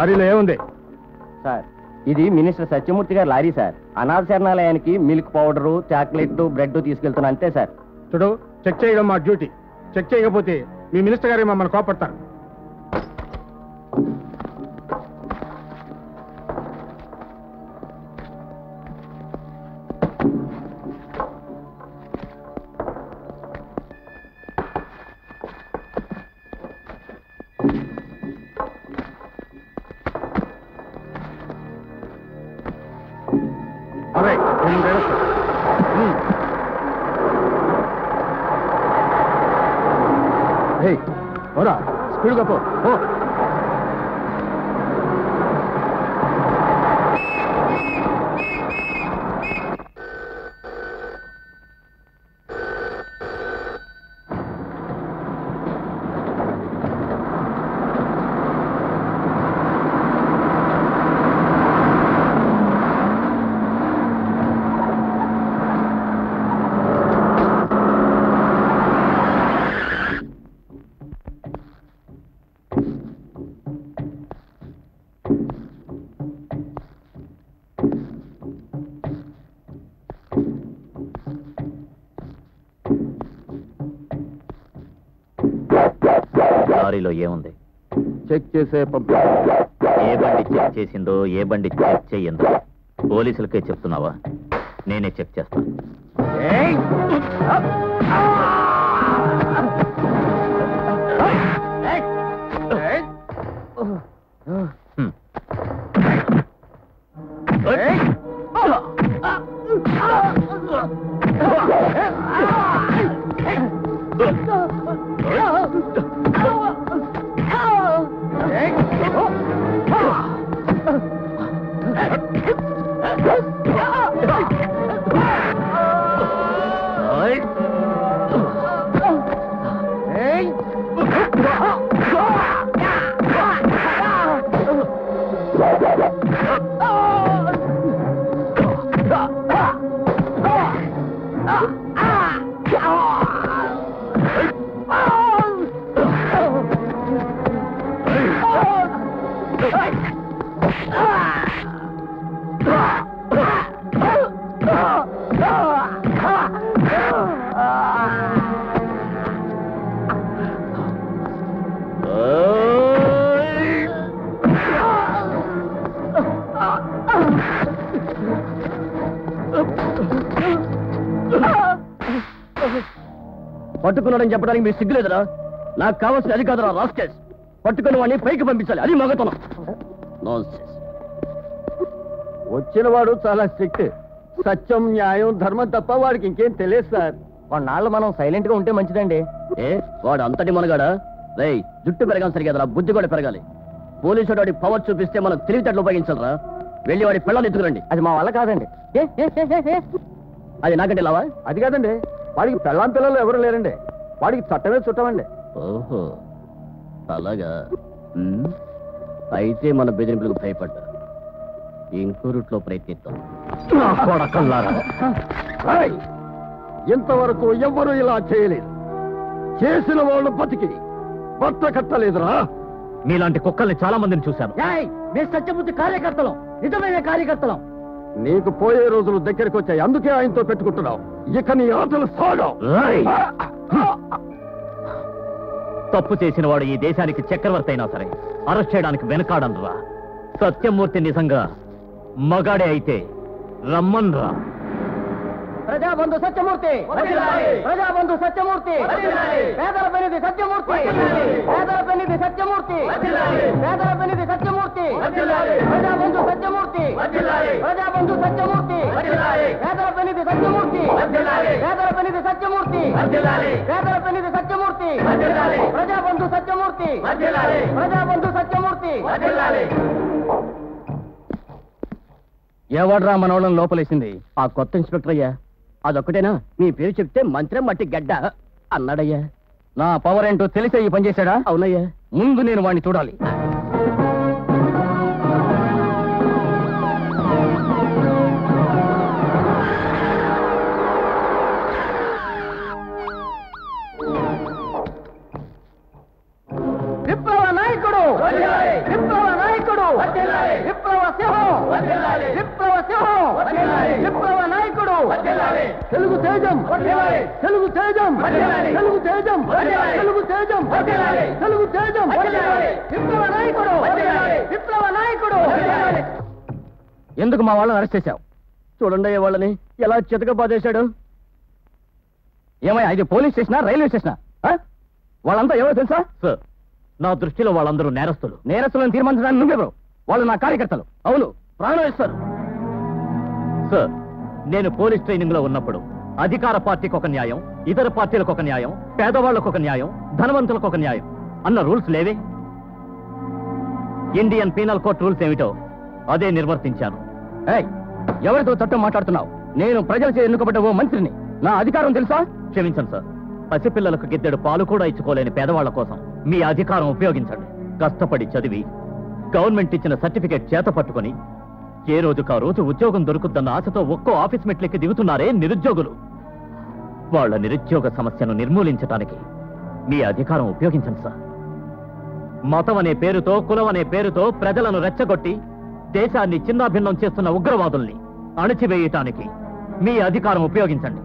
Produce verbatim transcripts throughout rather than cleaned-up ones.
లారీలో ఏముంది సార్? ఇది మినిస్టర్ సత్యమూర్తి గారి లారీ సార్. అనాథ శరణాలయానికి మిల్క్ పౌడరు, చాక్లెట్, బ్రెడ్ తీసుకెళ్తున్నా అంతే సార్. చూడు, చెక్ చేయడం మా డ్యూటీ. చెక్ చేయకపోతే మీ మినిస్టర్ గారి మమ్మల్ని కోపడతారు. స్పీడ్గా పో. లారీలో ఏముంది? చెక్ చేసే పంపి. ఏ బండి చెక్ చేసిందో, ఏ బండి చెక్ చేయందో పోలీసులకే చెప్తున్నావా? నేనే చెక్ చేస్తాను. పట్టుకున్నాడని చెప్పడానికి మీకు సిగ్గులేదురా? నాకు కావాల్సిన అది కాదురా రాస్కెల్స్. పట్టుకున్న వాడిని పైకి పంపించాలి, అది మగతనం. వచ్చిన వాడు చాలా స్ట్రిక్ట్. సత్యం, న్యాయం, ధర్మం తప్ప వాడికి ఇంకేం తెలియదు సార్. కొన్నాళ్ళు మనం సైలెంట్ గా ఉంటే మంచిదండి. ఏ వాడు అంతటి మనగాడా? రేయ్, జుట్టు పెరగాలి సరిగదరా, బుద్ధి కూడా పెరగాలి. పోలీసు వాడి పవర్ చూపిస్తే మనం తెలివితేటలు ఉపయోగించాలరా. వెళ్ళి వాడి పిల్లలు ఎత్తుకురండి. అది మా వల్ల కాదండి. అది నాకంటే లావా? అది కాదండి, వాడికి పెళ్ళాం పిల్లలు ఎవరు లేరండి. వాడికి చట్టమే చుట్టమండి. ఓహో అలాగా. అయితే మన బెదిరింపులకు భయపడ్డా. ఇంకో రూట్లో ప్రయత్నిద్దాం. ఇంతవరకు ఎవ్వరూ ఇలా చేయలేదు. చేసిన వాళ్ళు బతికి బట్ట కట్టలేదురా. మీలాంటి కుక్కల్ని చాలా మందిని చూశాను. మేము సత్యమూర్తి కార్యకర్తలం, నిజమైన కార్యకర్తలం. నీకు పోయే రోజులు దగ్గరికి వచ్చాయి, అందుకే ఆయనతో పెట్టుకుంటున్నావు. ఇక నీ ఆటలు సాగవు. తప్పు చేసిన వాడు ఈ దేశానికి చక్రవర్తి అయినా సరే అరెస్ట్ చేయడానికి వెనకాడనరా. సత్యమూర్తి నిజంగా మగాడే అయితే రమ్మన్రా. ప్రజాబంధు సత్యమూర్తి, ప్రజాబంధు సత్యమూర్తి, పేదల పెన్నిధి సత్యమూర్తి, పేదల పెన్నిధి సత్యమూర్తి, పేదల పెన్నిధి సత్యమూర్తి, ప్రజాబంధు సత్యమూర్తి, ప్రజాబంధు సత్యమూర్తి, పేదల పెన్నిధి సత్యమూర్తి, పేదల పెన్నిధి సత్యమూర్తి, పేదల పెన్నిధి సత్యమూర్తి, ప్రజాబంధు సత్యమూర్తి, ప్రజాబంధు సత్యమూర్తి. ఎవడ్రా మనోళ్ళని లోపలేసింది? ఆ కొత్త ఇన్స్పెక్టర్ అయ్యా. అదొక్కటేనా? మీ పేరు చెప్తే మంత్రం మట్టి గడ్డ అన్నాడయ్యా. నా పవర్ ఏంటో తెలిసే ఈ పని చేశాడా? అవునయ్యా. ముందు నేను వాడిని చూడాలి. విప్లవ నాయకుడు, విప్లవ నాయకుడు, విప్లవ సింహం విప్లవ సింహం విప్లవ నాయకుడు తెలుగు తేజం తెలుగు తేజం తెలుగు తేజం తెలుగు తేజం తెలుగు తేజం విప్లవ నాయకుడు విప్లవ నాయకుడు. ఎందుకు మా వాళ్ళని అరెస్ట్ చేశావు? చూడండి వాళ్ళని ఎలా చితక బాధేశాడు. ఏమయ్యా ఇది పోలీస్ స్టేషనా రైల్వే స్టేషనా? వాళ్ళంతా ఎవరో తెలుసా? సార్ నా దృష్టిలో వాళ్ళందరూ నేరస్తులు. నేరస్తులను తీర్మానించడానికి నువ్వెవరు? వాళ్ళు నా కార్యకర్తలు. అవును, ప్రాణం ఇస్తారు. సార్ నేను పోలీస్ ట్రైనింగ్ లో ఉన్నప్పుడు అధికార పార్టీకి ఒక న్యాయం, ఇతర పార్టీలకు ఒక న్యాయం, పేదవాళ్లకు ఒక న్యాయం, ధనవంతులకు ఒక న్యాయం అన్న రూల్స్ లేవే. ఇండియన్ పీనల్ కోడ్ రూల్స్ ఏమిటో అదే నిర్వర్తించాను. ఏయ్, ఎవరితో చట్టం మాట్లాడుతున్నావు? నేను ప్రజలచే ఎన్నుకోబడ్డ ఓ మంత్రిని. నా అధికారం తెలుసా? క్షమించండి సార్, పసిపిల్లలకు గిద్దెడు పాలు కూడా ఇచ్చుకోలేని పేదవాళ్ల కోసం మీ అధికారం ఉపయోగించండి. కష్టపడి చదివి గవర్నమెంట్ ఇచ్చిన సర్టిఫికేట్ చేత పట్టుకొని ఏ రోజుకా రోజు ఉద్యోగం దొరుకుద్దన్న ఆశతో ఒక్కో ఆఫీస్ మెట్లెక్కి దిగుతున్నారే నిరుద్యోగులు. వాళ్ళ నిరుద్యోగ సమస్యను నిర్మూలించడానికి మీ అధికారం ఉపయోగించండి సార్. మతం అనే పేరుతో, కులం అనే పేరుతో ప్రజలను రెచ్చగొట్టి దేశాన్ని చిన్నాభిన్నం చేస్తున్న ఉగ్రవాదుల్ని అణచివేయటానికి మీ అధికారం ఉపయోగించండి.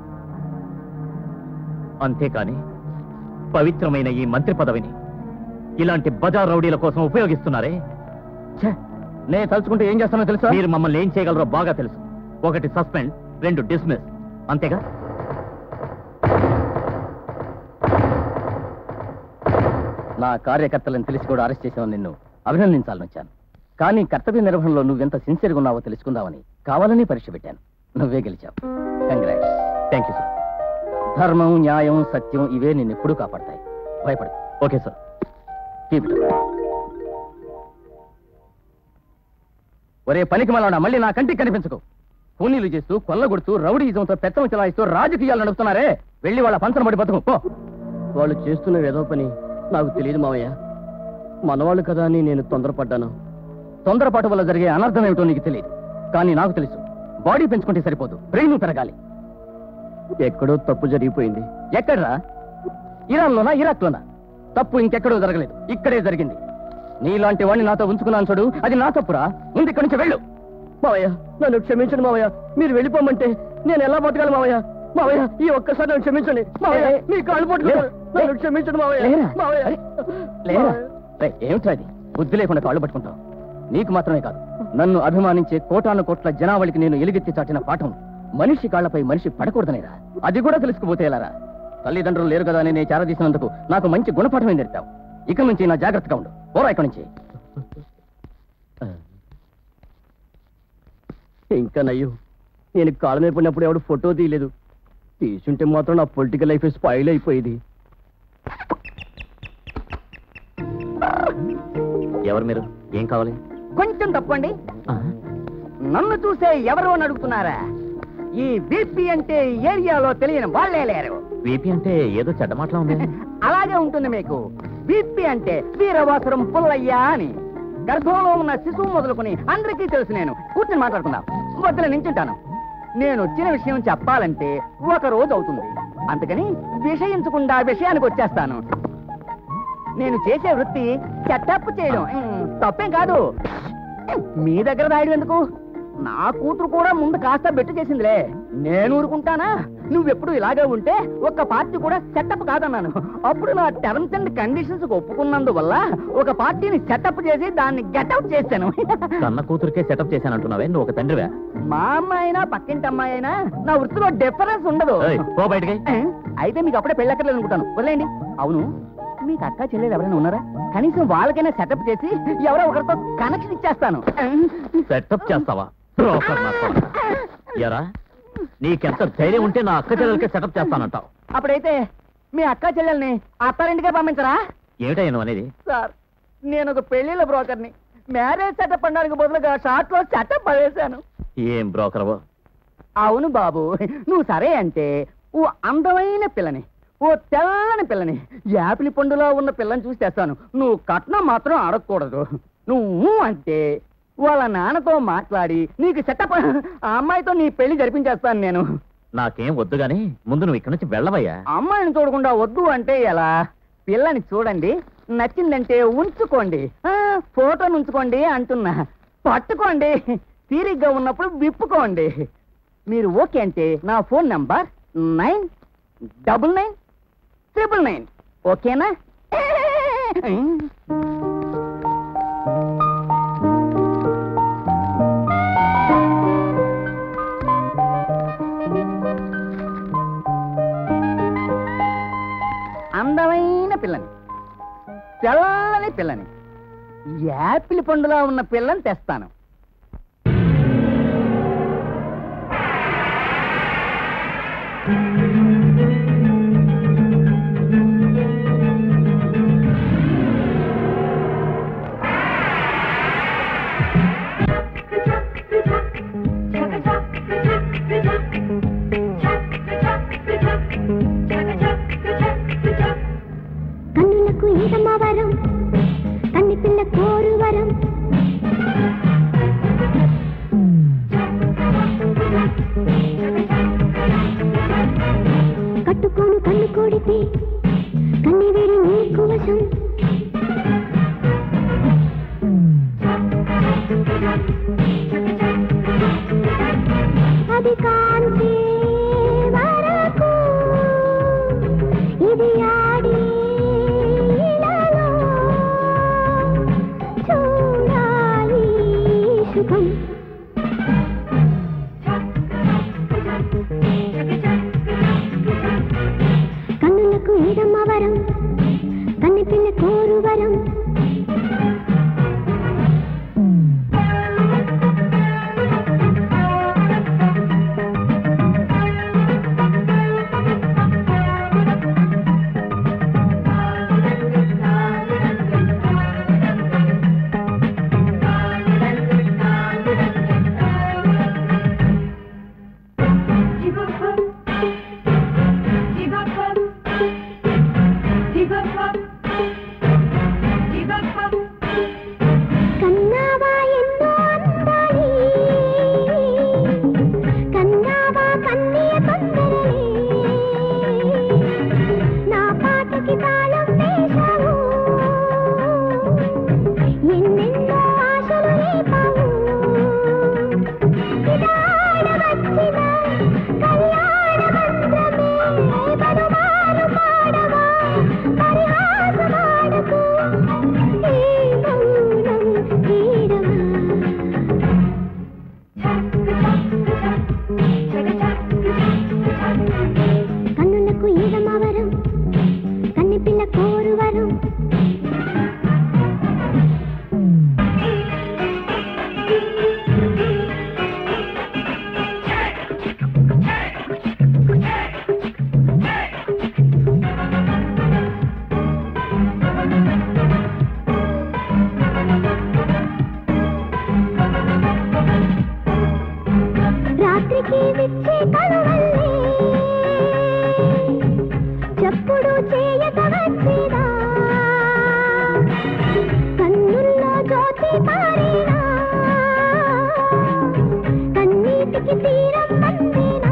అంతేకాని పవిత్రమైన ఈ మంత్రి పదవిని ఇలాంటి బజార్ రౌడీల కోసం ఉపయోగిస్తున్నారే. నేను తలుచుకుంటే ఏం చేస్తానో తెలుసా? మీరు మమ్మల్ని ఏం చేయగలరో బాగా తెలుసు. ఒకటి సస్పెండ్, రెండు డిస్మిస్, అంతేగా? నా కార్యకర్తలను తెలిసి కూడా అరెస్ట్ చేసిన నిన్ను అభినందించాలని వచ్చాను. కానీ కర్తవ్య నిర్వహణలో నువ్వెంత సిన్సియర్గా ఉన్నావో తెలుసుకుందామని కావాలని పరీక్ష పెట్టాను. నువ్వే గెలిచావు. కంగ్రాట్స్. Thank you sir. ధర్మం, న్యాయం, సత్యం ఇవే నిన్ను ఎప్పుడూ కాపాడతాయి. భయపడు. Okay sir. Keep it. ఒరే పనికి మళ్ళా మళ్ళీ నా కంటికి కనిపించకు. కూనీలు చేస్తూ, కొల్లగొడుతూ, రౌడీజంతో పెత్తనం చెలాయిస్తూ రాజకీయాలు నడుపుతున్నారే, వెళ్ళి వాళ్ళ పంచన పడి బతుకు పో. వాళ్ళు చేస్తున్న ఏదో పని నాకు తెలియదు మావయ్య. మనవాళ్ళు కదా అని నేను తొందరపడ్డాను. తొందరపాటు వల్ల జరిగే అనర్థం ఏమిటో నీకు తెలియదు, కానీ నాకు తెలుసు. బాడీ పెంచుకుంటే సరిపోదు, బ్రెయిన్ పెరగాలి. ఎక్కడో తప్పు జరిగిపోయింది. ఎక్కడరా? ఇరాన్లోనా, ఇరాక్లోనా? తప్పు ఇంకెక్కడో జరగలేదు, ఇక్కడే జరిగింది. నీలాంటి వాడిని నాతో ఉంచుకున్నాను చూడు, అది నా తప్పురా. ముందు ఇక్కడి నుంచి వెళ్ళు. మావయ్య నన్ను క్షమించండి మావయ్య. మీరు వెళ్ళిపోమంటే నేను ఎలా బతకాలి మావయ్య? మావయ్య ఈ ఒక్కసారి నన్ను క్షమించండి మావయ్య. మీ కాళ్ళు పట్టుకుంటాను, నన్ను క్షమించండి మావయ్య. ఏమిట్రా అది? బుద్ధి లేకుండా కాళ్ళు పట్టుకుంటావు. నీకు మాత్రమే కాదు, నన్ను అభిమానించే కోటాను కోట్ల జనావళికి నేను ఎలుగెత్తి చాటిన పాఠం మనిషి కాళ్లపై మనిషి పడకూడదనేరా. అది కూడా తెలుసుకుపోతే ఎలారా? తల్లిదండ్రులు లేరు కదా అని నేను చారదీసినందుకు నాకు మంచి గుణపాఠమే నేర్పావు. ఇక నుంచి నా జాగ్రత్తగా ఉండు. పోరా ఇక్కడి నుంచి. ఇంకా నయ్యు, నేను కాళ్ళ మీద పడినప్పుడు ఎవడు ఫోటో తీయలేదు. తీసుంటే మాత్రం నా పొలిటికల్ లైఫ్ స్పాయిల్ అయిపోయేది. ఎవరు మీరు? ఏం కావాలి? కొంచెం తప్పండి. నన్ను చూసే ఎవరు అని అడుగుతున్నారా? ఈ బీపీ అంటే ఏరియాలో తెలియని వాళ్లే లేరు. వీపీ అంటే ఏదో చెడ్డ మాటలా ఉంది. అలాగే ఉంటుంది మీకు. బీపీ అంటే వీరవాసురం పుల్లయ్య అని. గర్భంలో ఉన్న శిశువు మొదలుకొని అందరికీ తెలుసు. నేను కూర్చొని మాట్లాడుకుందాం. వద్దులే నించుంటాను. నేను వచ్చిన విషయం చెప్పాలంటే ఒక రోజు అవుతుంది. అందుకని విషయించకుండా విషయానికి వచ్చేస్తాను. నేను చేసే వృత్తి చెట్టప్పు చేయడం. తప్పేం కాదు. మీ దగ్గర రాయడం ఎందుకు? నా కూతురు కూడా ముందు కాస్త బెట్టు చేసిందిలే. నేను ఊరుకుంటానా? నువ్వెప్పుడు ఇలాగే ఉంటే ఒక్క పార్టీ కూడా సెటప్ కాదన్నాను. అప్పుడు నా టర్మ్స్ అండ్ కండిషన్స్ ఒప్పుకున్నందువల్ల ఒక పార్టీని సెటప్ చేసి దాన్ని గెటౌట్ చేశాను. కన్న కూతురికే సెటప్ చేశానంటున్నావే, నువ్వు ఒక తండ్రివే. మా అమ్మాయి అయినా పక్కింటి అమ్మాయి అయినా నా వృత్తిలో డిఫరెన్స్ ఉండదు. పో బయటికి. అయితే మీకు అప్పుడే పెళ్ళక్కర్లేదు అనుకుంటాను. వదిలేండి. అవును, మీకు అక్క చెల్లెలు ఎవరైనా ఉన్నారా? కనీసం వాళ్ళకైనా సెటప్ చేసి ఎవరో ఒకరితో కనెక్షన్ ఇచ్చేస్తాను. సెటప్ చేస్తావా? ఎరా, నీకెంత ధైర్యం ఉంటే నా అక్క చెల్లెలకే సెటప్ చేస్తానంటావు? అప్పుడైతే మీ అక్క చెల్లెల్ని అత్తారింటికే పంపించరా? ఏమిటా నువ్వు అనేది? సార్, నేను ఒక పెళ్లిళ్ళ బ్రోకర్ని. మ్యారేజ్ సెటప్ అనడానికి బదులుగా షార్ట్ లో సెటప్ పడేశాను. ఏం బ్రోకర్? అవును బాబు, నువ్వు సరే అంటే ఓ అందమైన పిల్లని, ఓ తెల్లని పిల్లని, యాపిలి పండులో ఉన్న పిల్లని చూసి తెస్తాను. నువ్వు కట్నం మాత్రం అడగకూడదు. నువ్వు అంటే వాళ్ళ నాన్నతో మాట్లాడి నీకు సెటప్ ఆ అమ్మాయితో నీ పెళ్లి జరిపించేస్తాను నేను. నాకేం వద్దు గాని ముందు నువ్వు ఇక్కడి నుంచి వెళ్ళవయ్యా. అమ్మాయిని చూడకుండా వద్దు అంటే ఎలా? పిల్లని చూడండి, నచ్చిందంటే ఉంచుకోండి, ఫోటోను ఉంచుకోండి అంటున్నా. పట్టుకోండి, తీరిగ్గా ఉన్నప్పుడు విప్పుకోండి. మీరు ఓకే అంటే నా phone number nine double nine triple nine. ఓకేనా? అందమైన పిల్లని, తెల్లని పిల్లని, యాపిల్ పండులా ఉన్న పిల్లని తెస్తాను. కన్నులకు ఏదమ్మా వరం, కన్ని పిల్ల కోరు వరం. కట్టుకోను కన్ను కోడితే కన్ని వేడి నీకు వశం. అది కాంచే వరకు ఇది ఆడి చూడాలి శుభం. కన్నులకు ఏదమ్మ వరం, కన్ని పిల్ల కోరు వరం. కన్నావా ఎన్నో అందాలి, కన్నావా కన్నీయ తొందరలే, నా పాటకి తాళం వేశావు, ఎన్నెన్నో ఆశలు రేపావు. ఇదాడవచ్చిన కళ్యాణ మంత్రమే పలుమారు పాడవా, పరిహాసమాడకు ఈ మౌనం వీడవా. కన్నులకు ఏదమ్మా వరం, కన్ని పిల్ల కోరు వరం. రాత్రికి విచ్చే కనువల్లే చప్పుడు చేయక వచ్చేదా, కన్నుల్లో జ్యోతి పారేనా, కన్నీటికి తీరం అందేనా.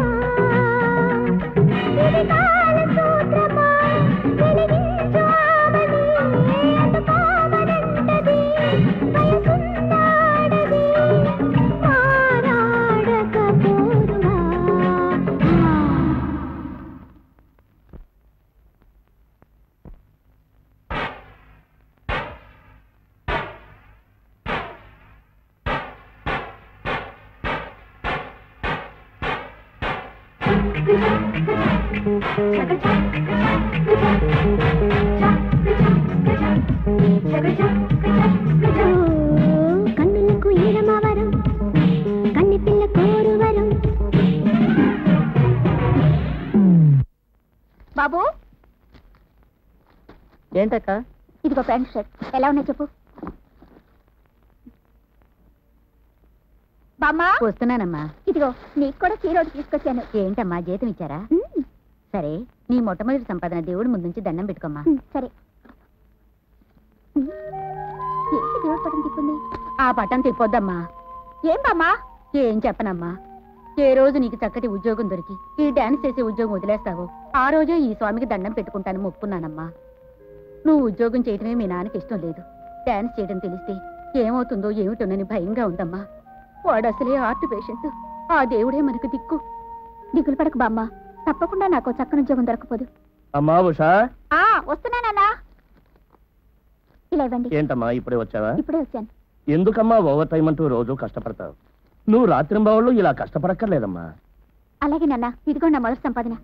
ఇది కాల సూత్రమా వెలిగించు ఆమని, అటుకోమనంటది వయసున్నాడది, మారాడక పోరువా. కన్నులకు ఏదమ్మా వరం, కన్ని పిల్ల కోరు వరం. బాబు, ఏంటక్క? ఇదిగో ప్యాంట్ షర్ట్ ఎలా ఉన్నాయి చెప్పు. బామ్మా వస్తున్నానమ్మా. ఇదిగో నీకు కూడా చీర ఒకటి తీసుకొచ్చాను. ఏంటమ్మా జీతం ఇచ్చారా? ఉమ్, సరే, నీ మొట్టమొదటి సంపాదన దేవుడి ముందుంచి దండం పెట్టుకోమ్మా. ఉమ్, సరే. ఉమ్, ఏంటి దేవుడి పటం తిప్పుంది? ఆ పట్టం తిప్పొద్దమ్మా. ఏం బామ్మా? ఏం చెప్పనమ్మా. ఏ రోజు నీకు చక్కటి ఉద్యోగం దొరికి ఈ డాన్స్ చేసే ఉద్యోగం వదిలేస్తావు, ఆ రోజే ఈ స్వామికి దండం పెట్టుకుంటాను మొక్కున్నానమ్మా. నువ్వు ఉద్యోగం చేయడమే మీ నాన్నకి ఇష్టం లేదు. డాన్స్ చేయడం తెలిస్తే ఏమవుతుందో ఏమిటోనని భయంగా ఉందమ్మా. వాడు అసలే హార్ట్ పేషెంట్. ఆ దేవుడే మనకు దిక్కు. దిగులు పడకు బామ్మ, తప్పకుండా నాకు చక్కని ఉద్యోగం దొరకపోదు. అమ్మా ఉషా, వస్తున్నానన్నా. ఇలా ఇవ్వండి. ఏంటమ్మా ఇప్పుడే వచ్చావా? ఇప్పుడే వచ్చాను. ఎందుకమ్మా ఓవర్ టైం అంటూ రోజు కష్టపడతావు? నువ్వు రాత్రింబావుళ్ళు ఇలా కష్టపడక్కర్లేదమ్మా. అలాగే నాన్న, ఇదిగో నా మొదటి సంపాదన.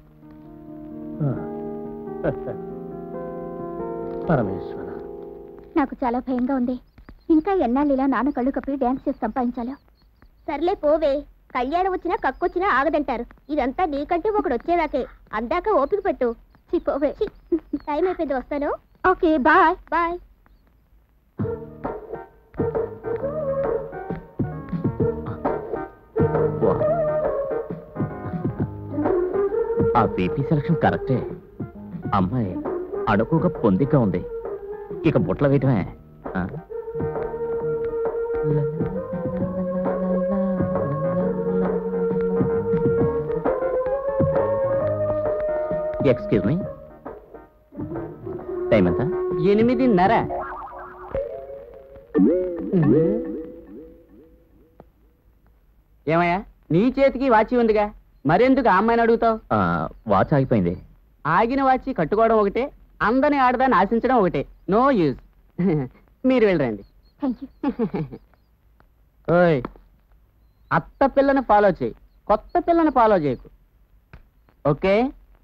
పరమేశ్వర, నాకు చాలా భయంగా ఉంది. ఇంకా ఎన్నాళ్ళు ఇలా నాన్న కళ్ళు కప్పి డాన్స్ చేసి సంపాదించాలో. సర్లే పోవే, కళ్యాణం వచ్చినా కక్కొచ్చినా ఆగదంటారు. ఇదంతా నీకంటే ఒకడు వచ్చేదాకే. అందాక ఓపిక పెట్టు. పోవే, టైం అయిపోయింది, వస్తాను. Okay, bye bye. ఆ బీపీ సెలక్షన్ కరెక్టే. అమ్మాయి అడుగుగా పొందిగ్గా ఉంది. ఇక బుట్ల వేయటమే. ఎక్స్క్యూజ్ మీ, టైం ఎంత? ఎనిమిదిన్నర. ఏమయ్యా, నీ చేతికి వాచి ఉందిగా, మరెందుకు ఆ అమ్మాయిని అడుగుతావు? వాచ్ ఆగిపోయింది. ఆగిన వాచి కట్టుకోవడం ఒకటే, అందని ఆడదాన్ని ఆశించడం ఒకటే. No use. మీరు వెళ్ళరండి. Thank you. ఓయ్, అత్త పిల్లని ఫాలో చేయి, కొత్త పిల్లని ఫాలో చేయకు. ఓకే?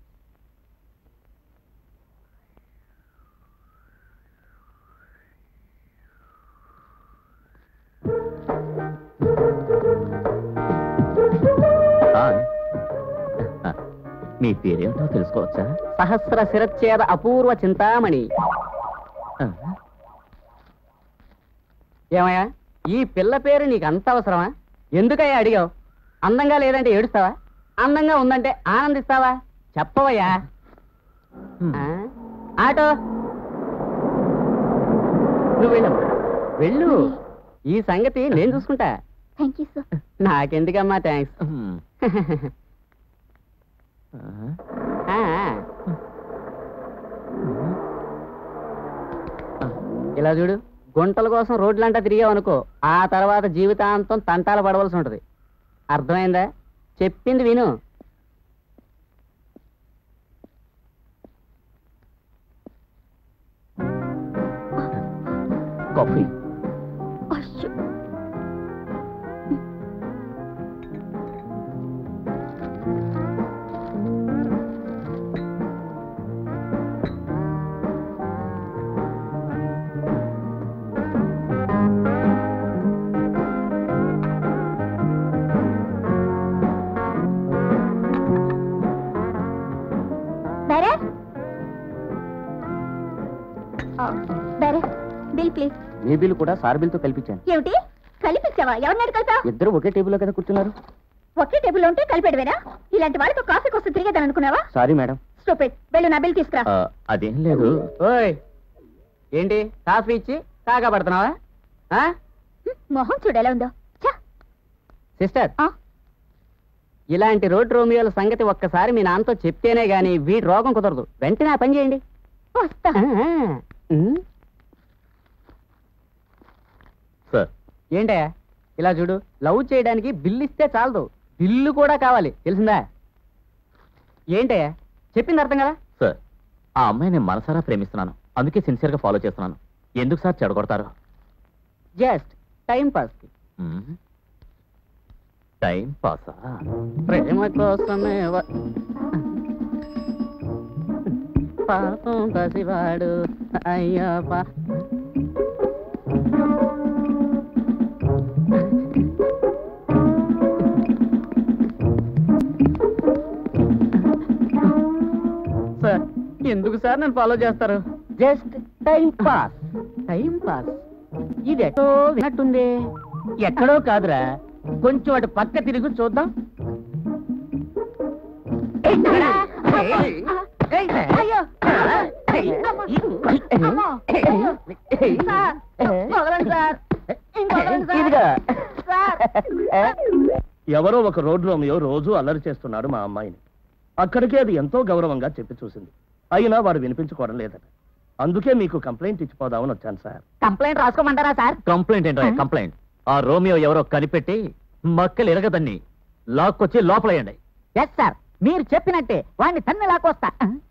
మీ పేరేంటో తెలుసుకోవచ్చా? సహస్ర శిరచ్ఛేద అపూర్వ చింతామణి. ఏమయ్యా, ఈ పిల్ల పేరు నీకు అంత అవసరమా? ఎందుకయ్యా అడిగావు? అందంగా లేదంటే ఏడుస్తావా? అందంగా ఉందంటే ఆనందిస్తావా? చెప్పవయ్యా. ఆటో, నువ్వు వెళ్ళమ్మా, వెళ్ళు. ఈ సంగతి నేను చూసుకుంటా. Thank you sir. నాకెందుకమ్మా థ్యాంక్స్. ఇలా చూడు, గుంటల కోసం రోడ్లంటా తిరిగావనుకో, ఆ తర్వాత జీవితాంతం తంటాలు పడవలసి ఉంటది. అర్థమైందా? చెప్పింది విను. కాఫీ. Bill please. నీ బిల్ కూడా సార్ బిల్తో కల్పించాను. ఏమిటి కలిపించావా? ఎవరినాడు కలిపా? ఇద్దరు ఒకే టేబుల్లో కదా కూర్చున్నారు. ఒకే టేబుల్లో ఉంటే కలిపెడవేనా? ఇలాంటి వాళ్ళతో కాఫీ కోసం తిరిగేదని అనుకున్నావా? Sorry madam. స్టూపిడ్. వెళ్ళు, నా బిల్ తీసుకురా. అదేం లేదు. ఓయ్, ఏంటి కాఫీ ఇచ్చి కాగా పడుతున్నావా? మొహం చూడు ఎలా ఉందో. సిస్టర్, ఇలాంటి రోడ్ రోమియోల సంగతి ఒక్కసారి మీ నాన్నతో చెప్తేనే గాని వీడి రోగం కుదరదు. వెంటనే ఆ పని చేయండి. వస్తా. సార్, ఏంటయ్యా ఇలా చూడు, లవ్ చేయడానికి బిల్లు ఇస్తే చాలదు, బిల్లు కూడా కావాలి, తెలిసిందా? ఏంటయ్యా చెప్పింది అర్థం కదా? సార్, ఆ అమ్మాయి నేను మనసారా ప్రేమిస్తున్నాను, అందుకే సిన్సియర్ గా ఫాలో చేస్తున్నాను. ఎందుకు సార్ చెడగొడతారు? Just time pass. టైం పాసా? ప్రేమ కోసమే పాపం పసివాడు అయ్యప్ప. సార్, ఎందుకు సార్ నన్ను ఫాలో చేస్తారు? Just time pass. Time pass. ఇది ఎక్కడో విన్నట్టుంది. ఎక్కడో కాదురా, కొంచెం అటు పక్క తిరిగి చూద్దాం. ఎవరో ఒక రోడ్లో రోజు అల్లరి చేస్తున్నాడు మా అమ్మాయిని. అక్కడికే అది ఎంతో గౌరవంగా చెప్పి చూసింది. అయినా వాడు వినిపించుకోవడం లేదట. అందుకే మీకు కంప్లైంట్ ఇచ్చిపోదామని వచ్చాను సార్. కంప్లైంట్ రాసుకోమంటారా సార్? కంప్లైంట్ ఏంటో కంప్లైంట్. ఆ రోమియో ఎవరో కనిపెట్టి మక్కలు ఎరగదన్ని లాక్కొచ్చి లోపలయ్యండి. ఎస్ సార్, మీరు చెప్పినట్టే వాడిని తన్ని లాక్కొస్తా.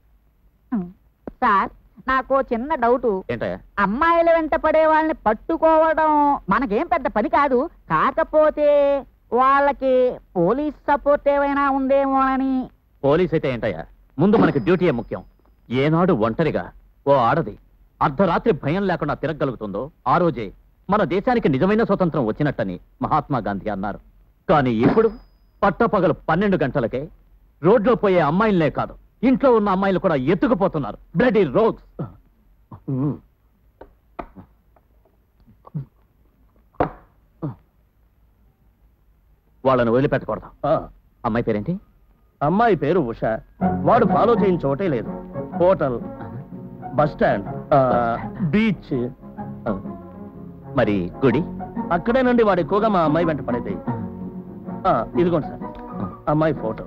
సార్, నాకు చిన్న డౌట్. ఏంటయ్యా? అమ్మాయిల వెంట పడే వాళ్ళని పట్టుకోవడం మనకేం పెద్ద పని కాదు, కాకపోతే వాళ్ళకి పోలీస్ సపోర్ట్ ఏమైనా ఉందేమో అని. పోలీస్ అయితే ఏంటయ్యా, ముందు మనకి డ్యూటీయే ముఖ్యం. ఏనాడు ఒంటరిగా ఓ ఆడది అర్ధరాత్రి భయం లేకుండా తిరగలుగుతుందో ఆ రోజే మన దేశానికి నిజమైన స్వతంత్రం వచ్చినట్టని మహాత్మా గాంధీ అన్నారు. కానీ ఇప్పుడు పట్టపగలు పన్నెండు గంటలకే రోడ్లో పోయే అమ్మాయిలనే కాదు, ఇంట్లో ఉన్న అమ్మాయిలు కూడా ఎత్తుకుపోతున్నారు. Bloody rogues. వాళ్ళని వదిలిపెట్టకూడదు. అమ్మాయి పేరేంటి? అమ్మాయి పేరు ఉష. వాడు ఫాలో చేయని చోటే లేదు. Hotel, bus stand, beach. మరి గుడి? అక్కడేనండి వాడు ఎక్కువగా మా అమ్మాయి వెంట పడేది. ఇదిగోండి సార్ అమ్మాయి ఫోటో.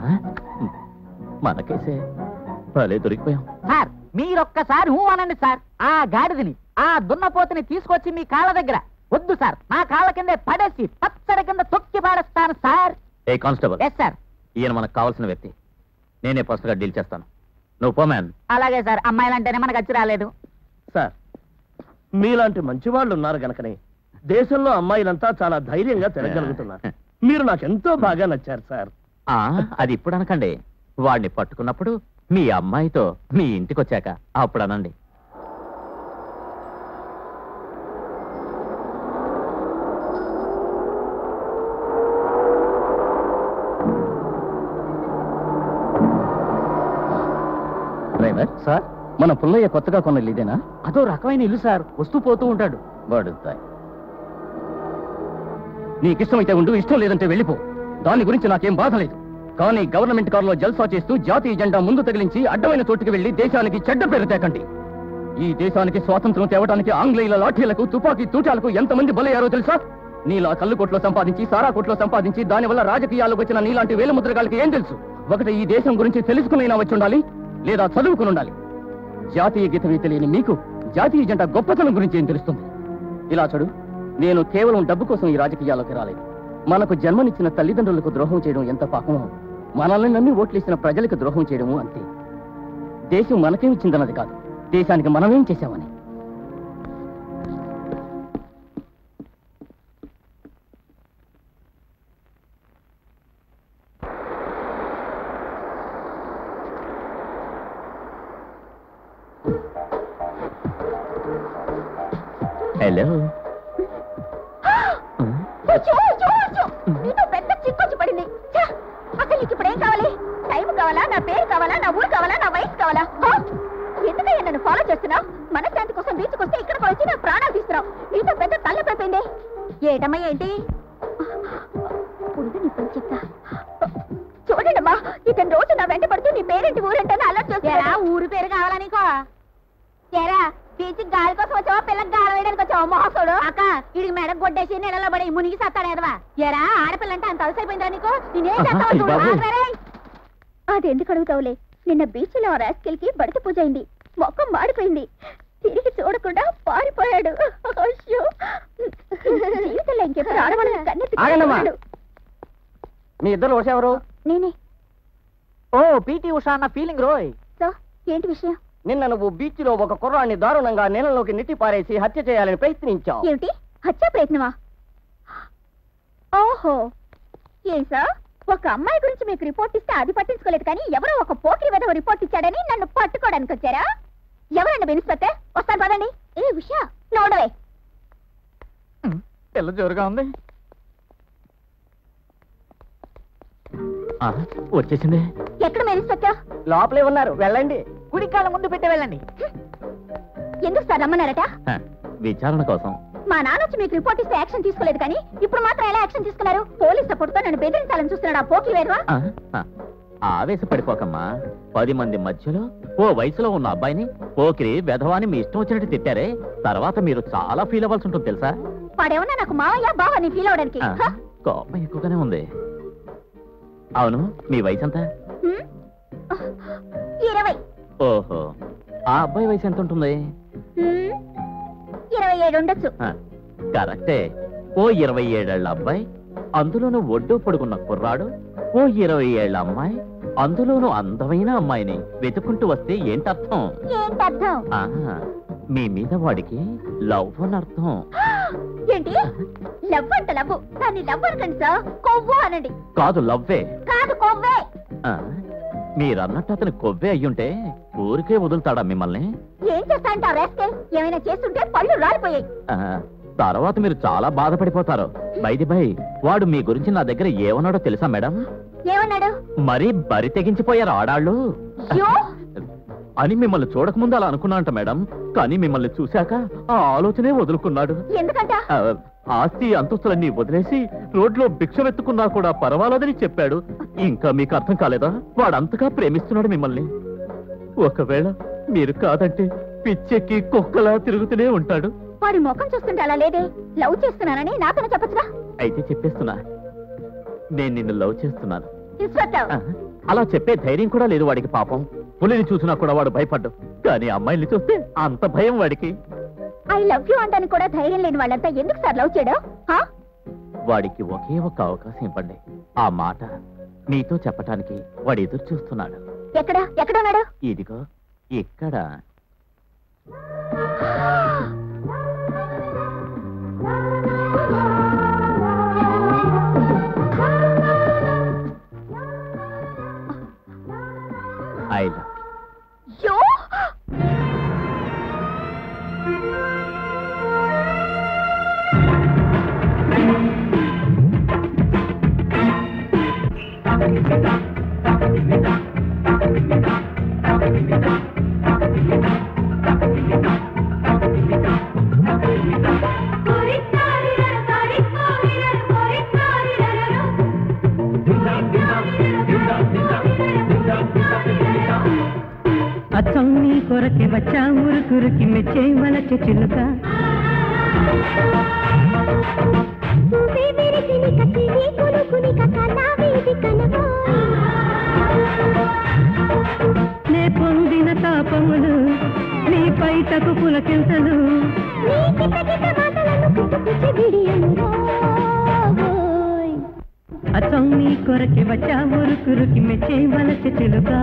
మనకేసే భలే దొరికిపోయాం. సార్, మీరొక్కసారి ఊ అనండి సార్. ఆ గాడిదని, ఆ దున్నపోతుని తీసుకొచ్చి మీ కాళ్ళ దగ్గర వద్దు సార్, నా కాళ్ళ కింద పడేసి పచ్చడి కింద తొక్కి పాడేస్తాను సార్. ఏ కానిస్టేబుల్. Yes sir. ఈయన మనకు కావాల్సిన వ్యక్తి. నేనే ఫస్ట్ గా డీల్ చేస్తాను. నువ్వు పో మ్యాన్. అలాగే సార్, అమ్మాయిలంటేనే మనకు వచ్చి రాలేదు. సార్, మీలాంటి మంచి వాళ్ళు ఉన్నారు గనకనే దేశంలో అమ్మాయిలంతా చాలా ధైర్యంగా తిరగలుగుతున్నారు. మీరు నాకెంతో బాగా నచ్చారు సార్. ఆ, అది ఇప్పుడు అనకండి. వాడిని పట్టుకున్నప్పుడు మీ అమ్మాయితో మీ ఇంటికి వచ్చాక అప్పుడు అనండి. డ్రైవర్ సార్, మన పుల్లయ్య కొత్తగా కొన్న ఇల్లు ఇదేనా? అదో రకమైన ఇల్లు సార్, వస్తూ పోతూ ఉంటాడు. వాడు నీకిష్టమైతే ఉండు, ఇష్టం లేదంటే వెళ్ళిపో. దాని గురించి నాకేం బాధ లేదు. కానీ గవర్నమెంట్ కారులో జల్సా చేస్తూ జాతీయ జెండా ముందు తగిలించి అడ్డమైన చోటుకి వెళ్లి దేశానికి చెడ్డ పేరు తేకండి. ఈ దేశానికి స్వాతంత్రం తేవడానికి ఆంగ్లేయుల లాఠీలకు, తుపాకీ తూటాలకు ఎంతమంది బలయ్యారో తెలుసా? నీలా కళ్ళు కోట్లో సంపాదించి, సారా కోట్లో సంపాదించి, దానివల్ల రాజకీయాలకు వచ్చిన నీలాంటి వేల ముద్రగాళ్ళకి ఏం తెలుసు? ఒకటి ఈ దేశం గురించి తెలుసుకునైనా వచ్చి ఉండాలి, లేదా చదువుకుని ఉండాలి. జాతీయ గీతమే తెలియని మీకు జాతీయ జెండా గొప్పతనం గురించి ఏం తెలుస్తుంది? ఇలా చూడు, నేను కేవలం డబ్బు కోసం ఈ రాజకీయాల్లోకి రాలేదు. మనకు జన్మనిచ్చిన తల్లిదండ్రులకు ద్రోహం చేయడం ఎంత పాపమో, మనల్ని నమ్మి ఓట్లేసిన ప్రజలకు ద్రోహం చేయడము అంతే. దేశం మనకేం ఇచ్చిందన్నది కాదు, దేశానికి మనమేం చేశామని. హలో. నీతో పెద్ద చిక్కొచ్చి పడింది. అసలు నీకు ఇప్పుడు ఏం కావాలి? టైం కావాలా, నా పేరు కావాలా, నా ఊరు కావాలా, నా వయసు కావాలా? ఎందుకయ్యా నన్ను ఫాలో చేస్తున్నావు? మనశ్శాంతి కోసం బీచ్కి వస్తే ఇక్కడ వచ్చి నా ప్రాణాలు తీస్తున్నావు. నీతో పెద్ద తల్లపైపోయింది. ఏటమ్మా ఏంటి? ఉండు నీ పని చెప్తా. చూడండమ్మా, ఇతను రోజు నా వెంట పడుతూ నీ పేరేంటి ఊరంటే అలర్ట్ చేస్తారా? ఊరు పేరు కావాలా నీకో? ఏరా, బీచ్ గాలి కోసం వచ్చావా, పిల్లకి గాలి వేయడానికి వచ్చావా? మోసోడు అక్క, ఇడికి మేడం కొట్టేసి నెలలో పడి మునిగి సత్తాడేదవా? ఎరా, ఆడపిల్లంటే అంత అలసైపోయిందా నీకు? నేనేం చేస్తావు? అది ఎందుకు అడుగుతావులే. నిన్న బీచ్ లో రాస్కెల్ కి బడిత పూజ అయింది. మొక్కం మాడిపోయింది. తిరిగి చూడకుండా పారిపోయాడు. జీవితంలో ఇంకెప్పుడు ఆడవాళ్ళని కన్నెత్తి. మీ ఇద్దరు ఉష ఎవరు? నేనే. ఓ, పీటీ ఉషా అన్న ఫీలింగ్ రోయ్. సో ఏంటి విషయం? నిన్న నువ్వు బీచ్ లో ఒక కుర్రాన్ని దారుణంగా నీళ్ళలోకి నెట్టి పారేసి హత్య చేయాలని ప్రయత్నించావు. ఏమిటి? హత్యా ప్రయత్నమా? ఓహో, ఏం సార్, ఒక అమ్మాయి గురించి మీకు రిపోర్ట్ ఇస్తే అది పట్టించుకోలేదు, కానీ ఎవరో ఒక పోకిరి వెధవ రిపోర్ట్ ఇచ్చాడని నన్ను పట్టుకోవడానికి వచ్చారా? ఎవరండి ఇన్స్పెక్టర్? వస్తాను పదండి. ఏ ఉషా, నోడవే. పిల్ల జోరుగా ఉంది. వచ్చేసింది. ఎక్కడ మీరు ఇన్స్పెక్టర్? లోపలే ఉన్నారు, వెళ్ళండి. కుడికాల ముందు పెట్టి వెళ్ళండి. ఎందుకు సార్ రమ్మన్నారట? విచారణ కోసం. మా నాన్న వచ్చి మీకు రిపోర్ట్ ఇస్తే యాక్షన్ తీసుకోలేదు, కానీ ఇప్పుడు మాత్రం ఎలా యాక్షన్ తీసుకున్నారు? పోలీస్ సపోర్ట్ తో నన్ను బెదిరించాలని చూస్తున్నాడు ఆ పోకిరి వేరువా? ఆవేశపడిపోకమ్మా. పది మంది మధ్యలో ఓ వయసులో ఉన్న అబ్బాయిని పోకిరి వెధవాని మీ ఇష్టం వచ్చినట్టు తిట్టారే, తర్వాత మీరు చాలా ఫీల్ అవ్వాల్సి ఉంటుంది తెలుసా? వాడేమన్నా నాకు మావయ్య బావ నీ ఫీల్ అవడానికి? కోపం ఎక్కువగానే ఉంది. అవును, మీ వయసు ఎంత? ఇరవై. ఓహో, ఆ అబ్బాయి వయసు ఎంత ఉంటుంది? హ్మ్, ఇరవై ఏడు ఉండొచ్చు. ఆ, కరెక్టే. ఓ ఇరవై ఏడేళ్ల అబ్బాయి, అందులోనూ ఒడ్డు పొడుగున్న కుర్రాడు, ఓ ఇరవై ఏళ్ల అమ్మాయి, అందులోనూ అందమైన అమ్మాయిని వెతుకుంటూ వస్తే ఏంటర్థం? ఏంటర్థం? ఆహా, మీ మీద వాడికి లవ్ అని అర్థం. ఏంటి లవ్ అంట? లవ్ దాన్ని లవ్ అనకండి సార్, కొవ్వు అనండి. కాదు, లవ్వే. కాదు, కొవ్వే. ఆ, మీరన్నట్టు అతను కొవ్వే అయ్యుంటే ఊరికే వదులుతాడా మిమ్మల్ని? ఏం చేస్తా అంటావు రాస్కెల్? ఏమైనా చేస్తుంటే పళ్ళు రాలిపోయాయి. ఆ, తర్వాత మీరు చాలా బాధపడిపోతారు. బైది బై, వాడు మీ గురించి నా దగ్గర ఏమన్నాడో తెలుసా మేడం? ఏమన్నాడు? మరీ బరి తెగించిపోయారు ఆడాళ్ళు అయ్యో, అని. మిమ్మల్ని చూడకముందు అలా అనుకున్నాంట మేడం, కానీ మిమ్మల్ని చూశాక ఆ ఆలోచనే వదులుకున్నాడు. ఎందుకంట? ఆ, ఆస్తి అంతస్తులన్నీ వదిలేసి రోడ్లో భిక్షమెత్తుకున్నా కూడా పర్వాలేదని చెప్పాడు. ఇంకా మీకు అర్థం కాలేదా? వాడంతగా ప్రేమిస్తున్నాడు మిమ్మల్ని. ఒకవేళ మీరు కాదంటే పిచ్చెక్కి కుక్కలా తిరుగుతూనే ఉంటాడు. వాడి ముఖం చూస్తుంటే అలా లేదే. లవ్ చేస్తున్నానని నాతోనే చెప్పచ్చుగా. అయితే చెప్పేస్తున్నా, నేను నిన్ను లవ్ చేస్తున్నాను. ఇన్స్పెక్టర్, ఆ, అలా చెప్పే ధైర్యం కూడా లేదు వాడికి. పాపం, పులిని చూసినా కూడా వాడు భయపడ్డు, కానీ అమ్మాయిల్ని చూస్తే అంత భయం వాడికి. ఐ లవ్ యూ అంటానికి కూడా ధైర్యం లేని వాళ్ళంతా ఎందుకు సార్ లవ్ చేయడం? వాడికి ఒకే ఒక్క అవకాశం ఇవ్వండి. ఆ మాట మీతో చెప్పటానికి వాడు ఎదురు చూస్తున్నాడు. ఎక్కడ ఎక్కడ ఉన్నాడు? ఇదిగో ఇక్కడ. I love you. అచ్చం నీ కొరకి వచ్చా ఊరుకురికి మెచ్చే వలచ చిలుక నే పొందిన తాపములు నీ పైటకు పులకింతలు అచ్చం నీ కొరకి వచ్చా ఊరుకురికి మెచ్చే వలచ చిలుక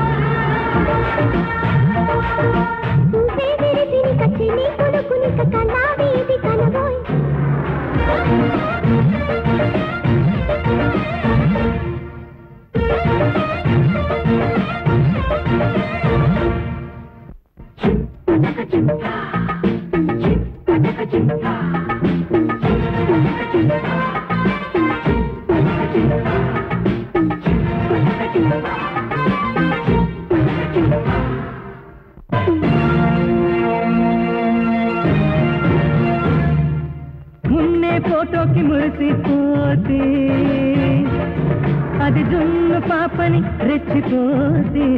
మున్నే ఫోటోకి మురిసిపోతే అది జున్ను పాపని రెచ్చిపోతే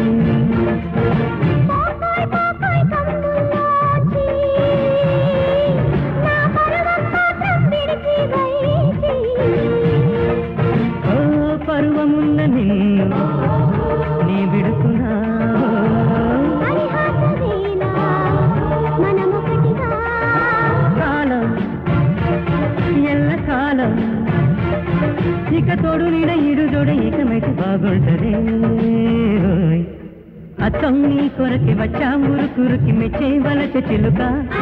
ఓ పర్వమున్న నిన్ను నీ విడుకున్నా కాలం ఎల్ల కాలం ఇక తోడు నీడ ఇడు జోడ ఏకమైతే బాగుంటది. అచ్చం నీ కొరకి వచ్చా ఊరుకురికి మెచ్చే వలచ చిలుక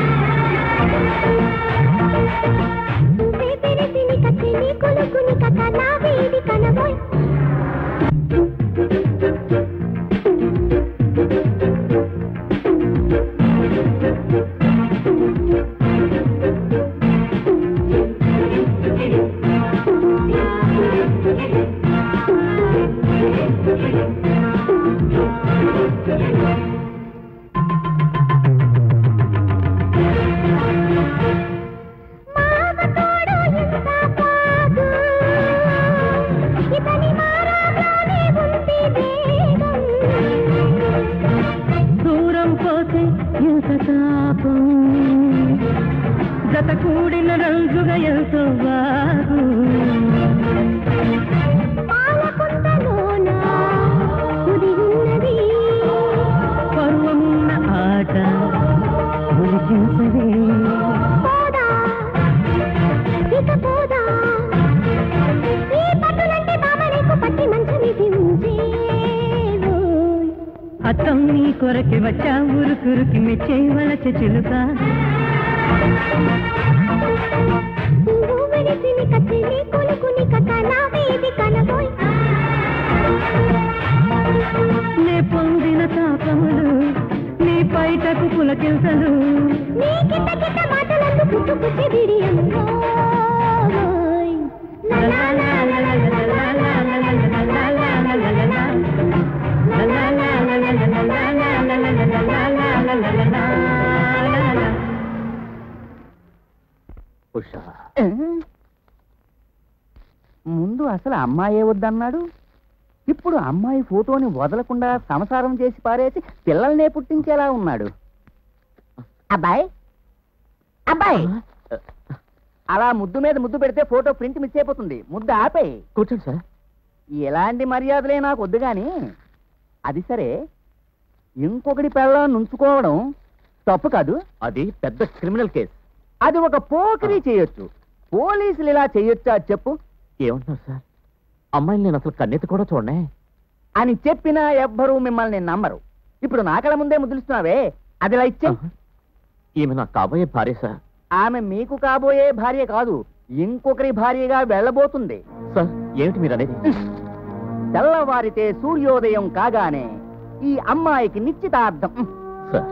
దూరం పోతే ఎంత తాపం జత కూడిన రంజుగా ఎంతో బాగు పర్వమున్న పెంచవే పోదా ఇక పోదా ఈ పట్టులంటే బామ నీకు పట్టి మంచమిది ఉంచే అత్తం నీ కొరకి వచ్చా ఊరుకురికి మెచ్చే వలచ చిలుక నువ్వు విడిసిని కచ్చిని కొనుకుని కథ నా వీధి కనబోయ్ నే పొందిన తాపములు నీ పైటకు పులకింతలు నీ కిట కిట మాటలందు పుట్టు పుట్టి విడియంలో లా లా లా లా లా లా లా లా లా లా లా లా లా ఉషా ముందు అసలు అమ్మాయే వద్దన్నాడు, ఇప్పుడు అమ్మాయి ఫోటోని వదలకుండా సంసారం చేసి పారేసి పిల్లల్నే పుట్టించేలా ఉన్నాడు. అబ్బాయి అబ్బాయి అలా ముద్దు మీద ముద్దు పెడితే ఫోటో ప్రింట్ మిస్ అయిపోతుంది. ముద్దు ఆపేయి. కూర్చోండి సార్. ఎలాంటి మర్యాదలే నాకు వద్దు గాని, అది సరే ఇంకొకటి పెళ్ళాన్ని ఉంచుకోవడం తప్పు కాదు. అది పెద్ద క్రిమినల్ కేసు. అది ఒక పోకిరీ చేయొచ్చు, పోలీసులు ఇలా చేయొచ్చా చెప్పు ఏమంటున్నారు సార్? అమ్మాయిని నేను అసలు కన్నెత్తి కూడా చూడనే అని చెప్పినా ఎవ్వరూ మిమ్మల్ని నమ్మరు. ఇప్పుడు నాకల ముందే ముద్దులుస్తున్నావే, అది ఇలా ఇచ్చే. ఈమె నాకు కాబోయే భార్య సార్. ఆమె మీకు కాబోయే భార్య కాదు, ఇంకొకరి భార్యగా వెళ్ళబోతుంది. సార్ ఏమిటి మీరు అనేది? తెల్లవారితే సూర్యోదయం కాగానే ఈ అమ్మాయికి నిశ్చితార్థం. సార్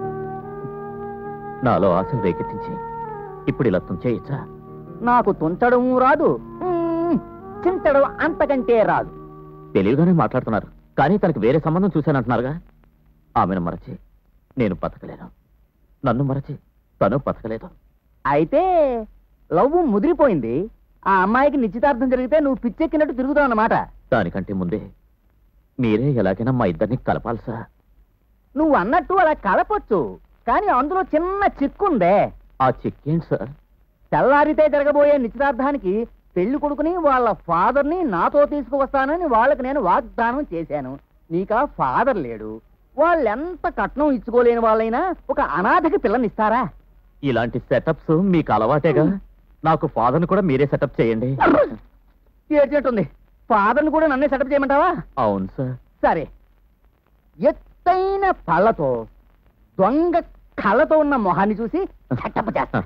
నాలో ఆశలు రేకెత్తించి ఇప్పుడు ఇలా తుంచేయచ్చా? నాకు తుంచడం రాదు, మ్మ్, చింతడం అంతకంటే రాదు. తెలివిగానే మాట్లాడుతున్నారు, కానీ తనకు వేరే సంబంధం చూశానంటున్నారుగా. ఆమెను మరచి నేను బతకలేను, నన్ను మరచి తను బతకలేదు. అయితే లవ్ ముదిరిపోయింది. ఆ అమ్మాయికి నిశ్చితార్థం జరిగితే నువ్వు పిచ్చెక్కినట్టు తిరుగుతావు అన్నమాట. దానికంటే ముందే మీరే ఎలాగైనా మా ఇద్దరిని కలపాలి సార్. నువ్వు అన్నట్టు అలా కలపొచ్చు, కానీ అందులో చిన్న చిక్కుందే. ఆ చిక్కేంటి సార్? తెల్లారితే జరగబోయే నిశ్చితార్థానికి పెళ్లి కొడుకుని వాళ్ళ ఫాదర్ని నాతో తీసుకువస్తానని వాళ్ళకి నేను వాగ్దానం చేశాను. నీకా ఫాదర్ లేడు, వాళ్ళెంత కట్నం ఇచ్చుకోలేని వాళ్ళైనా ఒక అనాథకి పిల్లనిస్తారా? ఇలాంటి సెటప్స్ మీకు అలవాటేగా. నాకు ఫాదర్ని కూడా మీరే సెటప్ చేయండి. ఏడ్చినట్టుంది. ఫాదర్ని కూడా నన్నే సెటప్ చేయమంటావా? అవును సార్. సరే, ఎత్తైన పళ్ళతో దొంగ కళ్ళతో ఉన్న మొహాన్ని చూసి సెటప్ చేస్తా.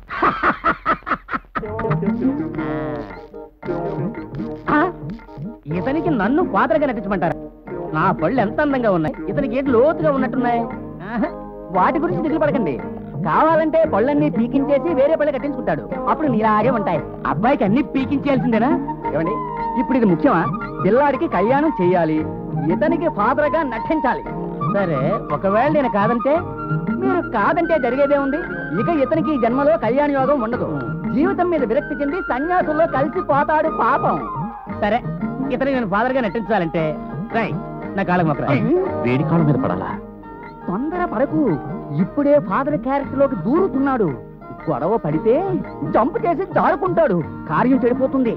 ఆ, ఇతనికి నన్ను ఫాదర్గా నటించమంటారా? నా పళ్ళు ఎంత అందంగా ఉన్నాయి, ఇతనికి ఏంటి లోతుగా ఉన్నట్టున్నాయి. ఆహా, వాటి గురించి దిగులు పడకండి. కావాలంటే పళ్ళన్నీ పీకించేసి వేరే పళ్ళు కట్టించుకుంటాడు, అప్పుడు నీలాగే ఉంటాయి. అబ్బాయికి అన్ని పీకించేయాల్సిందేనా? ఏమండి, ఇప్పుడు ఇది ముఖ్యమా? పిల్లాడికి కళ్యాణం చేయాలి, ఇతనికి ఫాదర్గా నటించాలి. సరే, ఒకవేళ నేను కాదంటే? మీరు కాదంటే జరిగేదే ఉంది. ఇక ఇతనికి ఈ జన్మలో కళ్యాణ యోగం ఉండదు. జీవితం మీద విరక్తి చెంది సన్యాసుల్లో కలిసిపోతాడు పాపం. సరే, ఇతనికి నేను ఫాదర్గా నటించాలంటే రై నా కాళ్ళకు మొక్కరా. వేడి కాళ్ళ మీద పడాలా? తొందర పడకు, ఇప్పుడే ఫాదర్ క్యారెక్టర్ లోకి దూరుతున్నాడు. గొడవ పడితే జంప్ చేసి జారుకుంటాడు, కార్యం చెడిపోతుంది.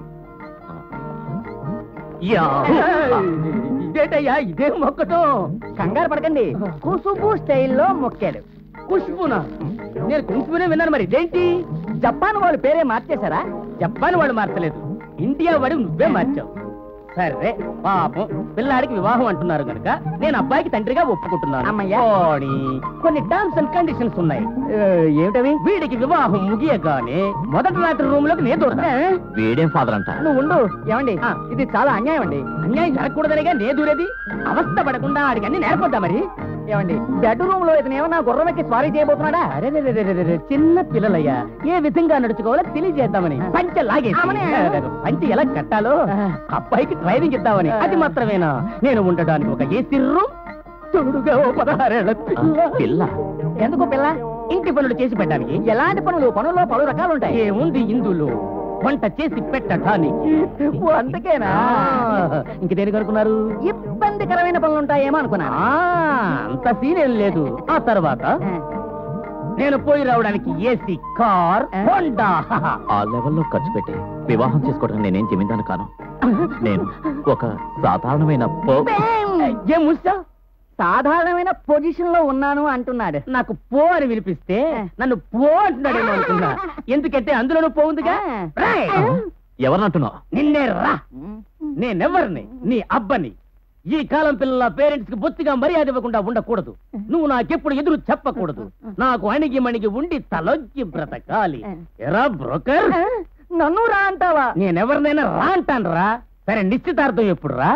ఇదేటయ్యా ఇదే మొక్కటం? కంగారు పడకండి, కుసుబు స్టైల్లో మొక్కాడు. కుష్పునా? నేను కుష్పునే విన్నాను, మరి ఇదేంటి? జపాన్ వాళ్ళు పేరే మార్చేశారా? జపాన్ వాళ్ళు మార్చలేదు, ఇండియా వాడి నువ్వే మార్చావు. సరే పాపం, పిల్లాడికి వివాహం అంటున్నారు కనుక నేను అబ్బాయికి తండ్రిగా ఒప్పుకుంటున్నాను. పోనీ, కొన్ని టర్మ్స్ అండ్ కండిషన్స్ ఉన్నాయి. ఏమిటవి? వీడికి వివాహం ముగియగానే మొదటి రాత్రి రూమ్ లోకి నేను దూరతా. వీడేం ఫాదర్ అంట? నువ్వు ఉండు. ఏమండి, ఇది చాలా అన్యాయం అండి. అన్యాయం జరగకూడదనిగా నే దూరేది. అవస్థ పడకుండా ఆడికి అన్ని నేర్పొద్దా మరి? ఏమండి, బెడ్రూమ్ లో ఇతను ఏమన్నా గుర్రం ఎక్కి స్వారీ చేయబోతున్నాడా? అరే చిన్న పిల్లలయ్యా, ఏ విధంగా నడుచుకోవాలో తెలియజేద్దామని పంచె లాగేసి పంచె ఎలా కట్టాలో అబ్బాయికి ట్రైనింగ్ ఇద్దామని. అది మాత్రమేనా? నేను ఉండడానికి ఒక ఏసీ రూమ్, తోడుగా ఓ పదహారేళ్ల పిల్ల. ఎందుకు పిల్ల? ఇంటి పనులు చేసి పెట్టడానికి. ఎలాంటి పనులు? పనుల్లో పలు రకాలు ఉంటాయి. ఏముంది ఇందులో? వంట చేసి పెట్టడానికి. అందుకేనా? ఇంక దేనికి అనుకున్నారు? ఇబ్బందికరమైన పనులు ఉంటాయేమో అనుకున్నాను. అంత సీన్ ఏం లేదు. ఆ తర్వాత నేను పోయి రావడానికి ఏసీ కార్, హోండా. ఆ లెవెల్లో ఖర్చు పెట్టి వివాహం చేసుకోవడానికి నేనేం జమీందాను కాను. నేను ఒక సాధారణమైన పో- ఏం ముస్తా? సాధారణమైన పొజిషన్ లో ఉన్నాను అంటున్నాడు. నాకు పో అని వినిపిస్తే నన్ను పో అంటున్నాడేమో అనుకున్నా. ఎందుకంటే అందులోనూ పోవుందిగా. ఎవరినంటున్నావు? నిన్నే రా. నేనెవరిని? నీ అబ్బని. ఈ కాలం పిల్లల పేరెంట్స్ కి బొత్తిగా మర్యాద ఇవ్వకుండా ఉండకూడదు. నువ్వు నాకెప్పుడు ఎదురు చెప్పకూడదు. నాకు అణిగి మణిగి ఉండి తలొగ్గి బ్రతకాలి. ఎరా బ్రోకర్, నన్ను రా అంటావా? నేనెవరినైనా రా అంటాను రా. సరే, నిశ్చితార్థం ఎప్పుడు రా?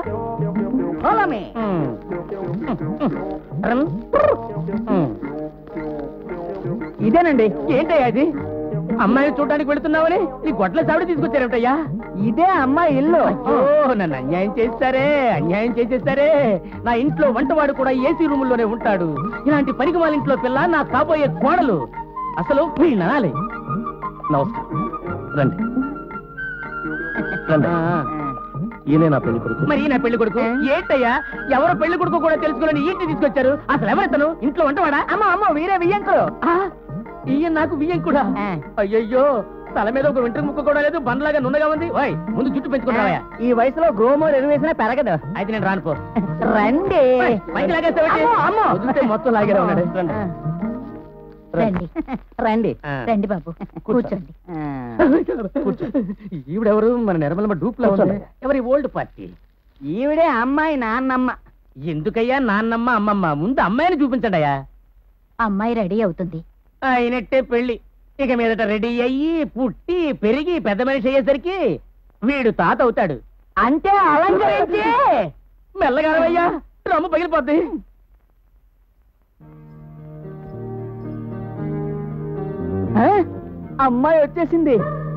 ఇదేనండి. ఏంటయ్యా అది? అమ్మాయిని చూడడానికి వెళుతున్నావని ఈ గొడ్ల చావిడ తీసుకొచ్చారేమిటయ్యా? ఇదే అమ్మాయి ఇల్లు. ఓ, నన్ను అన్యాయం చేస్తారే, అన్యాయం చేసేస్తారే. నా ఇంట్లో వంటవాడు కూడా ఏసీ రూముల్లోనే ఉంటాడు. ఇలాంటి పనికి వాళ్ళ ఇంట్లో పిల్ల నా కాబోయే కోడలు. అసలు వీళ్ళు అనాలి. నమస్కారం. రండి రండి. ఈయనే నా పెళ్లి కొడుకు. మరి నా పెళ్లి కొడుకు ఏంటయ్యా? ఎవరో పెళ్లి కొడుకు కూడా తెలుసుకోవాలని ఇంటి తీసుకొచ్చారు. అసలు ఎవరెతను? ఇంట్లో వంటవాడా? అమ్మ అమ్మ వీరే వియ్యంకుడు. ఈయన నాకు వియ్యంకుడా? అయ్యయ్యో, తల మీద ఒక వెంట్రుక ముక్క కూడా లేదు, బండ్లాగా నున్నగా ఉంది. ఓయ్, ముందు జుట్టు పెంచుకున్నావా? ఈ వయసులో గ్రోమోర్ ఎరువు వేసినా పెరగదు. అయితే నేను రానుపో. రండి. పైకి లాగేస్తే మొత్తం లాగేలా ఉన్నాడు. రండి రండి రండి బాబు, కూర్చోండి. ఈవిడెవరు? మన నిర్మలమ్మ డూప్లో ఉంది. ఎవరి ఓల్డ్ పార్టీ? ఈవిడే అమ్మాయి నాన్నమ్మ. ఎందుకయ్యా నాన్నమ్మ అమ్మమ్మ? ముందు అమ్మాయిని చూపించండి అయ్యా. అమ్మాయి రెడీ అవుతుంది. అయినట్టే పెళ్లి. ఇక మీదట రెడీ అయ్యి పుట్టి పెరిగి పెద్ద మనిషి అయ్యేసరికి వీడు తాత అవుతాడు. అంటే అలంకరించి మెల్లగానవయ్యా, రమ్ము పగిలిపోద్ది. అమ్మాయి వచ్చేసింది.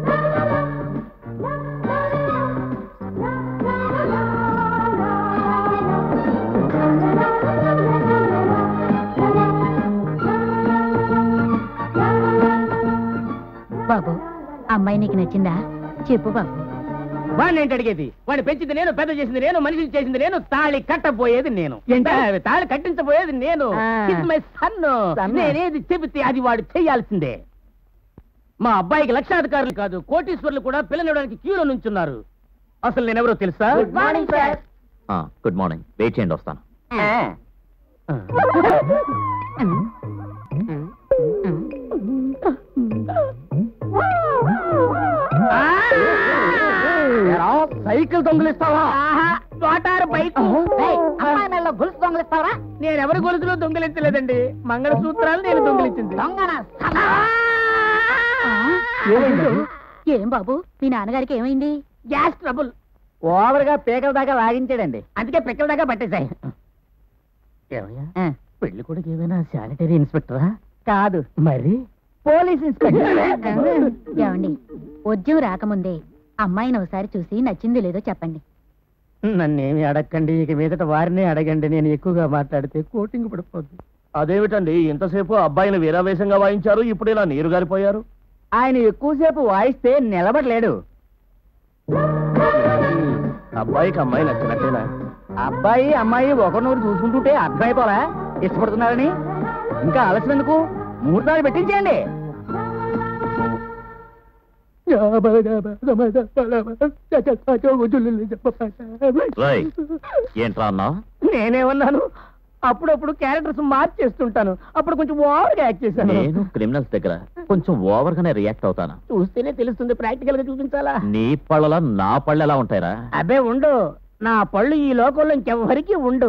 బాబు, అమ్మాయి నీకు నచ్చిందా? చెప్పు బాబు. వాడిని ఏంటి అడిగేది? వాడిని పెంచింది నేను, పెద్ద చేసింది నేను, మనిషిని చేసింది నేను, తాళి కట్టబోయేది నేను. తాళి కట్టించబోయేది నేను. My son. నేనేది చెబితే అది వాడు చెయ్యాల్సిందే. మా అబ్బాయికి లక్షాధికారులు కాదు, కోటీశ్వర్లు కూడా పిల్లనివ్వడానికి క్యూలో నుంచున్నారు. అసలు నేనెవరో తెలుసా? Good morning. వెయిట్ చేయండి, వస్తాను. సైకిల్ దొంగలిస్తావా? మోటార్ బైక్ గొలుసు దొంగలిస్తావా? నేనెవరి గొలుసులో దొంగలించలేదండి. మంగళసూత్రాలు నేను దొంగలించింది. ఏం బాబు, మీ నాన్నగారికి ఏమైంది? Gas trouble. ఓవర్ గా పేకల దాకా లాగించాడండి. అందుకే పెక్కల దాకా పట్టేశాయి. పెళ్లి కొడుకు ఏమైనా శానిటరీ ఇన్స్పెక్టరా? కాదు. మరి పోలీస్ ఇన్స్పెక్టర్. ఏమండి, ఉద్యోగం రాకముందే అమ్మాయిని ఒకసారి చూసి నచ్చింది లేదో చెప్పండి. నన్నేమి అడగండి, ఇక మీదట వారినే అడగండి. నేను ఎక్కువగా మాట్లాడితే కోటింగ్ పడిపోద్ది. అదేమిటండి, ఇంతసేపు అబ్బాయిని వీరావేశంగా వాయించారు, ఇప్పుడు ఇలా నీరు గారిపోయారు. ఆయన ఎక్కువసేపు వాయిస్తే నిలబడలేడు. అబ్బాయికి అమ్మాయి నచ్చినట్టేనా? అబ్బాయి అమ్మాయి ఒకరినొకరు చూసుకుంటుంటే అర్థమైపోలా ఇష్టపడుతున్నారని. ఇంకా ఆలస్యం ఎందుకు? ముహూర్తాలు పెట్టించేయండి. ఏంట్రా అన్నా? నేనేమన్నాను? అప్పుడప్పుడు క్యారెక్టర్స్ మార్చేస్తుంటాను. అప్పుడు కొంచెం ఓవర్ గా యాక్ట్ చేశాను. నేను క్రిమినల్స్ దగ్గర కొంచెం ఓవర్ గానే రియాక్ట్ అవుతాను. చూస్తేనే తెలుస్తుంది, ప్రాక్టికల్ గా చూపించాలా? నీ పళ్ళలా నా పళ్ళు ఎలా ఉంటాయిరా? అబ్బే ఉండు, నా పళ్ళు ఈ లోకంలో ఇంకెవ్వరికి ఉండు.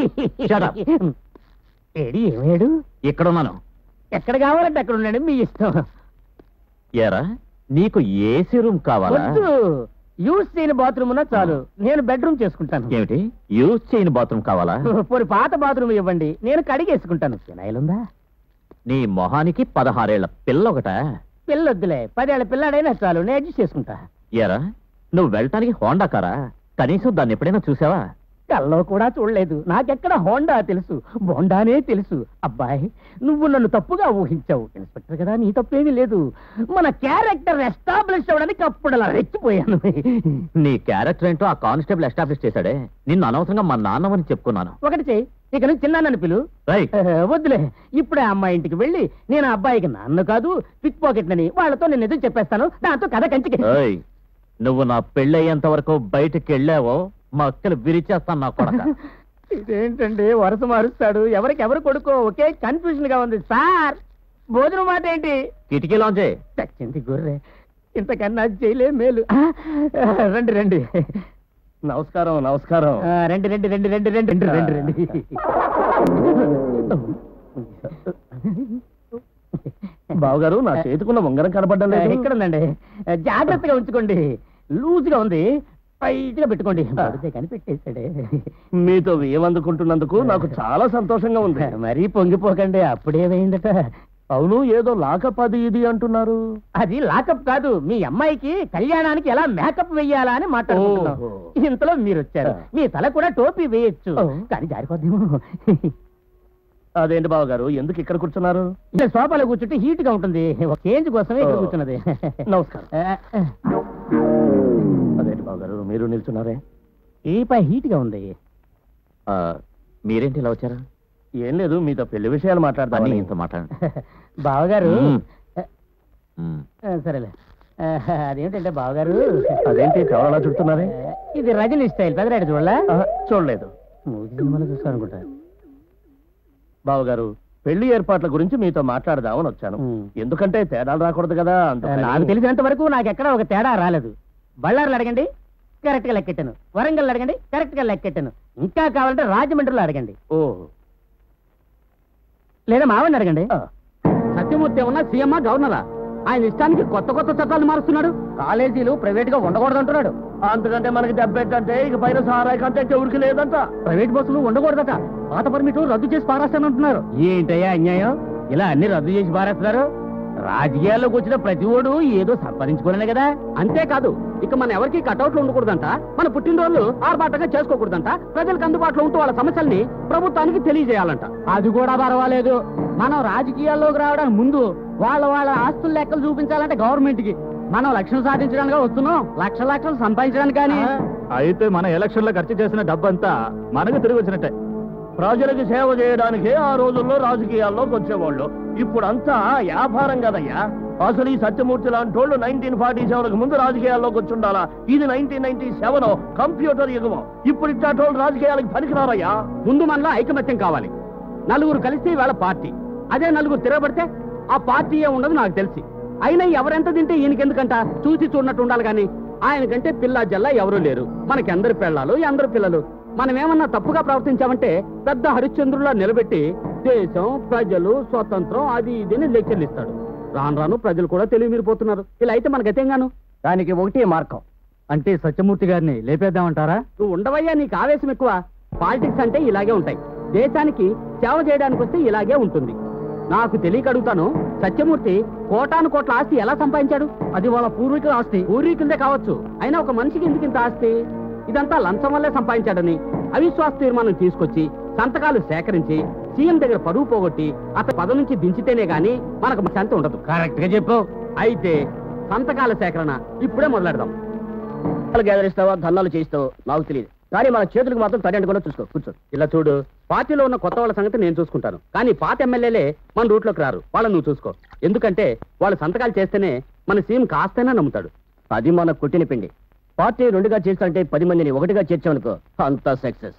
ఏడి ఏమేడు? ఇక్కడున్నాను. ఎక్కడ కావాలంటే అక్కడ ఉన్నాడు, మీ ఇష్టం. ఏరా, నీకు ఏసీ రూమ్ కావాలా? యూజ్ చేయని బాత్రూమ్ ఉన్నా చాలు, నేను బెడ్రూమ్ చేసుకుంటాను. ఏమిటి, యూజ్ చేయని బాత్రూమ్ కావాలా? పోనీ పాత బాత్రూమ్ ఇవ్వండి, నేను కడిగేసుకుంటాను. ఫినాయిలుందా? నీ మొహానికి పదహారేళ్ల పిల్ల ఒకట. పిల్లొద్దులే, పదేళ్ల పిల్లాడైనా చాలు, నేను అడ్జస్ట్ చేసుకుంటా. ఏరా, నువ్వు వెళ్ళటానికి హోండా కారా? కనీసం దాన్ని ఎప్పుడైనా చూసావా? కల్లో కూడా చూడలేదు. నాకెక్కడ హోండా తెలుసు, బోండానే తెలుసు. అబ్బాయి, నువ్వు నన్ను తప్పుగా ఊహించావు. ఇన్స్పెక్టర్ కదా, నీ తప్పేమీ లేదు. మన క్యారెక్టర్ ఎస్టాబ్లిష్ అవ్వడానికి అప్పుడు అలా రెచ్చిపోయాను. నీ క్యారెక్టర్ ఏంటో ఆ కానిస్టేబుల్ ఎస్టాబ్లిష్ చేశాడే. నిన్ను అనవసరంగా మా నాన్నవని చెప్పుకున్నాను. ఒకటి చెయ్యి, ఇక నుంచి చిన్నాన్నని పిలు. వద్దులే, ఇప్పుడే అమ్మాయి ఇంటికి వెళ్ళి నేను అబ్బాయికి నాన్న కాదు పిక్ పాకెట్లని వాళ్ళతో నేను ఎదురు చెప్పేస్తాను. దాంతో కథ కంచికి. నువ్వు నా పెళ్ళయ్యేంత వరకు బయటకు వెళ్ళావో మా అక్కలు విరిచేస్తాను నా కొడక. ఇదేంటండి వరుస మారుస్తాడు? ఎవరికి ఎవరు కొడుకో ఒకే కన్ఫ్యూజన్ గా ఉంది సార్. భోజనం మాట ఏంటి? కిటికీలోంచే చచ్చింది గొర్రె, ఇంతకన్నా చేయలే మేలు. రండి రండి. నమస్కారం నమస్కారం. రండి రండి రండి రండి రండి రండి రండి రండి. బావగారు, నా చేతికున్న ఉంగరం కనపడ్డం లేదు. ఎక్కడుందండి? జాగ్రత్తగా ఉంచుకోండి, లూజ్ గా ఉంది, టైట్ గా పెట్టుకోండి. పడితే కనిపెట్టేశాడే. మీతో ఏమందుకుంటున్నందుకు నాకు చాలా సంతోషంగా ఉంది. మరీ పొంగిపోకండి, అప్పుడేమైందట? అవును, ఏదో లాకప్ అది ఇది అంటున్నారు. అది లాకప్ కాదు, మీ అమ్మాయికి కళ్యాణానికి ఎలా మేకప్ వెయ్యాలా అని మాట్లాడుకుంటున్నాం. ఓహో. ఇంతలో మీరు వచ్చారు. మీ తల కూడా టోపీ వేయచ్చు, కానీ జారిపోద్దేమో. అదేంటి బావగారు, ఎందుకు ఇక్కడ కూర్చున్నారు? ఇలా సోఫాలో కూర్చుంటే హీట్ గా ఉంటుంది, ఒక చేంజ్ కోసమే ఇక్కడ కూర్చున్నది. నమస్కారం. అదేంటి బావగారు, మీరు నిల్చున్నారే? ఈ పై హీట్ గా ఉంది. ఆ, మీరేంటి ఇలా వచ్చారా? ఏం లేదు, మీతో పెళ్లి విషయాలు మాట్లాడదామని. ఇంత మాట్లాడండి. బావగారు, మ్మ్. మ్మ్. ఆ, సరేలే. ఆ, అదేంటంటే బావగారు, అదేంటి కవరలా చుడుతున్నారే? ఆ, ఇది రజనీ స్టైల్, పెద్దరాడు చూడలా? ఆహా, చూడలేదు. మూవీ సినిమాలో చూస్తానుకుంటా. బావగారు, పెళ్లి ఏర్పాట్ల గురించి మీతో మాట్లాడదామని వచ్చాను. మ్మ్. ఎందుకంటే తేడాలు రాకూడదు కదా. అందుకని. నాకు తెలిసినంత వరకు నాకు ఎక్కడ ఒక తేడా రాలేదు. బళ్ళారులు అడగండి, కరెక్ట్ గా లెక్కెట్టాను. వరంగల్ అడగండి, కరెక్ట్ గా లెక్కెట్టాను. ఇంకా కావాలంటే రాజమండ్రిలో అడగండి, ఓ లేదా మావని అడగండి. సత్యమూర్తి ఏమన్నా సీఎమ్మా గవర్నరా? ఆయన ఇష్టానికి కొత్త కొత్త చట్టాలు మారుస్తున్నాడు. కాలేజీలు ప్రైవేట్ గా ఉండకూడదు అంటున్నాడు. అంతకంటే మనకి దెబ్బ ఏంటంటే ఇక పైన సారాయి కంటే ఎవరికి లేదంట. ప్రైవేట్ బస్సులు ఉండకూడదట. పాత పర్మిట్ రద్దు చేసి పారేస్తానంటున్నారు. ఏంటయ్యా అన్యాయం? ఇలా అన్ని రద్దు చేసి పారేస్తున్నారు. రాజకీయాల్లోకి వచ్చిన ప్రతి ఓడు ఏదో సంపాదించుకోలేనే కదా. అంతేకాదు, ఇక మన ఎవరికి కటౌట్లు ఉండకూడదంట, మన పుట్టినరోజులు ఆర్భాటంగా చేసుకోకూడదంట, ప్రజలకు అందుబాటులో ఉంటూ వాళ్ళ సమస్యల్ని ప్రభుత్వానికి తెలియజేయాలంట. అది కూడా పర్వాలేదు, మనం రాజకీయాల్లోకి రావడానికి ముందు వాళ్ళ వాళ్ళ ఆస్తుల లెక్కలు చూపించాలంటే గవర్నమెంట్ కి. మనం లక్ష్యం సాధించడానికి వస్తున్నాం, లక్ష లక్షలు సంపాదించడానికి. కానీ అయితే మన ఎలక్షన్ లో ఖర్చు చేసిన డబ్బంతా మనకు తిరిగి వచ్చినట్టే. ప్రజలకు సేవ చేయడానికే ఆ రోజుల్లో రాజకీయాల్లోకి వచ్చేవాళ్ళు. ఇప్పుడు అంతా వ్యాపారం కదయ్యా. అసలు ఈ సత్యమూర్తి లాంటి వాళ్ళు నైన్టీన్ ఫార్టీ సెవెన్ ముందు రాజకీయాల్లోకి వచ్చి ఉండాలా. ఇది నైన్టీన్ నైన్టీ సెవెన్ కంప్యూటర్ యుగం. ఇప్పుడు ఇట్లాంటి రాజకీయాలకు పనికిరారయ్యా. ముందు మనలో ఐకమత్యం కావాలి. నలుగురు కలిస్తే వాళ్ళ పార్టీ, అదే నలుగురు తిరగబడితే ఆ పార్టీయే ఉండదు నాకు తెలిసి. అయినా ఎవరెంత తింటే ఈయనకెందుకంట? చూసి చూడనట్టు ఉండాలి కానీ ఆయనకంటే పిల్ల జల్లా ఎవరూ లేరు. మనకి అందరు పిల్లలు, అందరు పిల్లలు. మనం ఏమన్నా తప్పుగా ప్రవర్తించామంటే పెద్ద హరిశ్చంద్రులా నిలబెట్టి దేశం, ప్రజలు, స్వతంత్రం అది ఇదని లెక్చర్లు ఇస్తాడు. రాను రాను ప్రజలు కూడా తెలివి మీరిపోతున్నారు. ఇలా అయితే మన గతేంగాను. దానికి ఒకటి మార్గం. అంటే సత్యమూర్తి గారిని లేపేద్దామంటారా? నువ్వు ఉండవయ్యా, నీకు ఆవేశం ఎక్కువ. పాలిటిక్స్ అంటే ఇలాగే ఉంటాయి. దేశానికి సేవ చేయడానికి వస్తే ఇలాగే ఉంటుంది. నాకు తెలియక అడుగుతాను, సత్యమూర్తి కోటాను కోట్ల ఆస్తి ఎలా సంపాదించాడు? అది వాళ్ళ పూర్వీకుల ఆస్తి. పూర్వీకులదే కావచ్చు, అయినా ఒక మనిషికి ఎందుకు ఇంత ఆస్తి? ఇదంతా లంచం వల్లే సంపాదించాడని అవిశ్వాస తీర్మానం తీసుకొచ్చి సంతకాలు సేకరించి సీఎం దగ్గర పరువు పోగొట్టి అతని పదవి నుంచి దించితేనే గాని మనకు శాంతి ఉండదు. కరెక్ట్ గా చెప్పు. అయితే సంతకాల సేకరణ ఇప్పుడే మొదలెడదాం. గ్యాదరిస్తావా, ధర్నాలు చేయిస్తావో నాకు తెలియదు, కానీ మన చేతులకు మాత్రం తడి కూడా చూసుకో. కూర్చో. ఇలా చూడు, పార్టీలో ఉన్న కొత్త వాళ్ళ సంగతి నేను చూసుకుంటాను, కానీ పాత ఎమ్మెల్యేలే మన రూట్లోకి రారు. వాళ్ళని నువ్వు చూసుకో. ఎందుకంటే వాళ్ళు సంతకాలు చేస్తేనే మన సీఎం కాస్తేనే నమ్ముతాడు. అది మన కుట్టిన పిండి. పార్టీ రెండుగా చేస్తాంటే పది మందిని ఒకటిగా చేర్చామనుకో, అంతా సక్సెస్.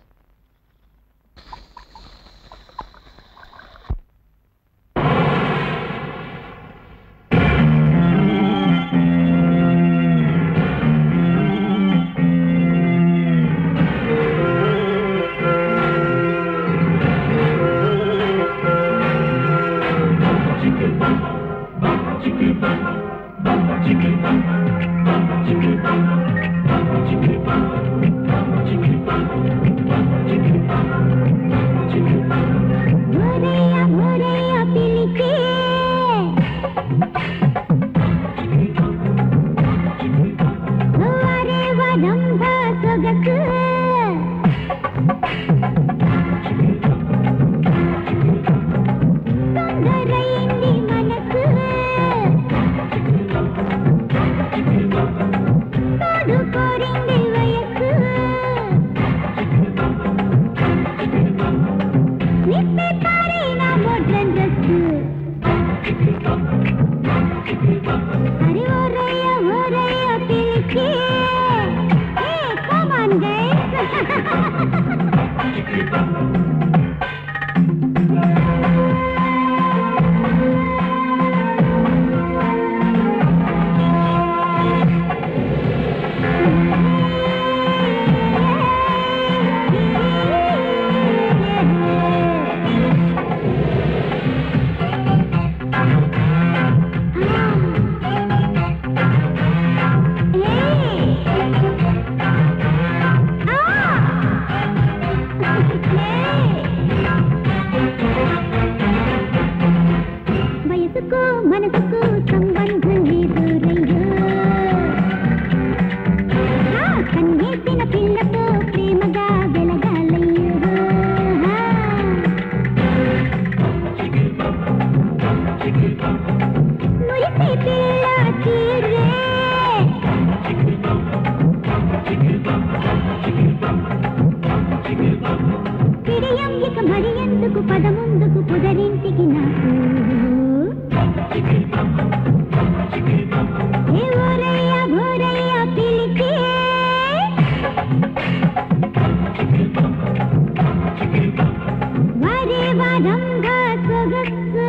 నిప్పే పారేనా నాకు సంబంధం లేదు రయ్యో కన్నేసిన పిల్లతో ప్రేమగా వెలగాలయ్యో మురిసే పిల్ల చీరే పిడియం ఇక మరి ఎందుకు పదముందుకు పుదరింటికి నాకు ఏ ఊరయ్య ఊరయ్య పిలిచే వరే వరంగా సొగసు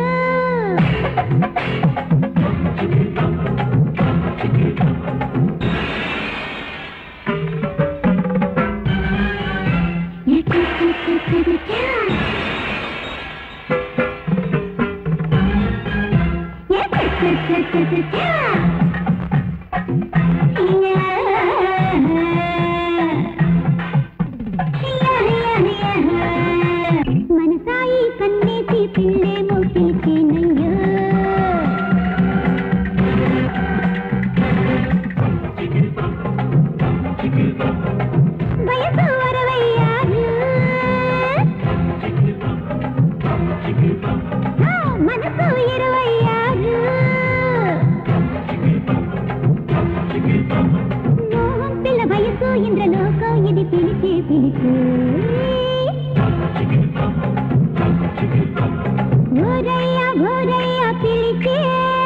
మనసాయి కన్నేసి పిల్లేమో తీసేనయ్యో వయసు అరవయ్యారు మనసు ఇరవయ్యారు మోహం పిల్ల వయసు ఇంద్రలోకం ఇది పిలిచే పిలిచే ఊరయ్య ఊరయ్య పిలిచే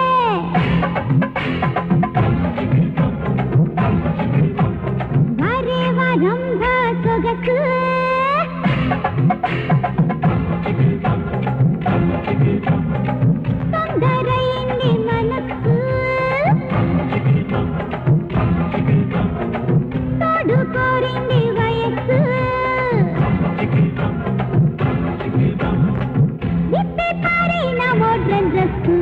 వరే వరంభ సొగసు తొందరయింది మనసు తోడు కోరింది వయస్సు విప్పి పారైన మోడ్రన్ డ్రెస్సు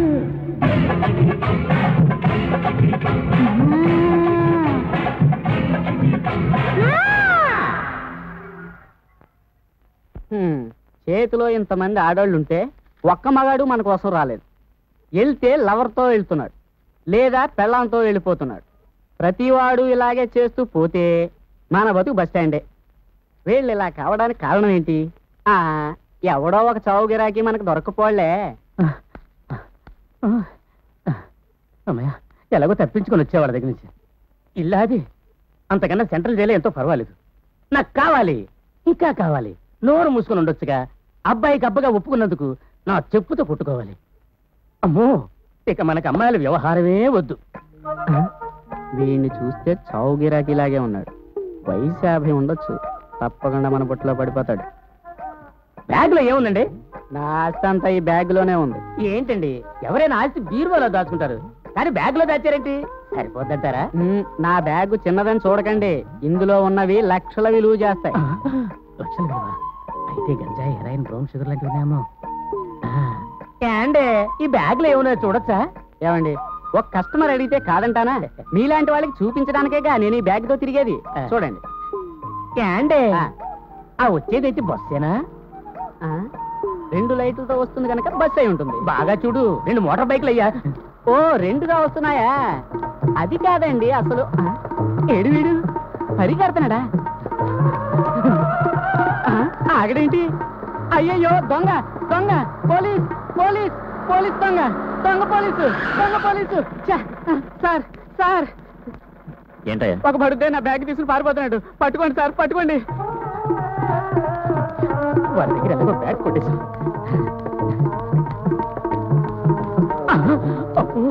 చేతిలో ఇంతమంది ఆడవాళ్ళుంటే ఒక్క మగాడు మన కోసం రాలేదు. వెళ్తే లవర్తో వెళ్తున్నాడు, లేదా పెళ్ళాంతో వెళ్ళిపోతున్నాడు. ప్రతివాడు ఇలాగే చేస్తూ పోతే మన బతుకు బస్ స్టాండే. వీళ్ళు ఇలా కావడానికి కారణం ఏంటి? ఆ ఎవడో ఒక చావు గిరాకీ మనకు దొరకపోలే. అమ్మయ్య, ఎలాగో తప్పించుకొని వచ్చేవాళ్ళ దగ్గర నుంచి. ఇల్లాది అంతకన్నా సెంట్రల్ జైలు ఎంతో పర్వాలేదు. నాకు కావాలి, ఇంకా కావాలి. నోరు మూసుకొని ఉండొచ్చుగా. అబ్బాయికి అబ్బగా ఒప్పుకున్నందుకు నా చెప్పుతో కొట్టుకోవాలి. అమ్మో, ఇక మనకు అమ్మాయిల వ్యవహారమే వద్దు. వీడిని చూస్తే చావు గిరాకీలాగే ఉన్నాడు. వయసు యాభై ఉండొచ్చు. తప్పకుండా మన బుట్టలో పడిపోతాడు. బ్యాగ్ లో ఏముందండి? నా ఆస్తి అంతా ఈ బ్యాగ్ లోనే ఉంది. ఏంటండి, ఎవరైనా ఆస్తి బీరువాలో దాచుకుంటారు, కానీ బ్యాగ్ లో దాచారేంటి? సరిపోద్దంటారా? ఉమ్, నా బ్యాగ్ చిన్నదని చూడకండి. ఇందులో ఉన్నవి లక్షల విలువ చేస్తాయి. లక్షల విలువ అయితే గంజాయి, హెరాయిన్, బ్రౌన్ షుగర్ లాంటివి ఉన్నాయేమో. ఏండే ఈ బ్యాగ్ లో ఏమన్నా చూడొచ్చా? ఏమండి, ఒక కస్టమర్ అడిగితే కాదంటానా? మీలాంటి వాళ్ళకి చూపించడానికేగా నేను ఈ బ్యాగ్ తో తిరిగేది. చూడండి. ఏండే, ఆ వచ్చేదైతే బస్సేనా? రెండు లైట్లతో వస్తుంది కనుక బస్ అయి ఉంటుంది. బాగా చూడు, రెండు మోటార్ బైక్లు అయ్యా. ఓ, రెండుగా వస్తున్నాయా? అది కాదండి అసలు. ఏడు వీడు పరిగెడుతున్నాడా? ఆగడేంటి? అయ్యయ్యో, దొంగ దొంగ! పోలీస్ పోలీస్ పోలీస్ దొంగ దొంగ పోలీసు దొంగ పోలీసు! సార్ సార్, ఏంటయ్యా? ఒక పడుద్దే నా బ్యాగ్ తీసుకుని పారిపోతున్నాడు. పట్టుకోండి సార్, పట్టుకోండి. వారి దగ్గర ఎలాగో బ్యాగ్ కొట్టేశాం. అప్పు,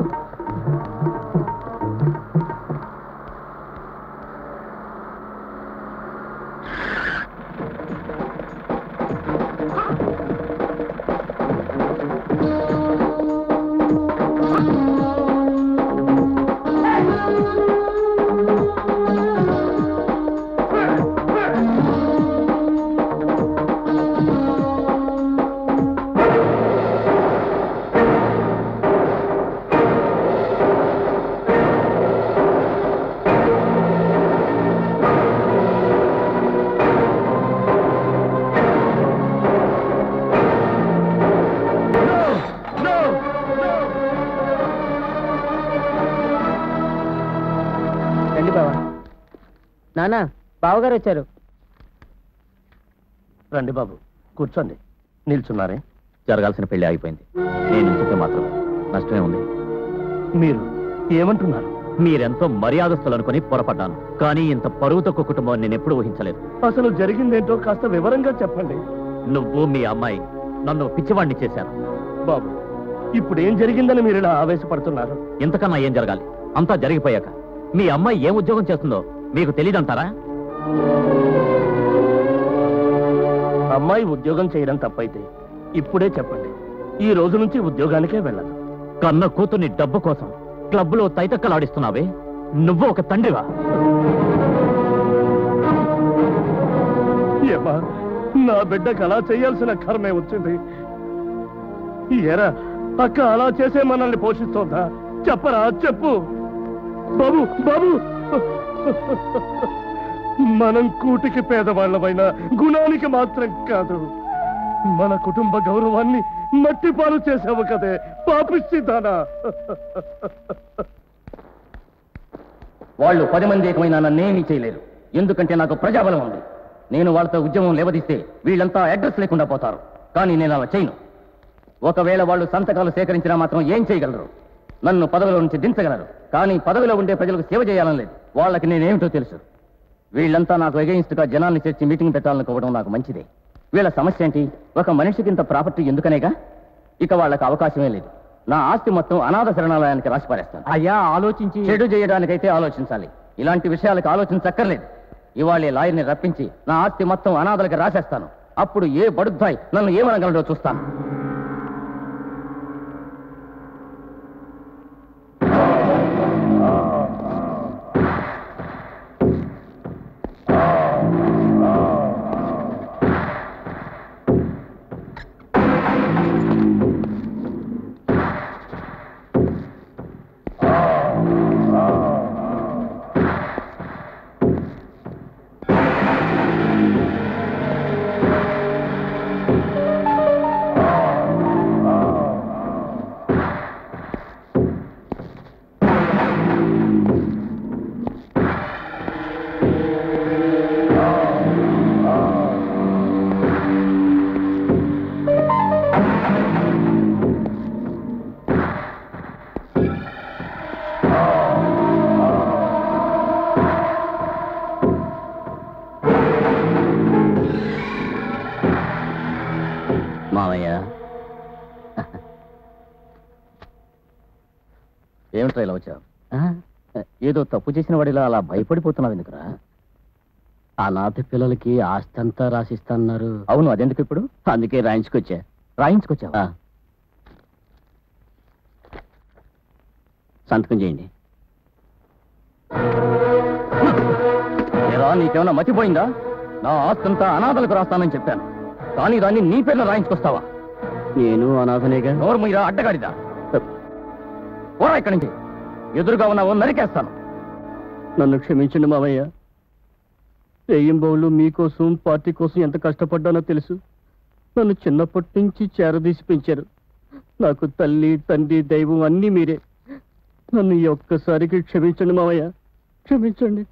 నానా బావగారు వచ్చారు. రండి బాబు, కూర్చోండి. నిల్చున్నారే? జరగాల్సిన పెళ్లి ఆగిపోయింది. నేను నిల్చుంటే మాత్రం నష్టమే ఉంది. మీరు ఏమంటున్నారు? మీరెంతో మర్యాదస్తులు అనుకుని పొరపడ్డాను, కానీ ఇంత పరువు తక్కువ కుటుంబం నేను ఎప్పుడు ఊహించలేదు. అసలు జరిగిందేంటో కాస్త వివరంగా చెప్పండి. నువ్వు మీ అమ్మాయి నన్ను పిచ్చివాణ్ణి చేశారు. బాబు, ఇప్పుడు ఏం జరిగిందని మీరు ఇలా ఆవేశపడుతున్నారు? ఇంతకన్నా ఏం జరగాలి? అంతా జరిగిపోయాక మీ అమ్మాయి ఏం ఉద్యోగం చేస్తుందో మీకు తెలియదంటారా? అమ్మాయి ఉద్యోగం చేయడం తప్పైతే ఇప్పుడే చెప్పండి. ఈ రోజు నుంచి ఉద్యోగానికే వెళ్ళదు. కన్న కూతుర్ని డబ్బు కోసం క్లబ్లో తైతక్కలాడిస్తున్నావే, నువ్వు ఒక తండ్రివా? ఏమా, నా బిడ్డకు అలా చేయాల్సిన కర్మే వచ్చింది. ఎరా అక్క అలా చేసే మనల్ని పోషిస్తోందా? చెప్పరా, చెప్పు బాబు. బాబు, మనం కూటికి పేదవాళ్ళమైనా గుణానికి మాత్రం కాదు. మన కుటుంబ గౌరవాన్ని మట్టి పాలు చేసావు కదే పాపిస్తుందానా? వాళ్ళు పది మంది ఏకమైనా నన్నేమీ చేయలేరు. ఎందుకంటే నాకు ప్రజాబలం ఉంది. నేను వాళ్ళతో ఉద్యమం లేవదీస్తే వీళ్ళంతా అడ్రస్ లేకుండా పోతారు. కానీ నేను అలా చేయను. ఒకవేళ వాళ్ళు సంతకాలు సేకరించినా మాత్రం ఏం చేయగలరు? నన్ను పదవిలో నుంచి దించగలరు, కానీ పదవిలో ఉండే ప్రజలకు సేవ చేయాలని లేదు. వాళ్ళకి నేనేమిటో తెలుసు. వీళ్ళంతా నాకు అగెయిన్స్ట్ గా జనాన్ని చేర్చి మీటింగ్ పెట్టాలనుకోవడం నాకు మంచిదే. వీళ్ళ సమస్య ఏంటి? ఒక మనిషికి ఇంత ప్రాపర్టీ ఎందుకనేగా. ఇక వాళ్ళకి అవకాశమే లేదు. నా ఆస్తి మొత్తం అనాథ శరణాలయానికి రాసి పారేస్తాను. అయ్యా, ఆలోచించి చెడు చేయడానికైతే ఆలోచించాలి, ఇలాంటి విషయాలకు ఆలోచించక్కర్లేదు. ఇవాళ లాయర్ని రప్పించి నా ఆస్తి మొత్తం అనాథలకి రాసేస్తాను. అప్పుడు ఏ బడుద్దాయి నన్ను ఏమనగలడో చూస్తాను. ఏమిట్రా ఇలా వచ్చావు? ఏదో తప్పు చేసిన వాడిలా అలా భయపడిపోతున్నావు ఎందుకురా? అనాథ పిల్లలకి ఆస్తి అంతా రాసిస్తాన్నారు. అవును, అదెందుకు ఇప్పుడు? అందుకే రాయించుకొచ్చా. రాయించుకొచ్చావా? సంతకం చేయండి. ఏరా, నీకేమన్నా మతిపోయిందా? నా ఆస్తంతా అనాథలకు రాస్తానని చెప్పాను, కానీ దాన్ని నీ పేరులో రాయించుకొస్తావా? నేను అనాథనేగా. నోరు మీరా అడ్డగాడిదా? పోరా ఇక్కడి నుంచి. ఎదురుగా ఉన్నావో నరికేస్తాను. నన్ను క్షమించండి మావయ్య. రేయింబౌలు మీకోసం పార్టీ కోసం ఎంత కష్టపడ్డానో తెలుసు. నన్ను చిన్నప్పటి నుంచి చేరదీసి పెంచారు. నాకు తల్లి తండ్రి దైవం అన్నీ మీరే. నన్ను ఈ ఒక్కసారికి క్షమించండి మావయ్య, క్షమించండి.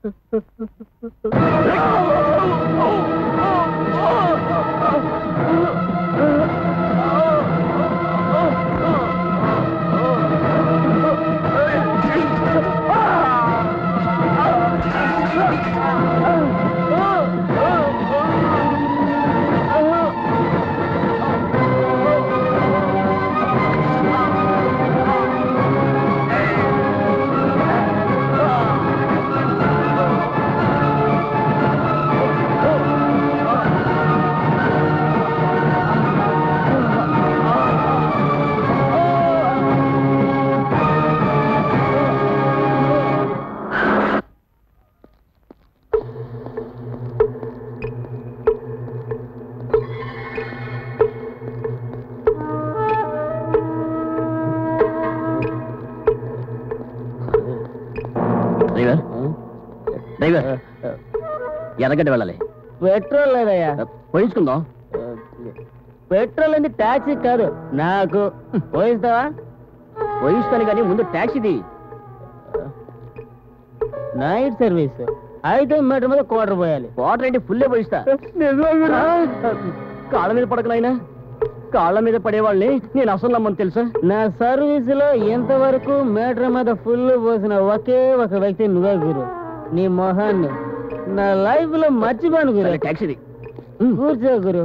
డ్రైవర్, ఎర్రగడ్డ వెళ్ళాలి. పెట్రోల్ లేదయ్యా. పోయించుకుందాం. పెట్రోల్ అనేది ట్యాక్సీ కాదు, నాకు. పోయిస్తావా? పోయిస్తాను కానీ ముందు ట్యాక్సీది. నైట్ సర్వీస్ అయితే మీటర్ మీద క్వార్టర్ పోయాలి. క్వార్టర్ ఏంటి ఫుల్లే పోయిస్తా. కాళ్ళ మీద పడకనైనా కాళ్ళ మీద పడేవాళ్ళని నేను అసలు నమ్మని తెలుసా. నా సర్వీస్ లో ఎంతవరకు మీటర్ మీద ఫుల్ పోసిన ఒకే ఒక వ్యక్తి నువ్వే గురు. నీ మొహాన్ని నా లైఫ్ లో మర్చిపోను గురు. ట్యాక్సీ కూర్చో గురు.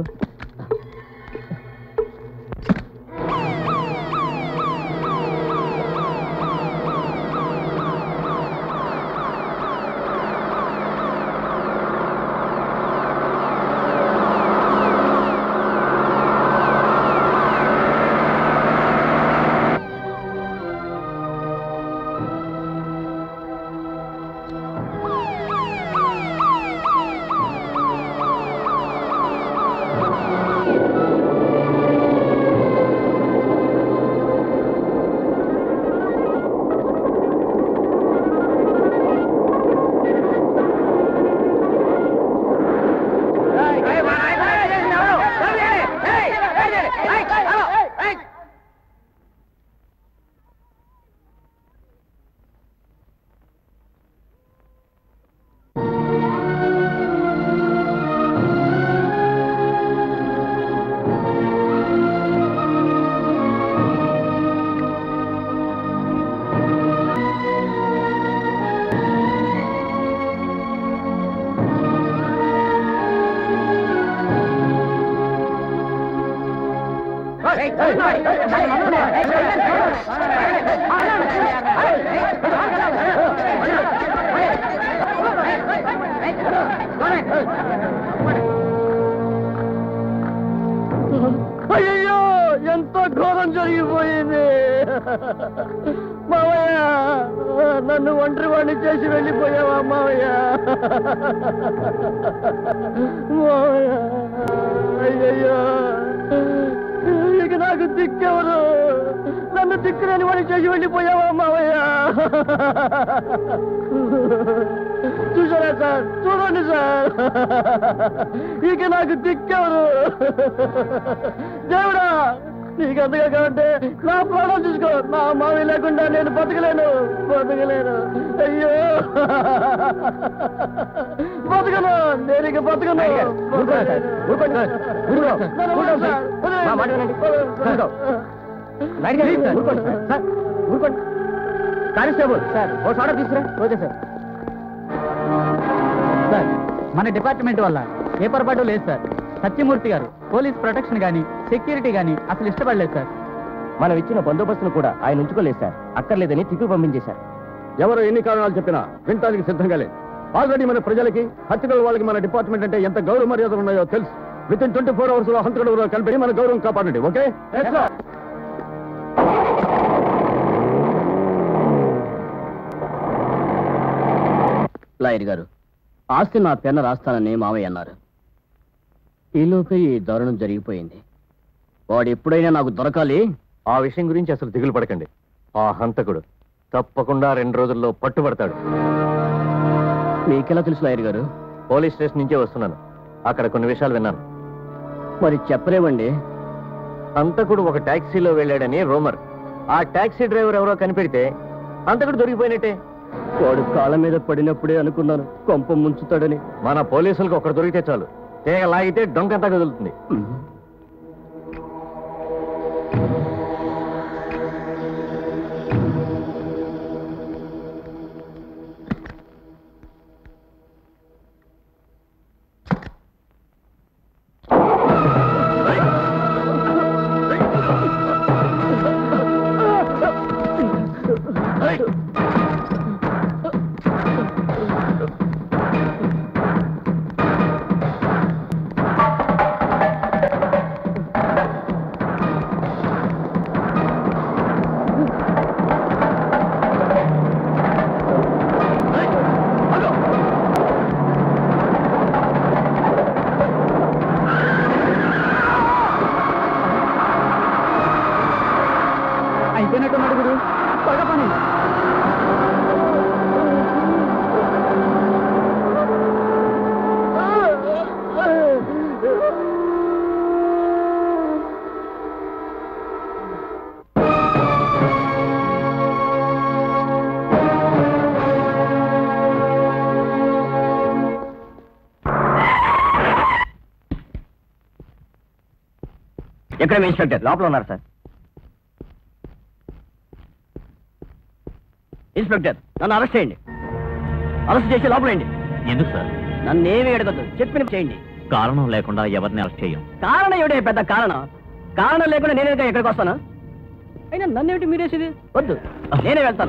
అయ్యో ఎంత ఘోరం జరిగిపోయింది మావయ్య. నన్ను ఒంటరి వాడిని చేసి వెళ్ళిపోయావా మావయ్య. మావయ్య అయ్యయ్యో ఇక నాకు దిక్కెవరు. నన్ను దిక్కులేని వాడిని చేసి వెళ్ళిపోయావా మావయ్య. చూసారా సార్, చూడండి సార్, ఇక నాకు దిక్కెవరు. దేవుడా నీకు అంతగా కావంటే నా ప్రాణం చూసుకో. నా మావి లేకుండా నేను బతకలేను బతకలేను అయ్యో బతకను. నేను ఇక బతకను. కానిస్టేబుల్ సార్ ఓ సోడా తీసుకురా. Okay sir. సార్ మన డిపార్ట్మెంట్ వల్ల ఏ పొరపాటు లేదు సార్. సత్యమూర్తి గారు పోలీస్ ప్రొటెక్షన్ గానీ సెక్యూరిటీ గానీ అసలు ఇష్టపడలేదు సార్. మనం ఇచ్చిన బందోబస్తును కూడా ఆయన ఉంచుకోలేదు సార్. అక్కర్లేదని తిప్పి పంపించేశారు. ఎవరు ఎన్ని కారణాలు చెప్పినా వినటానికి సిద్ధంగా లేదు. ఆల్రెడీ మన ప్రజలకి హత్యగల వాళ్ళకి మన డిపార్ట్మెంట్ అంటే ఎంత గౌరవ మర్యాదలు ఉన్నాయో తెలుసు. Within twenty four hours లో హంతకుడు కలిపి మన గౌరవం కాపాడండి. ఓకే లాయర్ గారు, ఆస్తి నా పెన్న రాస్తానని మావయ్య అన్నారు. ఈలోపే ఈ దారుణం జరిగిపోయింది. వాడు ఎప్పుడైనా నాకు దొరకాలి. ఆ విషయం గురించి అసలు దిగులు పడకండి. ఆ హంతకుడు తప్పకుండా రెండు రోజుల్లో పట్టుబడతాడు. మీకెలా తెలుసు లాయర్ గారు? పోలీస్ స్టేషన్ నుంచే వస్తున్నాను. అక్కడ కొన్ని విషయాలు విన్నాను. మరి చెప్పలేవండి. హంతకుడు ఒక టాక్సీలో వెళ్ళాడని రూమర్. ఆ టాక్సీ డ్రైవర్ ఎవరో కనిపెడితే హంతకుడు దొరికిపోయినట్టే. వాడు కాళ్ళ మీద పడినప్పుడే అనుకున్నాను కొంప ముంచుతాడని. మన పోలీసులకు ఒకరు దొరికితే చాలు, తీగ లాగితే డొంకంతా కదులుతుంది. అయిపోయినట్టు నడుగురు త్వరగా పని. ఎక్కడ మీ ఇన్స్పెక్టర్? లోపల ఉన్నారు సార్. ఇన్స్పెక్టర్, నన్ను అరెస్ట్ చేయండి. అరెస్ట్ చేసి లోపలేండి. ఎందుకు సార్? నన్ను ఏమీ అడగద్దు, చెప్పిన చేయండి. కారణం లేకుండా ఎవరిని అరెస్ట్ చేయం. కారణం ఏమిటే పెద్ద కారణం? కారణం లేకుండా నేనే ఎక్కడికి వస్తాను? అయినా నన్ను ఏమిటి మీరేసేది? వద్దు, నేనే వెళ్తాను.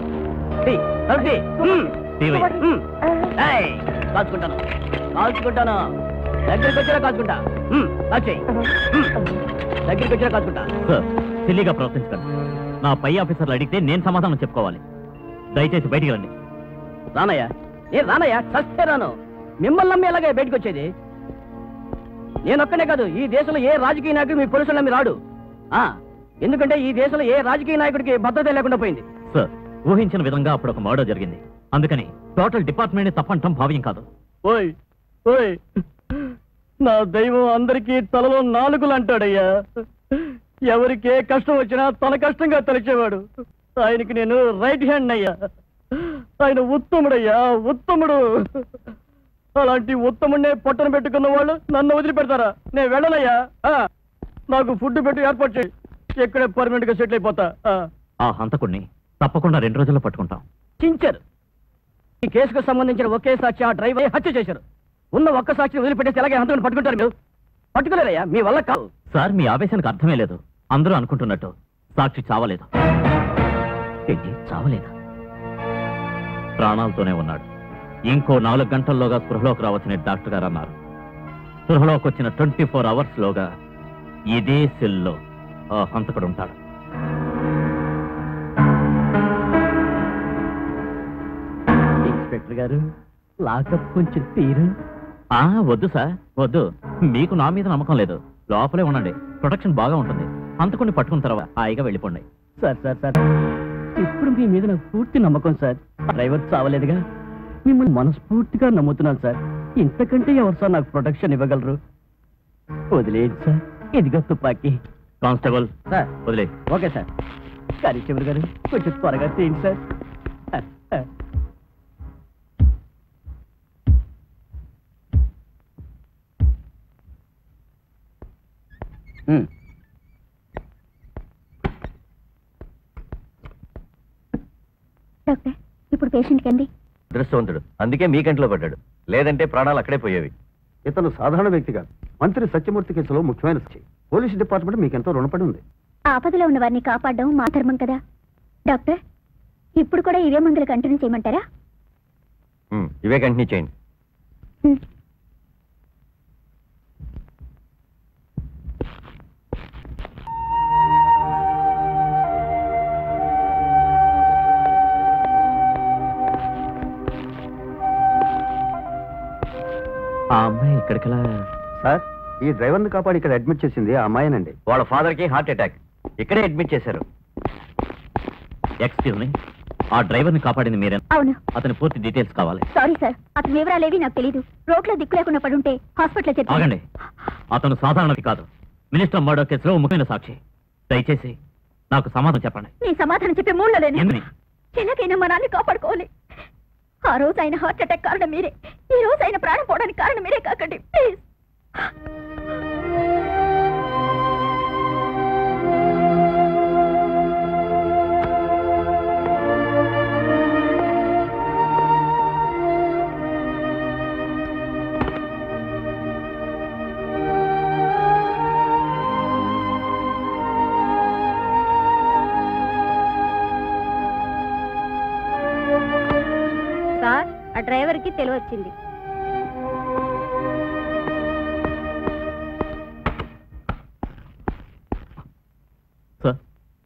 కాల్చుకుంటాను కాల్చుకుంటాను దగ్గరికి వచ్చేలా కాల్చుకుంటా. కాల్చేయి, దగ్గరికి వచ్చేలా కాల్చుకుంటా. సార్, సిల్లీగా ప్రవర్తించకండి. నా పై ఆఫీసర్లు అడిగితే నేను సమాధానం చెప్పుకోవాలి. దయచేసి బయటికి రండి. రానయ్యా, నేను రానయ్యా, చస్తే రాను. మిమ్మల్ని నమ్మి ఎలాగే బయటకు వచ్చేది? నేనొక్కనే కాదు, ఈ దేశంలో ఏ రాజకీయ నాయకుడు మీ పోలీసులు నమ్మి రాడు. ఆ ఎందుకంటే ఈ దేశంలో ఏ రాజకీయ నాయకుడికి భద్రత లేకుండా పోయింది. సార్, ఊహించిన విధంగా అప్పుడు ఒక మర్డర్ జరిగింది. అందుకని టోటల్ డిపార్ట్మెంట్ తప్పంటాం భావ్యం కాదు. ఓయ్ ఓయ్, నా దైవం అందరికీ తలలో నాలుగులు అంటాడయ్యా. ఎవరికి ఏ కష్టం వచ్చినా తన కష్టంగా తలిచేవాడు. ఆయనకి నేను రైట్ హ్యాండ్ అయ్యా. ఆయన ఉత్తముడయ్యా, ఉత్తముడు. అలాంటి ఉత్తముడినే పొట్టను పెట్టుకున్న వాళ్ళు నన్ను వదిలిపెడతారా? నేను వెళ్ళనయ్యా. నాకు ఫుడ్ పెట్టి ఏర్పాటు చేయి, ఎక్కడే పర్మనెంట్ గా సెటిల్ అయిపోతా. ఆ హంతకుడిని తప్పకుండా రెండు రోజుల్లో పట్టుకుంటాం. చించారు. ఈ కేసుకు సంబంధించిన ఒకే సాక్షి ఆ డ్రైవర్ హత్య చేశారు. ఉన్న ఒక్క సాక్షిని వదిలిపెట్టేసి ఎలాగే హంతకుని పట్టుకుంటారు? మీరు పట్టుకోలేరయ్యా, మీ వల్ల కాదు. సార్, మీ ఆవేశానికి అర్థమే లేదు. అందరూ అనుకుంటున్నట్టు సాక్షి చావలేదు. ఏంటి చావలేదా? ప్రాణాలతోనే ఉన్నాడు. ఇంకో నాలుగు గంటల్లోగా స్పృహలోకి రావచ్చని డాక్టర్ గారు అన్నారు. స్పృహలోకి వచ్చిన ట్వంటీ ఫోర్ అవర్స్ లోగా ఇదే సెల్లో ఆ హంతకుడు ఉంటాడు. ఇన్స్పెక్టర్ గారు, లాకప్ కొంచెం తీరు. ఆ వద్దు సార్, వద్దు. మీకు నా మీద నమ్మకం లేదు. లోపలే ఉండండి, ప్రొటెక్షన్ బాగా ఉంటుంది. హంతకుడిని పట్టుకున్న తర్వాత హాయిగా వెళ్ళిపోండి. సార్ సార్ సార్ ఇప్పుడు మీ మీద నాకు పూర్తి నమ్మకం సార్. డ్రైవర్ చావలేదుగా, మిమ్మల్ని మనస్ఫూర్తిగా నమ్ముతున్నాను సార్. ఇంతకంటే ఎవరు సార్ నాకు ప్రొటెక్షన్ ఇవ్వగలరు? వదిలేయండి సార్, ఇదిగో తుపాకీ. కానిస్టేబుల్ సార్, వదిలే. Okay sir. కానిస్టేబుల్ గారు, కొంచెం త్వరగా తీయండి సార్. డాక్టర్, ఇప్పుడు పేషెంట్కి అండి. దృష్టవంతుడు, అందుకే మీ కంట్లో పడ్డాడు. లేదంటే ప్రాణాలు అక్కడే పోయేవి. ఇతను సాధారణ వ్యక్తి కాదు. మంత్రి సత్యమూర్తి కేసులో ముఖ్యమైన సాక్షి. పోలీసు డిపార్ట్మెంట్ మీకెంతో రుణపడి ఉంది. ఆపదలో ఉన్న వారిని కాపాడడం మా ధర్మం కదా. డాక్టర్, ఇప్పుడు కూడా ఇవే మందులు కంటిన్యూ చేయమంటారా? ఇవే కంటిన్యూ చేయండి. ఆ అమ్మాయి ఇక్కడికలా? సార్, ఈ డ్రైవర్ ని కాపాడి ఇక్కడ అడ్మిట్ చేసింది ఆ అమ్మాయినండి. వాళ్ళ ఫాదర్ కి హార్ట్ అటాక్, ఇక్కడే అడ్మిట్ చేశారు. ఎక్స్క్యూజ్ మీ, ఆ డ్రైవర్ ని కాపాడింది మీరే? అవును. అతని పూర్తి డీటెయిల్స్ కావాలి. సారీ సార్, అతని వివరాలేవి నాకు తెలీదు. రోడ్లో దిక్కు లేకుండా పడుంటే హాస్పిటల్ చెప్పండి. ఆగండి, అతను సాధారణది కాదు. మినిస్టర్ మర్డర్ కేసులో ముఖ్యమైన సాక్షి. దయచేసి నాకు సమాధానం చెప్పండి. నీ సమాధానం చెప్పే మూడ్లో లేను. ఎందుని? ఎలాగైనా మా నాన్ని కాపాడుకోవాలి. ఆ రోజు ఆయన హార్ట్ అటాక్ కారణం మీరే. ఈ రోజు ఆయన ప్రాణం పోవడానికి కారణం మీరే కాకండి, ప్లీజ్. సార్, ఆ డ్రైవర్ కి తెలివచ్చింది. సార్,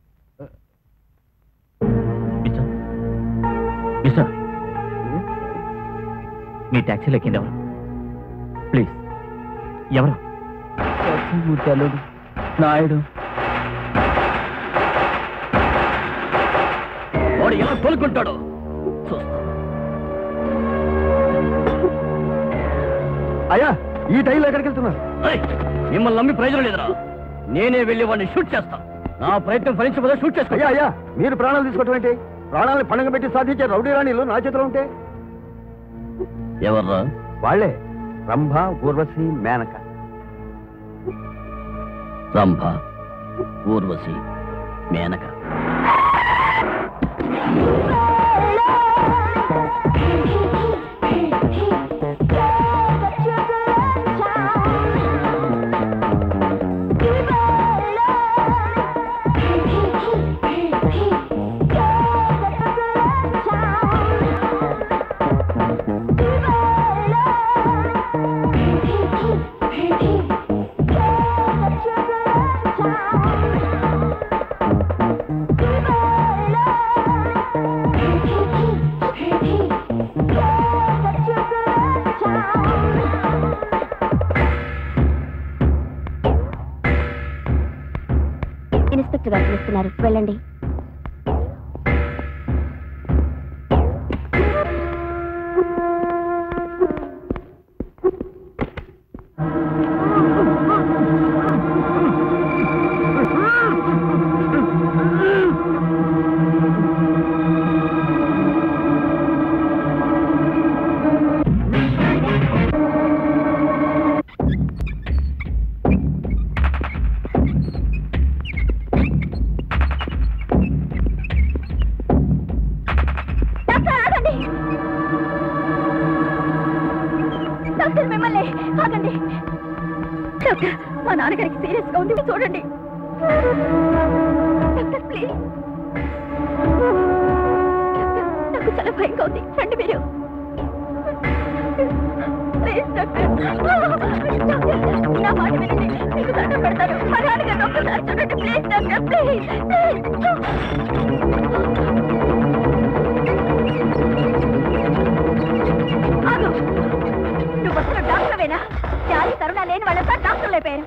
మిస్టర్ మిస్టర్ మీ ట్యాక్సీలో ఎక్కింది ఎవరు? ప్లీజ్, ఎవరు? ముత్యాలుడు నాయుడు. వాడు ఎలా కోలుకుంటాడు చూస్తా. అయ్యా, ఈ టైంలో ఎక్కడికి వెళ్తున్నారు? మిమ్మల్ని నమ్మి ప్రయోజనం లేదురా. నేనే వెళ్ళి వాడిని షూట్ చేస్తా. నా ప్రయత్నం ఫలించబోదా షూట్ చేస్తా. అయ్యా అయ్యా, మీరు ప్రాణాలు తీసుకోవటం ఏంటి? ప్రాణాలను పండుగ పెట్టి సాధించే రౌడీ రాణీలు నా చేతిలో ఉంటే? ఎవర్రా? వాళ్లే రంభ, ఊర్వశి, మేనక. రంభ, ఊర్వశి, మేనక. ఇన్స్పెక్టర్ గారు పిలుస్తున్నారు, వెళ్ళండి. మా నాన్నగారికి సీరియస్ గా ఉంది, చూడండి. ప్లీజ్, నాకు చాలా భయంగా ఉంది, రండి మీరు. ప్లీజ్ డాక్టర్, నా మాట వినండి, మీకు దండం పెడతాను. మా నాన్నగారు ఒక్కసారి చూడండి, ప్లీజ్ డాక్టర్, ప్లీజ్. ఆగు, నువ్వు అసలు డాక్టర్వేనా? జాలి కరుణ లేని వాళ్ళంతా డాక్టర్లు అయిపోయారు.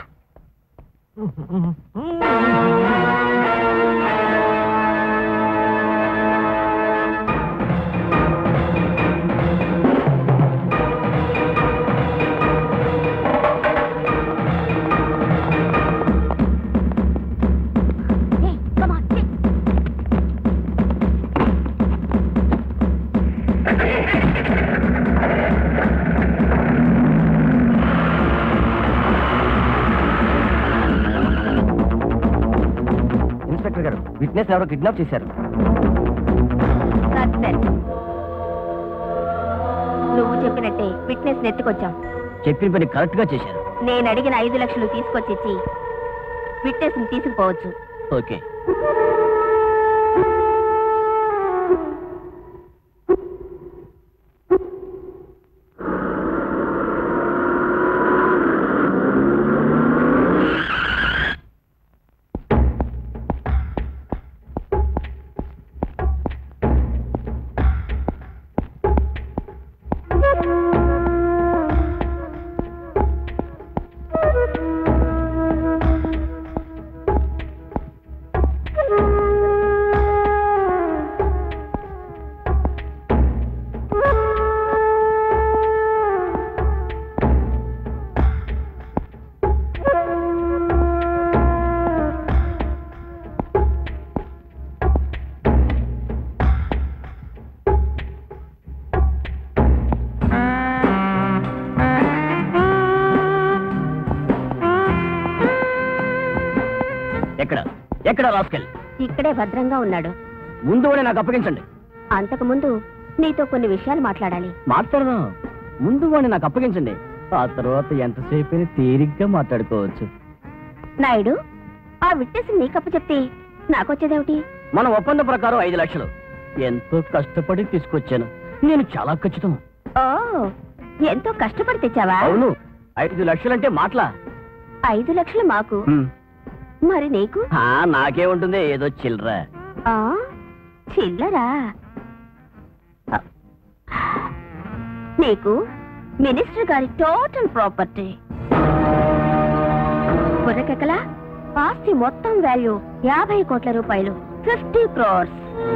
విట్నెస్ ఎవరో కిడ్నాప్ చేశారు. నువ్వు చెప్పినట్టే విట్నెస్ నెత్తుకొచ్చాం. చెప్పిన పని కరెక్ట్ గా చేశారు. నేను అడిగిన ఐదు లక్షలు తీసుకొచ్చి విట్నెస్ ని తీసుకుపోవచ్చు. ఓకే. ఎక్కడ ఎక్కడ రాస్కెల్? ఇక్కడే భద్రంగా ఉన్నాడు. ముందు వాడే నాకు అప్పగించండి. అంతకు ముందు నీతో కొన్ని విషయాలు మాట్లాడాలి. మాట్లాడదాం. ముందు వాడిని నాకు అప్పగించండి, ఆ తర్వాత ఎంతసేపు తీరిగ్గా మాట్లాడుకోవచ్చు. నాయుడు, ఆ విట్నెస్ నీకప్ప చెప్తే నాకొచ్చేదేమిటి? మన ఒప్పంద ప్రకారం ఐదు లక్షలు ఎంతో కష్టపడి తీసుకొచ్చాను. నేను చాలా ఖచ్చితం. ఓ, ఎంతో కష్టపడి తెచ్చావా? అవును. ఐదు లక్షలంటే మాటలా? ఐదు లక్షలు మాకు, మరి నీకు? నాకే ఉంటుంది ఏదో చిల్లర. చిల్లరా? నీకు మినిస్టర్ గారి టోటల్ ప్రాపర్టీ బుర్రకెక్కలా? ఆస్తి మొత్తం వాల్యూ యాభై కోట్ల రూపాయలు, ఫిఫ్టీ క్రోర్స్.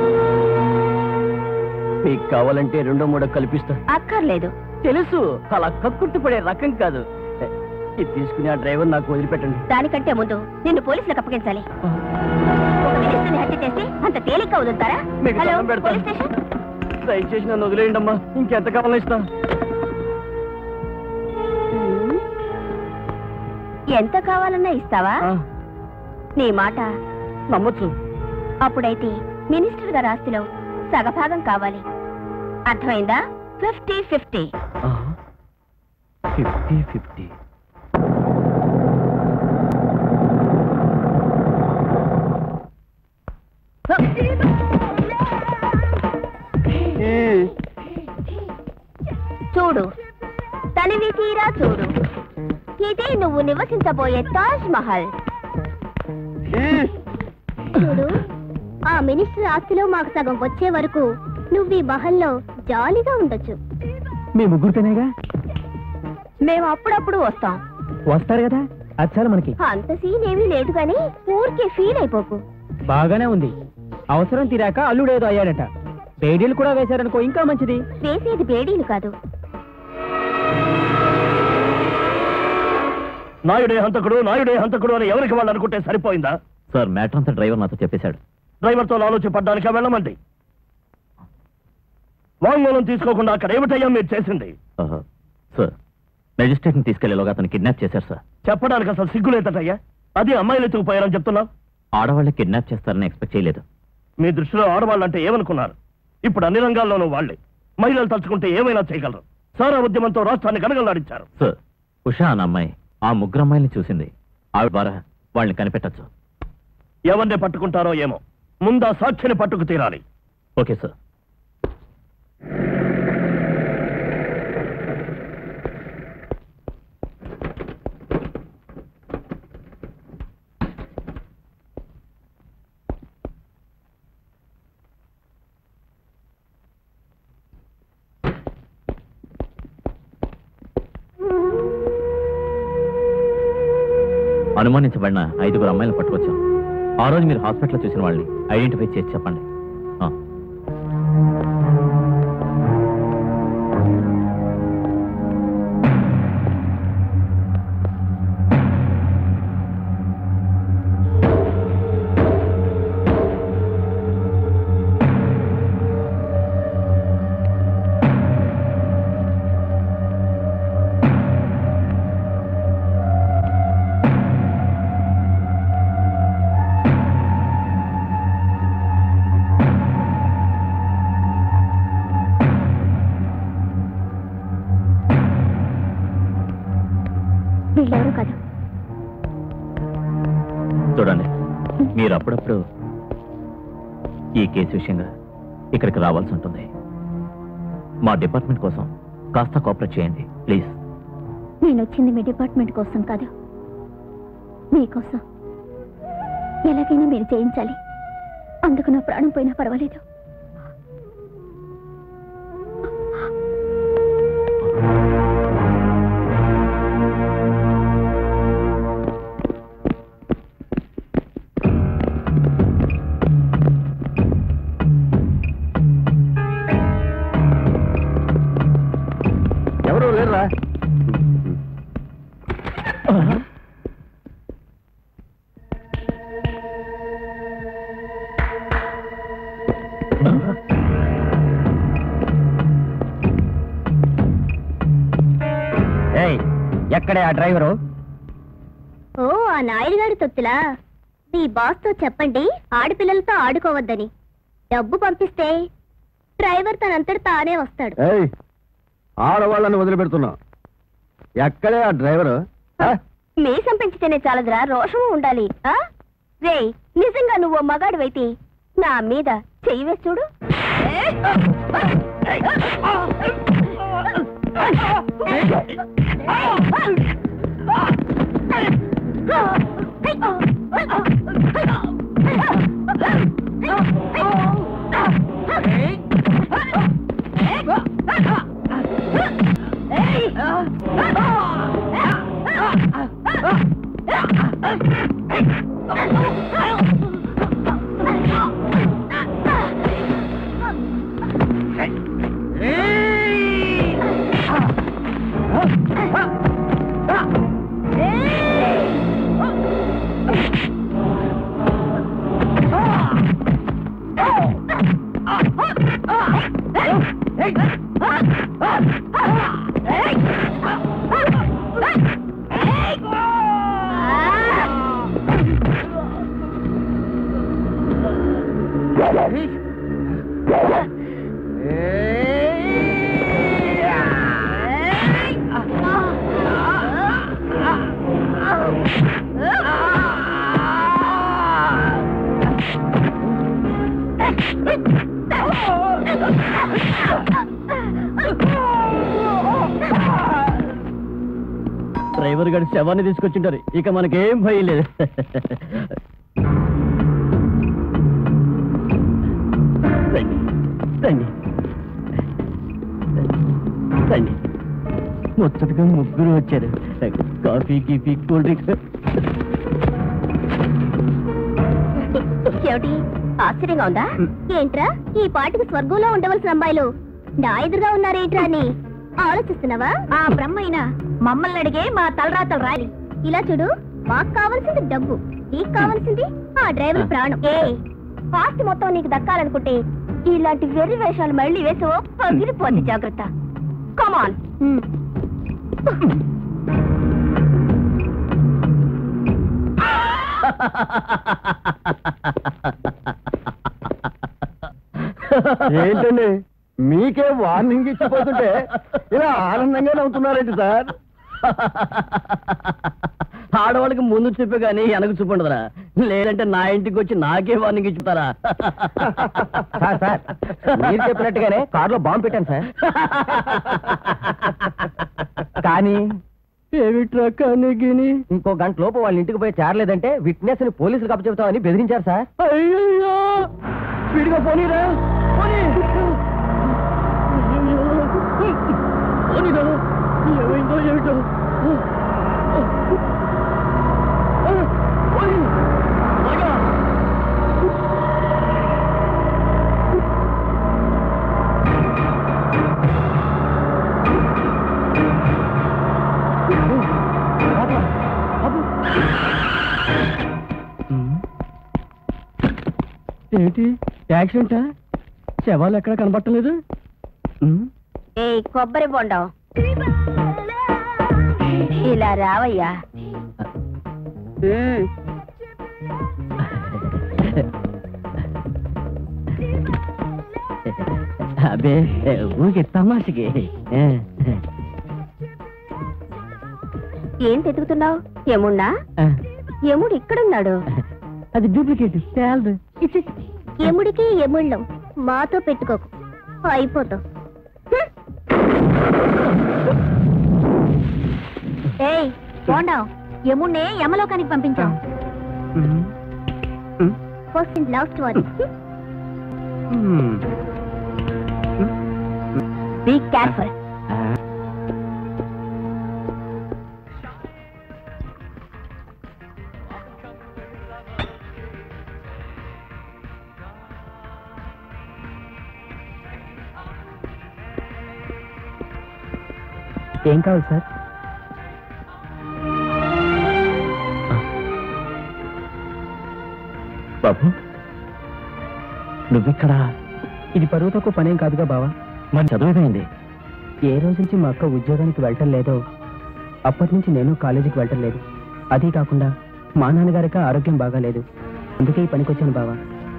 మీకు కావాలంటే రెండో మూడో కల్పిస్తా. అక్కర్లేదు. తెలుసు, అలా కక్కుర్తి పడే రకం కాదు. ఇది తీసుకుని ఆ డ్రైవర్ నాకు వదిలిపెట్టండి. దానికంటే ముందు నిన్ను పోలీసులకు అప్పగించాలి. మినిస్టర్ని హత్య చేసి అంత తేలిక వదులుతారా? Hello, police station. దయచేసి నన్ను వదిలేయండి అమ్మా, ఇంకెంత కావాలని ఇస్తా. ఎంత కావాలన్నా ఇస్తావా? నీ మాట నమ్మొచ్చు. అప్పుడైతే మినిస్టర్ గారి ఆస్తిలో సగభాగం కావాలి. అర్థమైందా? Fifty fifty. Fifty fifty. చూడు, తనివి తీరా చూడు, ఇది నువ్వు నివసించబోయే తాజ్ మహల్. చూడు, ఆ మినిస్టర్ ఆస్తిలో మాకు సగం వచ్చే వరకు నువ్వు ఈ మహల్లో జాలీగా ఉండొచ్చు. మీ ముగ్గురితోనేగా? మేము అప్పుడప్పుడు వస్తాం. వస్తారు కదా, అచ్చారు మనకి. అంత సీన్ ఏమీ లేదు కానీ ఊరికే ఫీల్ అయిపోకు. బాగానే ఉంది. అవసరం తీరాక అల్లుడేదో అయ్యాడట. బేడీలు కూడా వేశారనుకో, ఇంకా మంచిది. వేసేది బేడీలు కాదు. నాయుడే హంతకుడు, నాయుడే హంతకుడు అని ఎవరికి వాళ్ళు అనుకుంటే సరిపోయిందా? సార్, మ్యాటర్ అంతా డ్రైవర్ నాతో చెప్పేశాడు. డ్రైవర్తో ఆలోచించడానికి వెళ్ళమండి. వాంగ్మూలం తీసుకోకుండా అక్కడ ఏమిటయ్యా మీరు చేసింది? సార్, మెజిస్ట్రేట్ని తీసుకెళ్లేలోగా అతను కిడ్నాప్ చేశారు సార్. చెప్పడానికి అసలు సిగ్గులేదటయ్యా. అది అమ్మాయిలు ఎత్తుకుపోయారని చెప్తున్నావు. ఆడవాళ్ళని కిడ్నాప్ చేస్తారని ఎక్స్పెక్ట్ చేయలేదు. మీ దృష్టిలో ఆడవాళ్ళంటే ఏమనుకున్నారు? ఇప్పుడు అన్ని రంగాల్లోనూ వాళ్లే. మహిళలు తలుచుకుంటే ఏమైనా చేయగలరు. సారా ఉద్యమంతో రాష్ట్రాన్ని గడగలాడించారు. సార్, ఉషా అన్న అమ్మాయి ఆ ముగ్గురు అమ్మాయిని చూసింది. ఆవిడ ద్వారా వాళ్ళని కనిపెట్టచ్చు. ఎవరిని పట్టుకుంటారో ఏమో, ముందా సాక్షిని పట్టుకు తీరాలి. Okay sir. అనుమానించబడిన ఐదుగురు అమ్మాయిలను పట్టుకొచ్చాం. ఆ రోజు మీరు హాస్పిటల్లో చూసిన వాళ్ళని ఐడెంటిఫై చేసి చెప్పండి. వీళ్ళెవరు కాదు. చూడండి, మీరు అప్పుడప్పుడు ఈ కేసు విషయంగా ఇక్కడికి రావాల్సి ఉంటుంది. మా డిపార్ట్మెంట్ కోసం కాస్త కోఆపరేట్ చేయండి ప్లీజ్. నేను వచ్చింది మీ డిపార్ట్మెంట్ కోసం కాదు, మీకోసం. ఎలాగైనా మీరు చేయించాలి. అందుకు నా ప్రాణం పోయినా పర్వాలేదు. ఎవరు లేరా? ఎక్కడే ఆ డ్రైవరు? ఓ, ఆ నాయుడుగాడి తొత్తులా? మీ బాస్తో చెప్పండి ఆడపిల్లలతో ఆడుకోవద్దని. డబ్బు పంపిస్తే డ్రైవర్ తనంతట తానే వస్తాడు. ఏయ్, ఆడవాళ్ళని వదిలిపెడుతున్నా. ఎక్కడే ఆ డ్రైవరు? మీసం పెంచితేనే చాలదురా, రోషము ఉండాలి. ఆ రే, నిజంగా నువ్వు మగాడివైతే నా మీద చెయ్యి వేసి చూడు. డ్రైవర్ గారి శవాన్ని తీసుకొచ్చింటారు, ఇక మనకేం భయం లేదు. రండి రండి రండి, ముచ్చటగా ముగ్గురు వచ్చారు. కాఫీ కీఫీ కూల్ డ్రింక్స్. ఏమిటి ఆశ్చర్యంగా ఉందా? ఏంట్రా ఈ పాటికి స్వర్గంలో ఉండవలసిన అమ్మాయిలు నా ఎదురుగా ఉన్నారేంట్రా అని ఆలోచిస్తున్నావా? ఆ బ్రహ్మైన మమ్మల్ని అడిగే మా తలరాతలు రాలి. ఇలా చూడు, మాకు కావాల్సింది డబ్బు, నీకు కావాల్సింది ఆ డ్రైవర్ ప్రాణం. ఏ పార్టీ మొత్తం నీకు దక్కాలనుకుంటే ఇలాంటి వెర్రి వేషాలు మళ్ళీ వేసో పగిలిపోద్ది, జాగ్రత్త. కమాన్. ఏంటండి మీకే వార్నింగ్ ఇచ్చిపోతుంటే ఇలా ఆనందంగా నవ్వుతున్నారేంటి సార్? ఆడవాళ్ళకి ముందు చూపే కానీ వెనక చూపుండదురా, లేదంటే నా ఇంటికి వచ్చి నాకే వార్నింగ్ ఇచ్చుతారా? సార్ సార్ మీరు చెప్పినట్టుగానే కారులో బాంబు పెట్టాను సార్. కానీ ఏమిట్రా కానీ గిని ఇంకో గంట లోపు వాళ్ళ ఇంటికి పోయి చేరలేదంటే విట్నెస్ ని పోలీసులకు అప్పచెప్తామని బెదిరించారు సార్. అయ్యో స్పీడ్గా పోనీరా, పోనీ. ఏమైందో ఏమిటో. ఏంటి యాక్సిడెంటా? శవాలు ఎక్కడ కనబట్టలేదు. ఏ కొబ్బరి బొండం ఇలా రావయ్యా. అబే ఊరికే తమాషకి. ఏం తెతుకుతున్నావు? యమున్నా? యముడు ఇక్కడున్నాడు. అది డూప్లికేట్ తేలదు. యముడికి యముళ్ళం మాతో పెట్టుకోకు, అయిపోతావు. ఏయ్ బోండం, యముడినే యమలోకానికి పంపించాం. First and last one. Be careful. ఏం కావాలి సార్? బాబు నువ్విక్కడ? ఇది పరువు తక్కువ పనేం కాదుగా బావా. మరి చదువుపోయింది. ఏ రోజు నుంచి మా అక్క ఉద్యోగానికి వెళ్ళటం లేదో అప్పటి నుంచి నేను కాలేజీకి వెళ్ళటం లేదు. అదీ కాకుండా మా నాన్నగారికి ఆరోగ్యం బాగాలేదు, అందుకే ఈ పనికొచ్చాను బావా.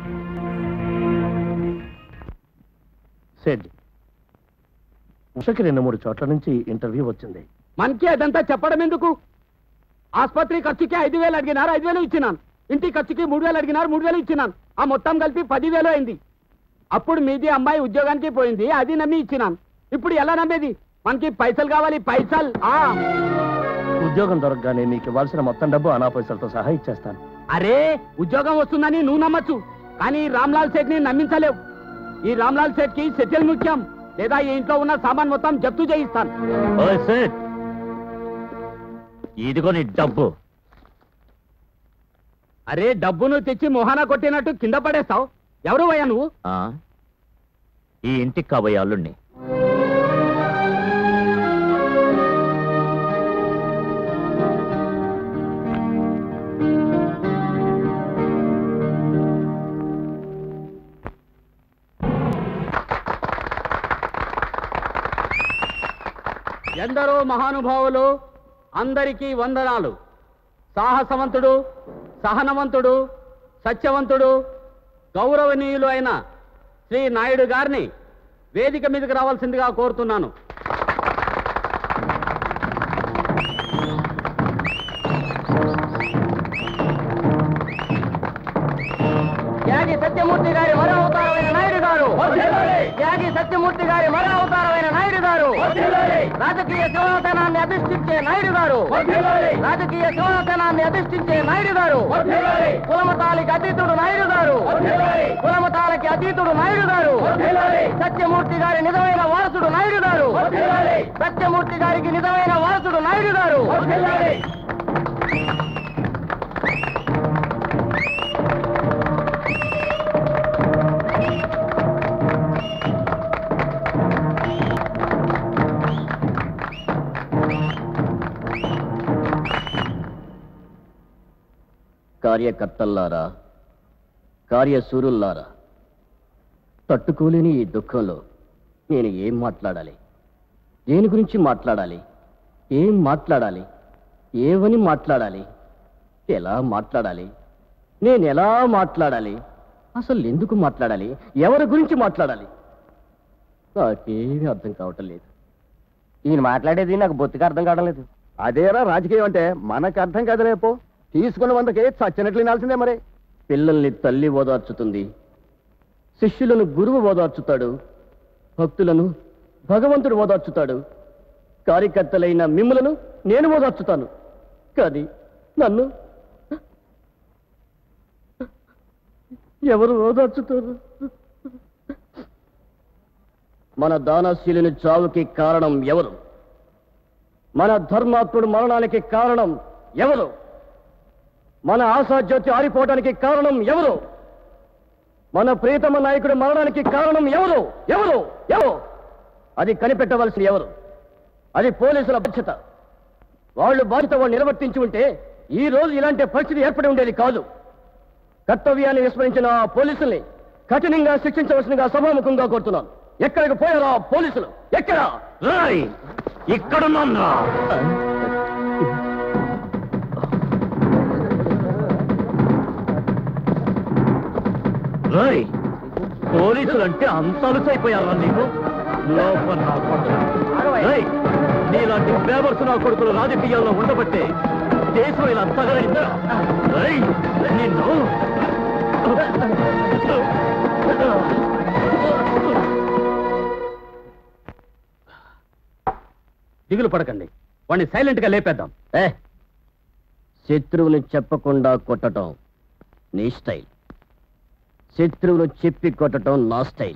సెడ్ ఉషకి రెండు మూడు చోట్ల నుంచి ఇంటర్వ్యూ వచ్చింది. మనకి అదంతా చెప్పడం ఎందుకు? ఆసుపత్రి ఖర్చుకి ఐదు వేలు అడిగినారు, ఐదు వేలు ఇచ్చినాను. ఇంటి ఖర్చుకి మూడు వేలు అడిగినారు, మూడు వేలు ఇచ్చినాను. ఆ మొత్తం కలిపి పదివేలు అయింది. అప్పుడు మీది అమ్మాయి ఉద్యోగానికి పోయింది, అది నమ్మి ఇచ్చినాను. ఇప్పుడు ఎలా నమ్మేది? మనకి పైసలు కావాలి, పైసలు. ఆ ఉద్యోగం దొరకగానే నీకు ఇవ్వాల్సిన మొత్తం డబ్బు అనా పైసలతో సహా ఇచ్చేస్తాను. అరే ఉద్యోగం వస్తుందని నువ్వు నమ్మచ్చు, కానీ రామ్లాల్ సేట్ ని నమ్మించలేవు. ఈ రామ్లాల్ సేట్ కి సెటిల్ ముఖ్యం, లేదా ఈ ఇంట్లో ఉన్న సామాన్ మొత్తం జప్తు చేయిస్తాను. ఇదిగో నీ డబ్బు. అరే డబ్బును తెచ్చి మొహాన కొట్టినట్టు కింద పడేస్తావు. ఎవరు పోయా నువ్వు? ఈ ఇంటికి కాబోయే అల్లుణ్ణి. ఎందరో మహానుభావులు, అందరికీ వందనాలు. సాహసవంతుడు, సహనవంతుడు, సత్యవంతుడు, గౌరవనీయులు అయిన శ్రీ నాయుడు గారిని వేదిక మీదకి రావాల్సిందిగా కోరుతున్నాను. యాగి సత్యమూర్తి గారి మరో అవతారమైన నాయుడు గారు, యాగి సత్యమూర్తి గారి మరో అవతారమైన నాయుడు గారు, రాజకీయ సింహాసనాన్ని అధిష్ఠించే నాయుడు గారు, రాజకీయ సింహాసనాన్ని అధిష్ఠించే నాయుడు గారు, కులమతాలకి అతీతుడు నాయుడు గారు, కులమతాలకి అతీతుడు నాయుడు గారు, సత్యమూర్తి గారి నిజమైన వారసుడు నాయుడు గారు, సత్యమూర్తి గారికి నిజమైన వారసుడు నాయుడు గారు. కార్యకర్తల్లారా, కార్యశూరుల్లారా, తట్టుకోలేని ఈ దుఃఖంలో నేను ఏం మాట్లాడాలి, దేని గురించి మాట్లాడాలి, ఏం మాట్లాడాలి, ఏమని మాట్లాడాలి, ఎలా మాట్లాడాలి, నేను ఎలా మాట్లాడాలి, అసలు ఎందుకు మాట్లాడాలి, ఎవరి గురించి మాట్లాడాలి, నాకేమీ అర్థం కావటం లేదు. ఈయన మాట్లాడేది నాకు బొత్తిగా అర్థం కావడం లేదు. అదేరా రాజకీయం అంటే, మనకు అర్థం కాదు. రేపు తీసుకున్న వందకి చచ్చినట్లు వినాల్సిందే. మరి పిల్లల్ని తల్లి ఓదార్చుతుంది, శిష్యులను గురువు ఓదార్చుతాడు, భక్తులను భగవంతుడు ఓదార్చుతాడు, కార్యకర్తలైన మిమ్ములను నేను ఓదార్చుతాను. కానీ నన్ను ఎవరు ఓదార్చుతారు? మన దానశీలుని చావుకి కారణం ఎవరు? మన ధర్మాత్ముడు మరణానికి కారణం ఎవరు? మన ఆశాజ్యోతి ఆరిపోవడానికి కారణం ఎవరు? మన ప్రియతమ నాయకుడి మరణానికి కారణం ఎవరు? ఎవరు ఎవరు అది కనిపెట్టవలసిన ఎవరు? అది పోలీసుల బాధ్యత. వాళ్ళు బాధ్యత వాళ్ళు నిర్వర్తించి ఉంటే ఈ రోజు ఇలాంటి పరిస్థితి ఏర్పడి ఉండేది కాదు. కర్తవ్యాన్ని విస్మరించిన ఆ పోలీసుల్ని కఠినంగా శిక్షించవలసిందిగా సభాముఖంగా కోరుతున్నాను. ఎక్కడికి పోయారా పోలీసులు? ఎక్కడ? ఇక్కడున్నా. పోలీసులు అంటే అంత అలుసైపోయారా నీకు? లోపల నా కొడుకు నీలాంటి ఫేవర్స్ నా కొడుకులు రాజకీయాల్లో ఉండబట్టే దేశం ఇలా తగలైందా? నిన్ను దిగులు పడకండి, వాడిని సైలెంట్ గా లేపేద్దాం. ఏ శత్రువుని చెప్పకుండా కొట్టడం నీ స్టైల్, శత్రువును చెప్పి కొట్టడం నా స్టైల్.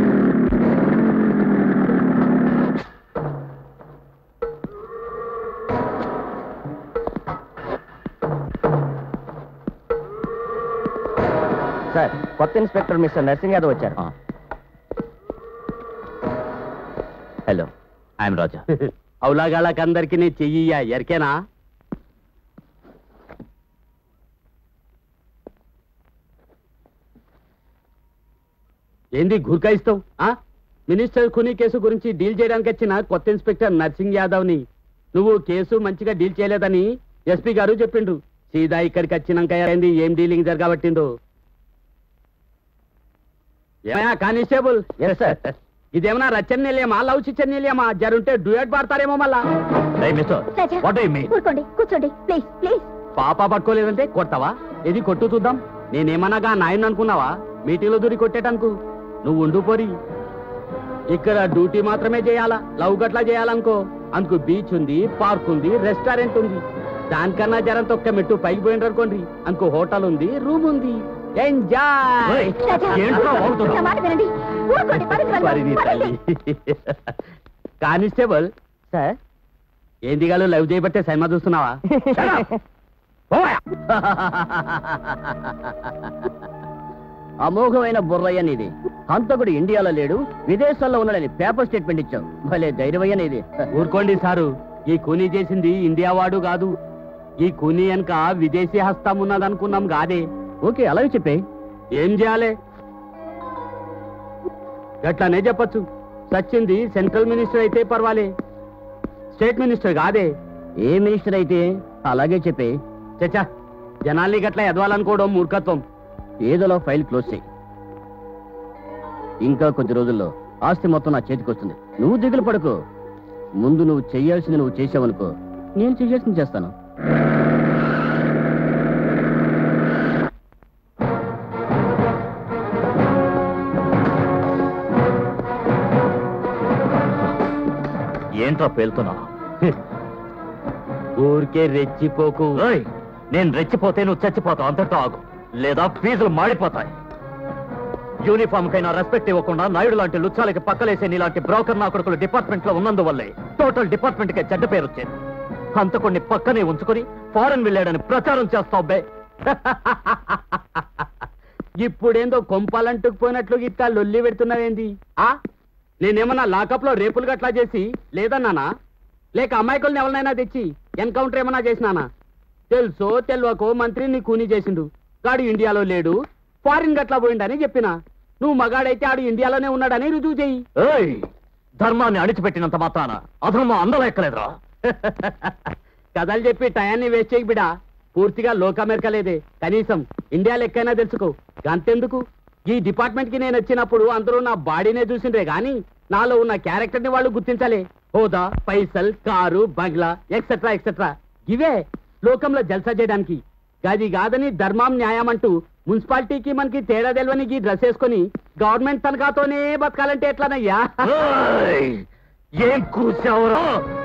సార్, కొత్త ఇన్స్పెక్టర్ మిస్టర్ నర్సింగ్ యాదవ్ వచ్చారు. Hello, I'm Raja. అవులాగాళ్ళకందరికి నీ చెయ్యియా ఎరికేనా? ఏంది గుర్కాయిస్తావు? మినిస్టర్ ఖునీ కేసు గురించి డీల్ చేయడానికి వచ్చిన కొత్త ఇన్స్పెక్టర్ నర్సింగ్ యాదవ్ ని నువ్వు కేసు మంచిగా డీల్ చేయలేదని ఎస్పీ గారు చెప్పిండ్రు. సీదా ఇక్కడికి వచ్చినాక ఏంది ఏం డీలింగ్ జరగబట్టిందో? ఏమయ్యా కానిస్టేబుల్, ఇదేమన్నా రచనీయమా లవ్ చిచ్చనీయమా? జరుంటే డ్యూయట్ పాడతారేమో మళ్ళా. కూర్చోండి కూర్చోండి ప్లీజ్ ప్లీజ్. పాప పట్టుకోలేదంటే కొడతావా? ఇది కొట్టు చూద్దాం. నేనేమన్నాగా నాయన అనుకున్నావా? మీటింగ్లో దూరి కొట్టేటనుకు నువ్వు ఉండు పోరి. ఇక్కడ డ్యూటీ మాత్రమే చేయాలా, లవ్ గట్లా చేయాలనుకో అందుకు బీచ్ ఉంది, పార్క్ ఉంది, రెస్టారెంట్ ఉంది. దానికన్నా జరంత ఒక్క మెట్టు పైకి పోయినారు అనుకోండి, అందుకో హోటల్ ఉంది, రూమ్ ఉంది. ఎంజాయ్. కానిస్టేబుల్ సార్, ఏంది గాలు లవ్ చేయబట్టే సినిమా చూస్తున్నావా? అమోఘమైన బుర్రయ్య నీది. హంతకుడు ఇండియాలో లేడు, విదేశాల్లో ఉన్నాడని పేపర్ స్టేట్మెంట్ ఇచ్చావు. భలే ధైర్యమయ్య నీది. ఊరుకోండి సారు, ఈ కూనీ చేసింది ఇండియా వాడు కాదు. ఈ కూనీ వెనక విదేశీ హస్తం ఉన్నదనుకున్నాం కాదే. ఓకే, అలాగే చెప్పే. ఏం చేయాలి? గట్లానే చెప్పచ్చు. సచ్చింది సెంట్రల్ మినిస్టర్ అయితే పర్వాలే, స్టేట్ మినిస్టర్ కాదే. ఏ మినిస్టర్ అయితే అలాగే చెప్పే. చచ్చా, జనాల్ని గట్లా ఎదవాలనుకోవడం మూర్ఖత్వం. ఏదోలా ఫైల్ క్లోజ్ చేయి. ఇంకా కొద్ది రోజుల్లో ఆస్తి మొత్తం నా చేతికి వస్తుంది. నువ్వు దిగులు పడకు. ముందు నువ్వు చెయ్యాల్సింది నువ్వు చేసావనుకో, నేను చెయ్యాల్సింది చేస్తాను. ఏంట్రా పేలుతున్నా? ఊరికే రెచ్చిపోకు. నేను రెచ్చిపోతే నువ్వు చచ్చిపోతావు, అంతటా ఆగు, లేదా ఫీజులు మాడిపోతాయి. యూనిఫామ్ కైనా రెస్పెక్ట్ ఇవ్వకుండా నాయుడు లాంటి లుచ్చాలకి పక్కలేసే నీలాంటి బ్రోకర్ నా కొడుకులు డిపార్ట్మెంట్ లో ఉన్నందువల్లే టోటల్ డిపార్ట్మెంట్ కే చెడ్డ పేరు వచ్చేది. అంతకొన్ని పక్కనే ఉంచుకొని ఫారెన్ వెళ్ళాడని ప్రచారం చేస్తావు బే. ఇప్పుడేందో కొంపాలంటుకుపోయినట్లు ఇట్లా లొల్లి పెడుతున్నావేంది? ఆ నేనేమన్నా లాకప్ లో రేపులు గట్లా చేసి లేదన్నానా? లేక అమాయకుల్ని ఎవరినైనా తెచ్చి ఎన్కౌంటర్ ఏమన్నా చేసినానా? తెలుసో తెల్వకో మంత్రిని కూని చేసిండు. గాడు ఇండియాలో లేడు, ఫారిన్ గట్లా పోయిండని చెప్పినా. నువ్వు మగాడైతే ఆడు ఇండియాలోనే ఉన్నాడని రుజువు చెయ్యి. ఏయ్, ధర్మాన్ని అణిచిపెట్టినంత మాత్రాన అధర్మం అందలేక్కలేదురా. కథలు చెప్పి టయాన్ని వేస్ట్ చేయకు బిడా. పూర్తిగా లోక మెరకలేదే, కనీసం ఇండియా లెక్కైనా తెలుసుకో. గంతెందుకు, ఈ డిపార్ట్మెంట్ కి నేను వచ్చినప్పుడు అందరూ నా బాడీనే చూసిండ్రే గాని నాలో ఉన్న క్యారెక్టర్ ని వాళ్ళు గుర్తించాలి. హోదా, పైసల్, కారు, బంగ్లా ఎక్సెట్రా ఎక్సెట్రా ఇవే లోకంలో జల్సా చేయడానికి. గది కాదని ధర్మం న్యాయం అంటూ మున్సిపాలిటీకి మనకి తేడా తెలవని ఈ డ్రెస్ వేసుకొని గవర్నమెంట్ తనఖాతోనే బతకాలంటే ఎట్లానయ్యా? ఏం కూర్చావురా?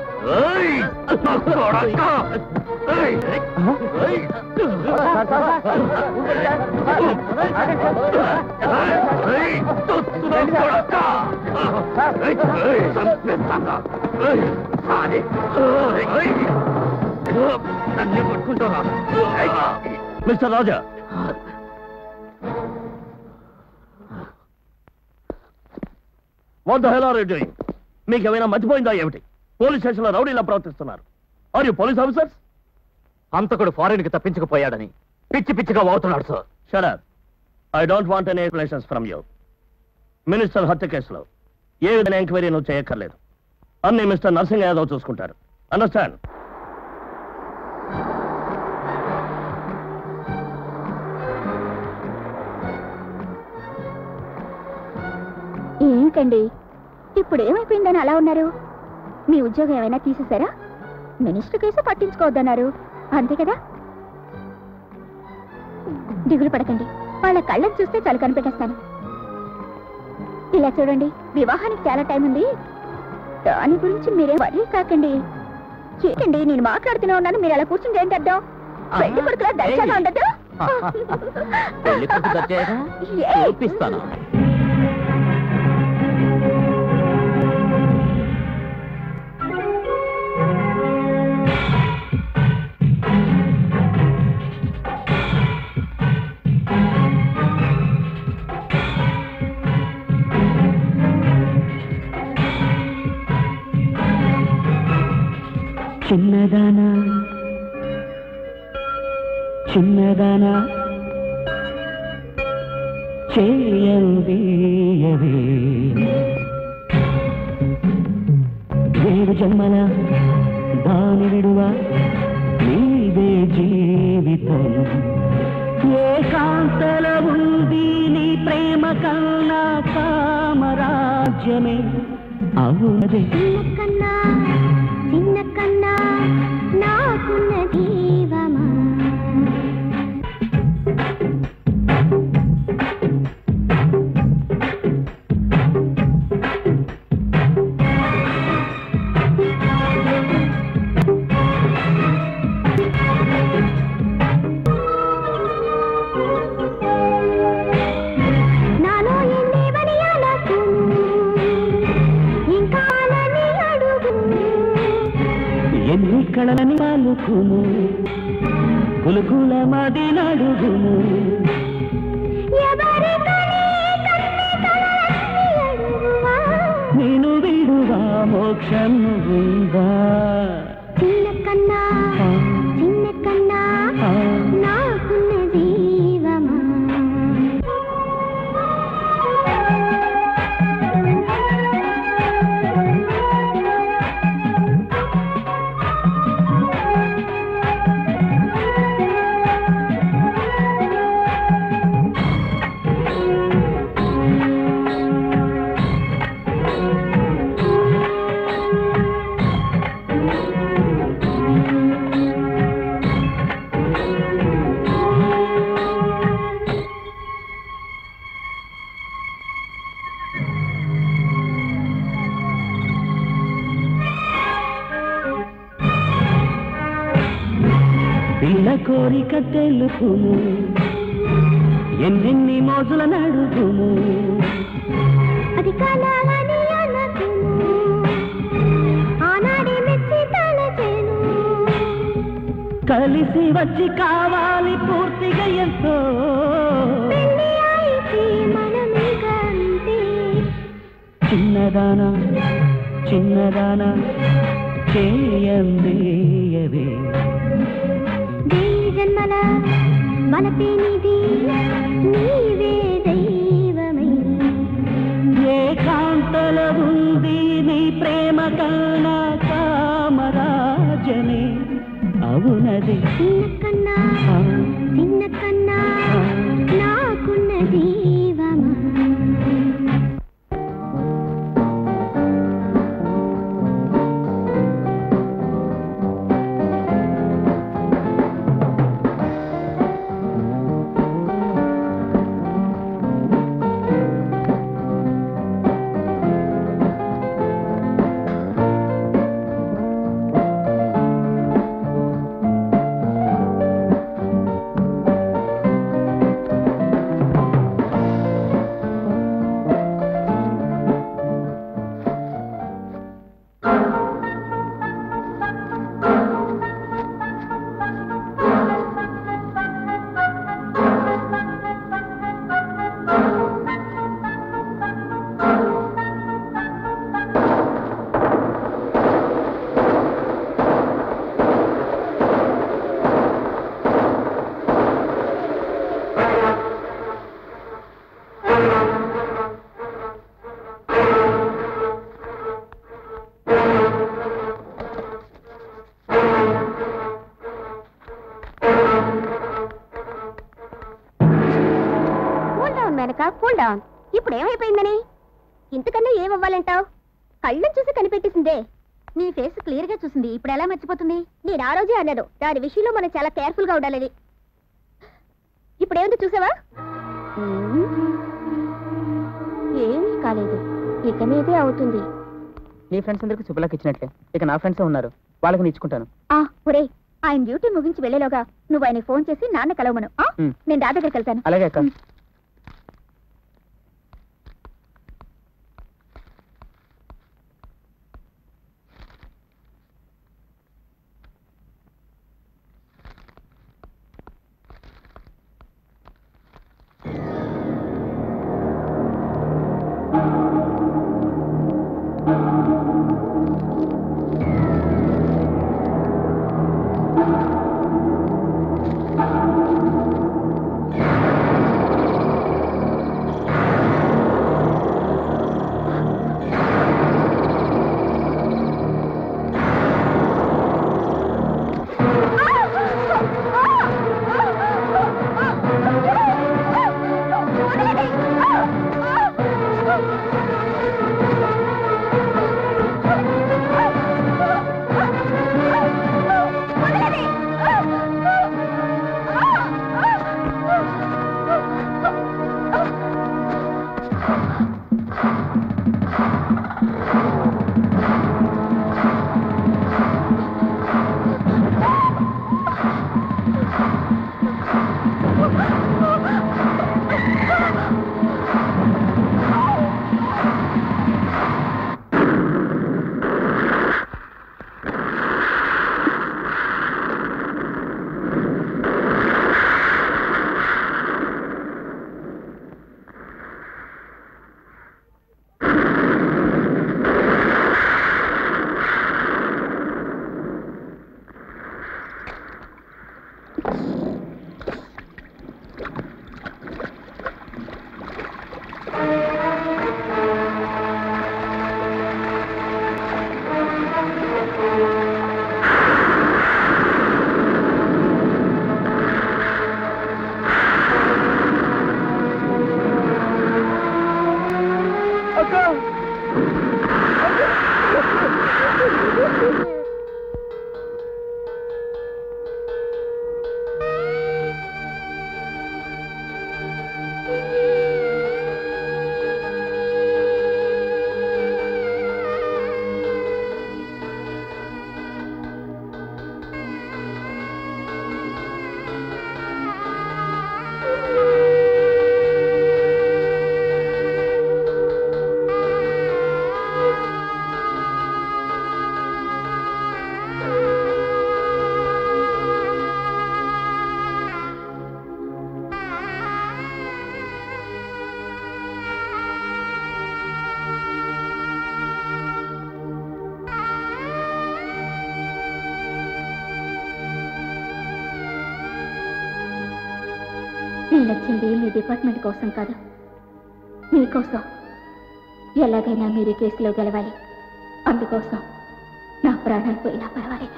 నన్ను పట్టుకుంటారా? Mister Raja, what the hell are you doing? మీకు ఏమైనా మర్చిపోయిందా ఏమిటి? పోలీస్ స్టేషన్ లో రౌడీలా ప్రవర్తిస్తున్నారు. Are you police officers? అంతకుడు ఫారెన్ కి తప్పించుకుపోయాడని పిచ్చి పిచ్చిగా వాగుతున్నాడు sir. Shut up. I don't want any explanations from you. Minister హత్య కేసులో ఏ విధంగా ఎంక్వైరీ నువ్వు చేయక్కర్లేదు. అన్ని మిస్టర్ నరసింహ యాదవ్ చూసుకుంటారు. అండర్స్టాండ్? ఏంటండి ఇప్పుడు ఏమైపోయిందని అలా ఉన్నారు? మీ ఉద్యోగం ఏమైనా తీసేశారా? మినిస్టర్ కేసు పట్టించుకోవద్దన్నారు, అంతే కదా? దిగులు పడకండి, వాళ్ళ కళ్ళని చూస్తే చాలు కనిపెట్టేస్తాను. ఇలా చూడండి, వివాహానికి చాలా టైం ఉంది, దాని గురించి మీరే వరీ కాకండి. ఏంటండి నేను మాట్లాడుతూనే ఉన్నాను, మీరు అలా కూర్చుంటే ఏంటి అర్థం? పెళ్లి కొడుకులా దర్శగా ఉండదు. పెళ్లి కొడుకు దర్జాగా చూపిస్తాను. చిన్నదానా చిన్నదానా చేయవే వేరు జన్మల దాని విడువ నీదే జీవితం. ఏకాంతల ఉంది నీ ప్రేమ కన్నా కామరాజ్యమే అవునదే. కన్నా చిన్న కన్నా నాకున్న జీవమా నాలో ఎన్నేవని అలకు ఇంకా అడుగు ఎన్ని కళలని పాలుకును కులుకుల మది నడుగును. నేను విడువా మోక్షం ఉందా? చిన్న కన్నా చిన్న కన్నా నాకున్న జీవమా. కోరిక తెలుపుము ఎన్నెన్ని మోజుల నడుగుము అది కాలాలని అనకుము ఆనాడే మెచ్చి తలచేను కలిసి వచ్చి కావాలి పూర్తిగా ఎంతో పెళ్లి అయితే మనమేగా అంతే చిన్నదానా చిన్నదానా చేయందేయవే దేవి జన్మల మనపేనిది నీవే దైవమై ఏకాంతల ఉంది నీ ప్రేమ కన్నా కామరాజనే అవునది చిన్న కన్నా చిన్న కన్నా నాకున్న జీవమా కూల్ డౌన్. ఇప్పుడు ఏమైపోయిందని? ఇంతకన్నా ఏమవ్వాలంటావు? కళ్ళు చూసి కనిపెట్టేసిందే. నీ ఫేస్ క్లియర్ గా చూసింది, ఇప్పుడు ఎలా మర్చిపోతుంది? నేను ఆ రోజే అన్నాను దాని విషయంలో మనం చాలా కేర్ఫుల్ గా ఉండాలని. ఇప్పుడు ఏముంది చూసావా? ఏమీ కాలేదు, ఇక మీదే అవుతుంది. నీ ఫ్రెండ్స్ అందరికి శుభలాకి ఇచ్చినట్లే ఇక నా ఫ్రెండ్స్ ఉన్నారు, వాళ్ళకి నిచ్చుకుంటాను. ఒరే, ఆయన డ్యూటీ ముగించి వెళ్లేలోగా నువ్వు ఆయన ఫోన్ చేసి నాన్న కలవమను. నేను దా దగ్గరికి వెళ్తాను. అలాగే అక్క. నేను నచ్చింది మీ డిపార్ట్మెంట్ కోసం కాదు, మీకోసం. ఎలాగైనా మీరు ఈ కేసులో గెలవాలి. అందుకోసం నా ప్రాణాలు పోయినా పర్వాలేదు.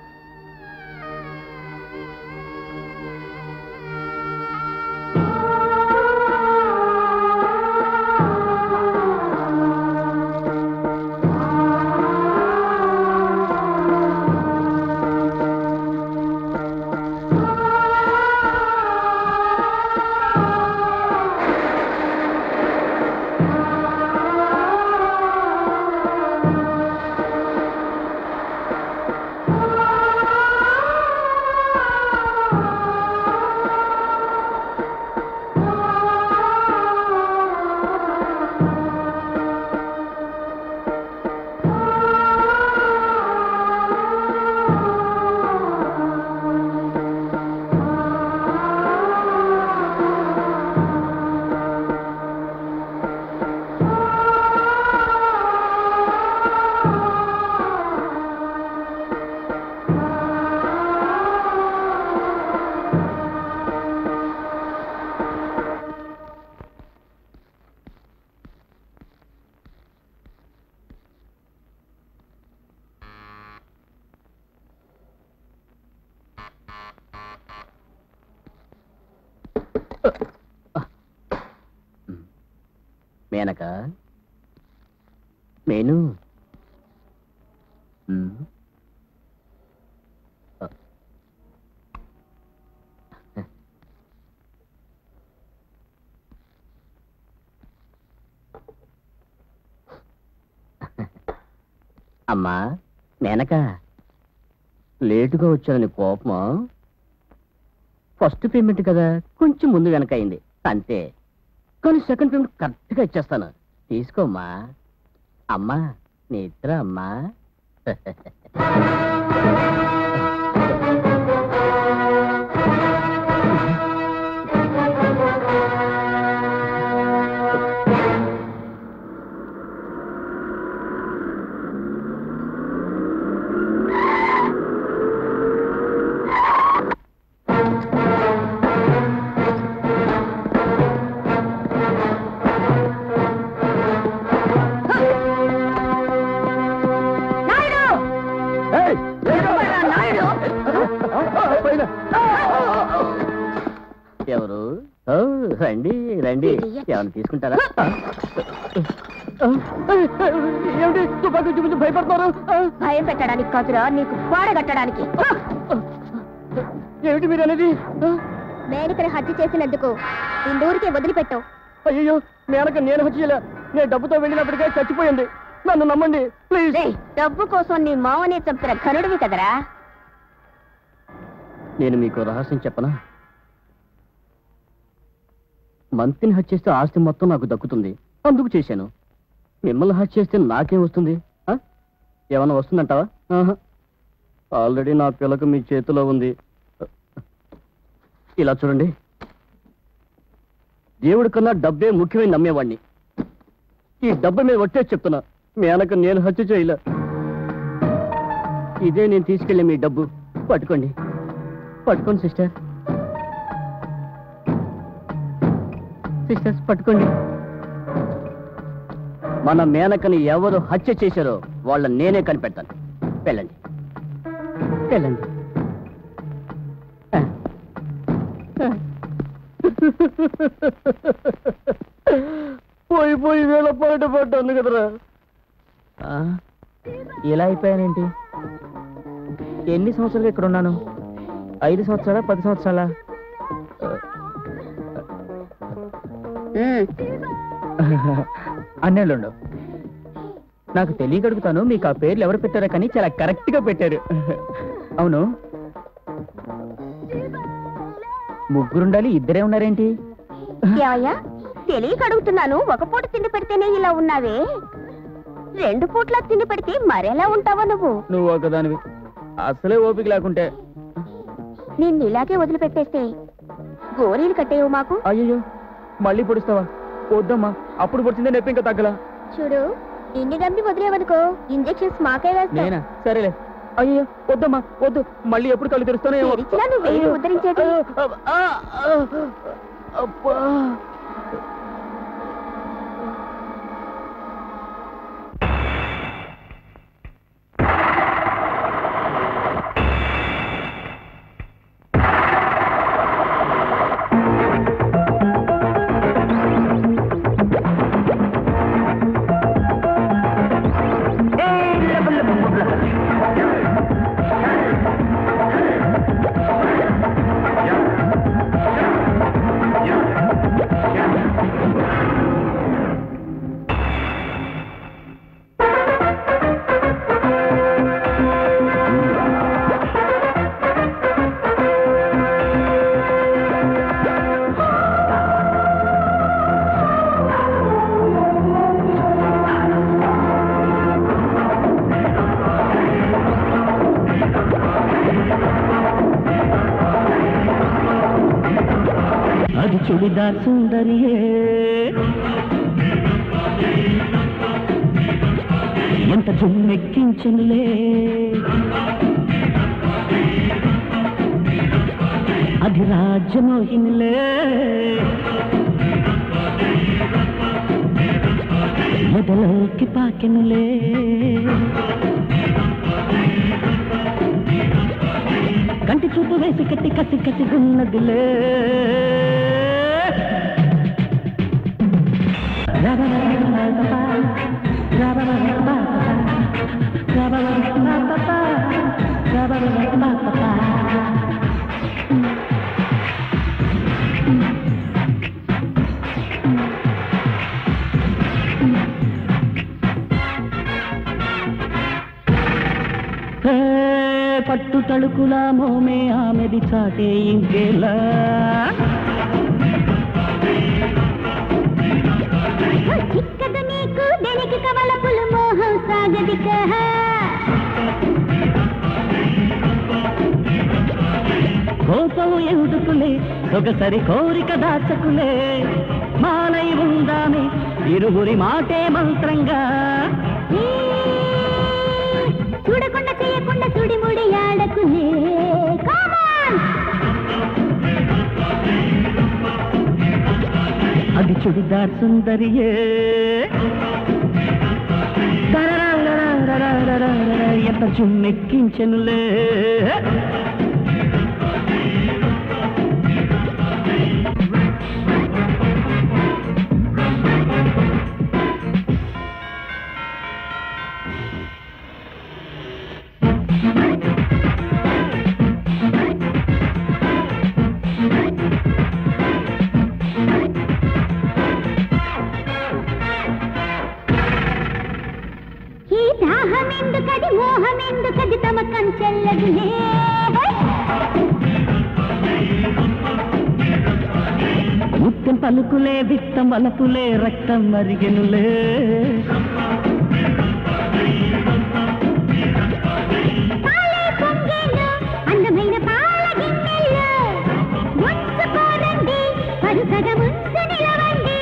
మేనక మేను అమ్మా మేనక, లేటుగా వచ్చానని కోపమా? ఫస్ట్ పేమెంట్ కదా, కొంచెం ముందు వెనక అయింది అంతే. కానీ సెకండ్ పేమెంట్ కరెక్ట్గా ఇచ్చేస్తాను, తీసుకోమ్మా. అమ్మా నిద్ర అమ్మా. ఎవరు? రండి రండి, ఏమన్నా తీసుకుంటారా? ఏమిటి తుపాకీ చూపించి భయపడతారు? భయం పెట్టడానికి కాదురా, నీకు పాడగట్టడానికి. ఏమిటి మీరు అనేది? మేనకని హత్య చేసినందుకు ఇందూరికే వదిలిపెట్టావు. అయ్యో మేనక నేను హత్య చేయలే, నేను డబ్బుతో వెళ్ళినప్పటికే చచ్చిపోయింది, నన్ను నమ్మండి ప్లీజ్. డబ్బు కోసం నీ మావనే చంపిన ఘనుడివి కదరా. నేను మీకు రహస్యం చెప్పనా? మంత్రిని హత్య చేస్తే ఆస్తి మొత్తం నాకు దక్కుతుంది, అందుకు చేశాను. మిమ్మల్ని హత్య చేస్తే నాకేం వస్తుంది? ఏమన్నా వస్తుందంటావా? ఆల్రెడీ నా పిల్లక మీ చేతిలో ఉంది. ఇలా చూడండి, దేవుడి కన్నా డబ్బే ముఖ్యమైన నమ్మేవాడిని. ఈ డబ్బు మీద ఒట్టే చెప్తున్నా, మేనక నేను హత్య చేయలే. ఇదే నేను తీసుకెళ్ళే మీ డబ్బు, పట్టుకోండి పట్టుకోండి సిస్టర్. సిస్టర్స్ పట్టుకోండి. మన మేనకని ఎవరు హత్య చేశారో వాళ్ళని నేనే కనిపెడతాను. వెళ్ళండి వెళ్ళండి. పోయి పోయి వేళ పాట పడ్డాను కదరా. ఇలా అయిపోయానేంటి? ఎన్ని సంవత్సరాలు ఇక్కడ ఉన్నాను? ఐదు సంవత్సరాలా పది సంవత్సరాలా? అన్నేళ్ళుండు. నాకు తెలియక అడుగుతాను, మీకు ఆ పేర్లు ఎవరు పెట్టారో కానీ చాలా కరెక్ట్ గా పెట్టారు. అవును, ముగ్గురుండాలి, ఇద్దరే ఉన్నారేంటి? తెలియక అడుగుతున్నాను, ఒక పూట తిండి పెడితేనే ఇలా ఉన్నావే, రెండు పూట్ల తిండి పెడితే మరెలా ఉంటావా నువ్వు? నువ్వు ఒకదానివి, అసలే ఓపిక లేకుంటే. నిన్ను ఇలాగే వదిలిపెట్టేస్తే గోరీలు కట్టేవు మాకు. అయ్యో మళ్ళీ పొడుస్తావా? వద్దమ్మా, అప్పుడు పొడిచిందే నొప్పి ఇంకా తగ్గలా. చూడు, ఇన్ని గంపి వదిలేవనుకో ఇంజెక్షన్స్ మాకే వేస్తా. సరేలే. అయ్యో వద్దమ్మా వద్దు, మళ్ళీ ఎప్పుడు కళ్ళు తెరుస్తానో. ఉద్ధరించేది అబ్బా అది చుడిదార్ సుందరియే ఎంత జుమ్మెక్కించనులే అది రాజ్యమోహినిలే మొదలోకి పాకెనులే కంటి చూపు వేసి కట్టి కసి కసి ఉన్నదిలే పట్టు తళుకులా మోమే ఆమెది చాటే ఇంకేలా చిక్కదు నీకు దేనికి కవలపులు మోహం సాగదిక కోపం ఎందుకులే ఒకసారి కోరిక దాచకులే మానై ఉందామే ఇరువురి మాటే మంత్రంగా చూడకుండా చేయకుండా చుడి ముడి ఆడకులే అది చుడిదార్ సుందరియే ఎంత జుమ్మెక్కించెనులే దాహమెందుకది మోహమెందుకది తమ కంచెల్లదులే ముత్యం పలుకులే విత్తం వలపులే రక్తం మరిగెనులే అందమైన పాల గిన్నెలు ముంచుకోనండి పరుసగ ముంచు నిలవండి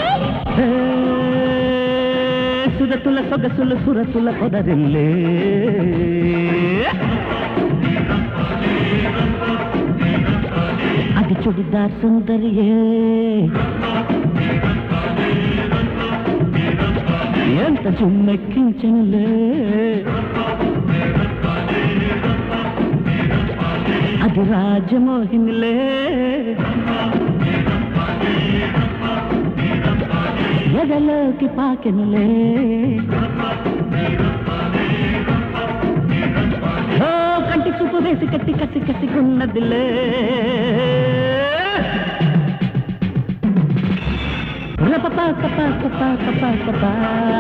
సురతుల సొగసులు సురతుల పొదరిల్లే అది చుడిదార్ సుందరియే ఎంత జుమ్మెక్కించనులే అది రాజమోహినిలే ఎదలోకి పాకెనులే ఓ కంటి చూపు వేసి కట్టి కసి కసి ఉన్నదిలే రపపా కపా కపా కపా కపా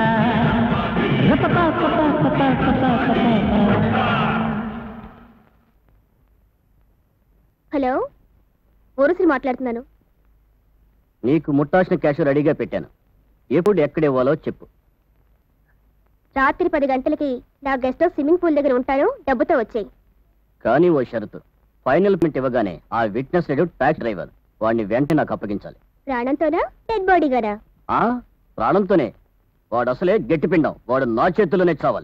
రపపా కపా కపా కపా కపా. హలో ఊరుసి మాట్లాడుతున్నాను. నీకు ముట్టాల్సిన క్యాష్ రెడీగా పెట్టాను. ఎప్పుడు ఎక్కడ ఇవ్వాలో చెప్పు. రాత్రి పది గంటలకి నా గెస్ట్ హౌస్ స్విమ్మింగ్ పూల్ దగ్గర ఉంటాను. డబ్బుతో వచ్చేయి. కానీ ఓ షరతు, ఫైనల్ ప్రింట్ ఇవ్వగానే ఆ విట్నెస్ లేడు ట్యాక్స్ డ్రైవర్ వాడిని వెంటనే నాకు అప్పగించాలి. ప్రాణంతోనా డెడ్ బాడీ గారా? ఆ ప్రాణంతోనే. వాడు అసలే గట్టి పిండం. వాడు నా చేతుల్లోనే చావాలి.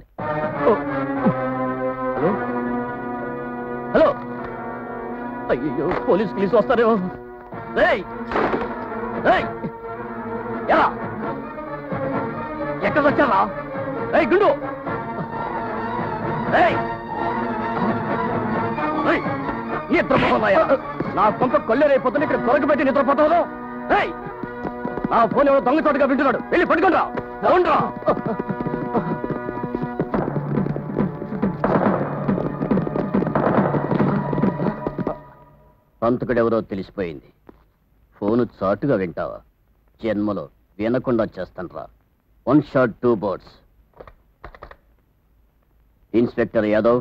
హలో హలో అయ్యో పోలీస్ ప్లీజ్ వస్తారేమో. ఎలా ఎక్కడ వచ్చారా? ఏయ్ గుండు, నిద్రపోతున్నాయా? నా కొంత కొల్లేరైపోతుంది, ఇక్కడ దొరకబెట్టి నిద్రపోతావు. నా ఫోన్ ఎవరో దొంగచోటుగా వింటున్నాడు, వెళ్ళి పట్టుకుంటా. అవునరా, హంతకుడెవరో తెలిసిపోయింది. ఫోను చాటుగా వింటావా? జన్మలో వినకుండా చేస్తాన్రా. One shot two birds. Inspector Yadav,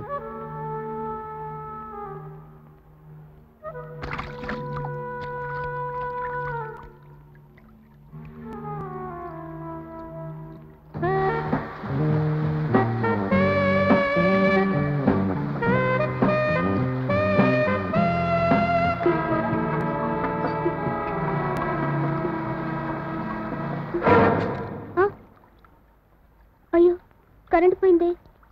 అయ్యో కరెంట్ పోయింది.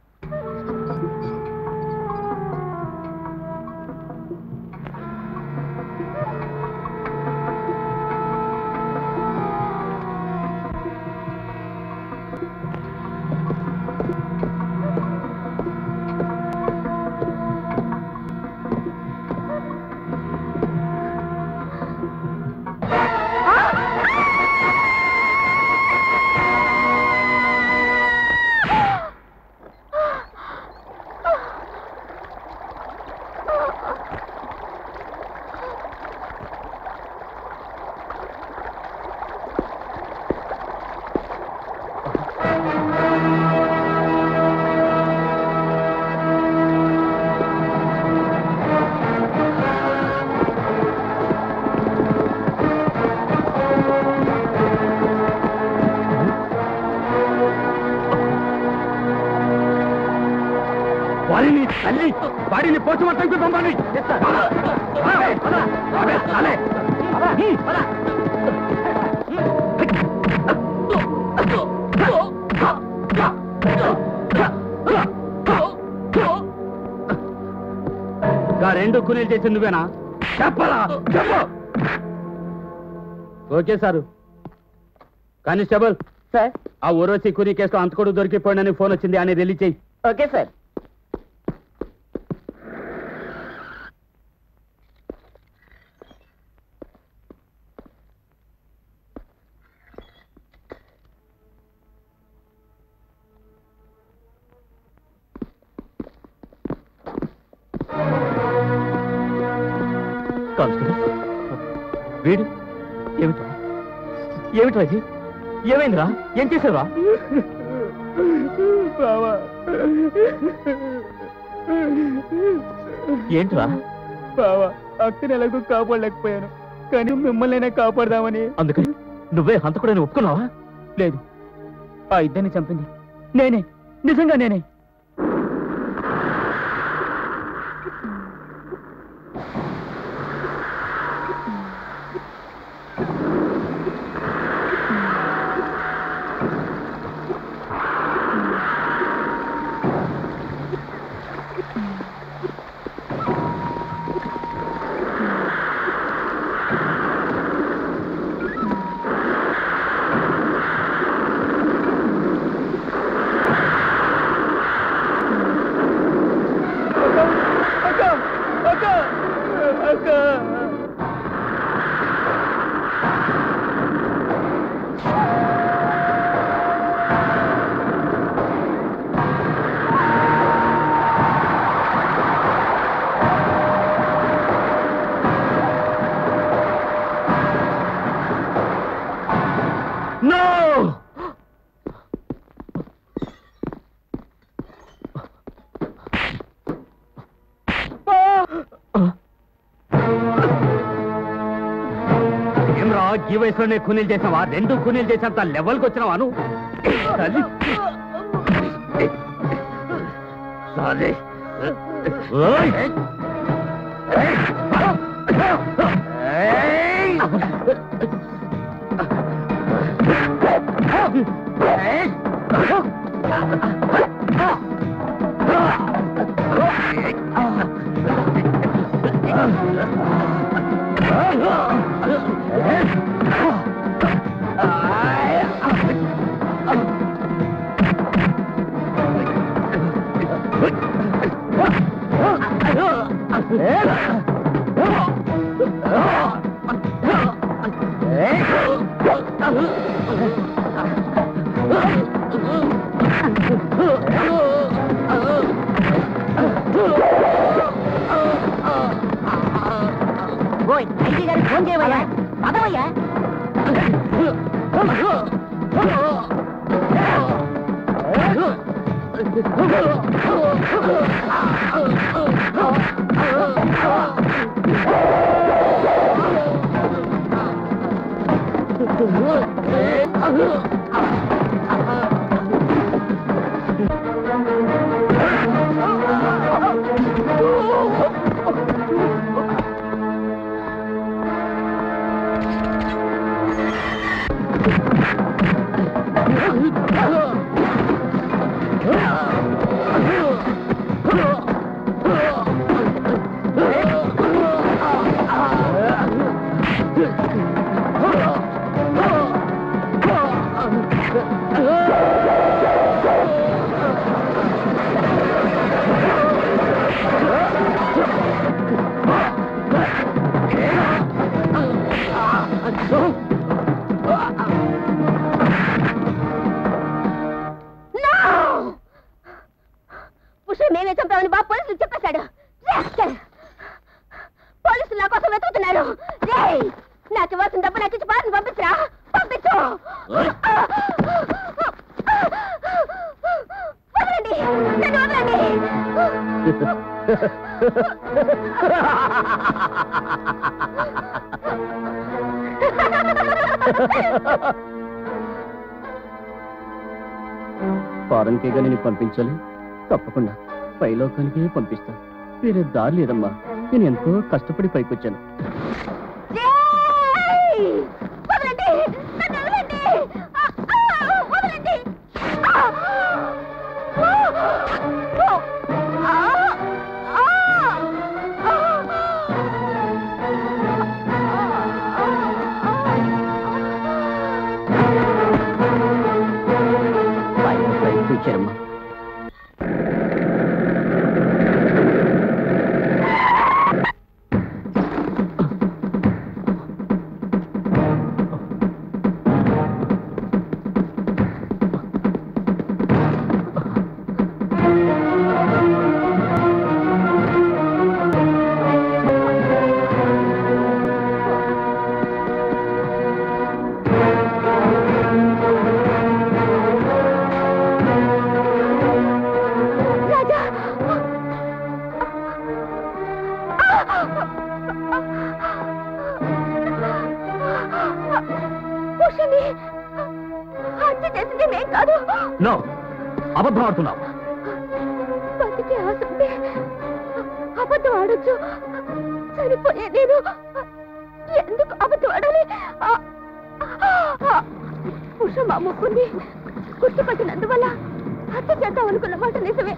వారిని తల్లి వారిని పోస్టుమార్టంకి పంపండి. రెండు కూలీలు చేసింది నువ్వేనా? చెప్పరా, చెప్పు. Okay sir. కానిస్టేబుల్ సార్, ఆ ఊరోసి కూలీ కేసులో అంతకుడు దొరికిపోయినని ఫోన్ వచ్చింది, అని రిలీజ్ చెయ్యి. Okay sir. వీడు ఏమిట్రా ఏమిట్రా ఇది? ఏమైందిరా? ఏం చేసావురా? ఏంట్రా? బావా, అక్కని ఎలాగో కాపాడలేకపోయాను, కానీ మిమ్మల్ని కాపాడదామని. అందుకని నువ్వే హంతకుడని ఒప్పుకున్నావా? లేదు, ఆ ఇద్దరిని చంపింది నేనే, నిజంగా నేనే. ఈ వయసులోనే కూనీలు చేసావా? రెండు కూనీలు చేసేంత లెవెల్కి వచ్చినావా నువ్వు? Oh! ఫోన్ చేయవయ్యా పదవయ్యా మేమే చంపామని బాబు పోలీసులు చెప్పేశాడు. పోలీసులు నా కోసం వెతుకుతున్నారు. నాకు ఇవ్వాల్సిన డబ్బు నాకు ఇచ్చి బాధను పంపించరా, పంపించు. వదలండి, నన్ను వదలండి. ఫారెన్కే గానీ నీకు పంపించాలి, తప్పకుండా పైలోకానికి పంపిస్తాను. వేరే దారి లేదమ్మా, నేను ఎంతో కష్టపడి పైకొచ్చాను. పైకొచ్చారమ్మా. అబద్ధం ఆడుతున్నావు. బతికే ఆశంటే అబద్ధం ఆడొచ్చు, సరిపోయే నేను ఎందుకు అబద్ధం ఆడాలి? ఉష మా ముక్కుని గుర్తుపట్టినందువల్ల హత్య చేద్దాం అనుకున్న మాట నిజమే.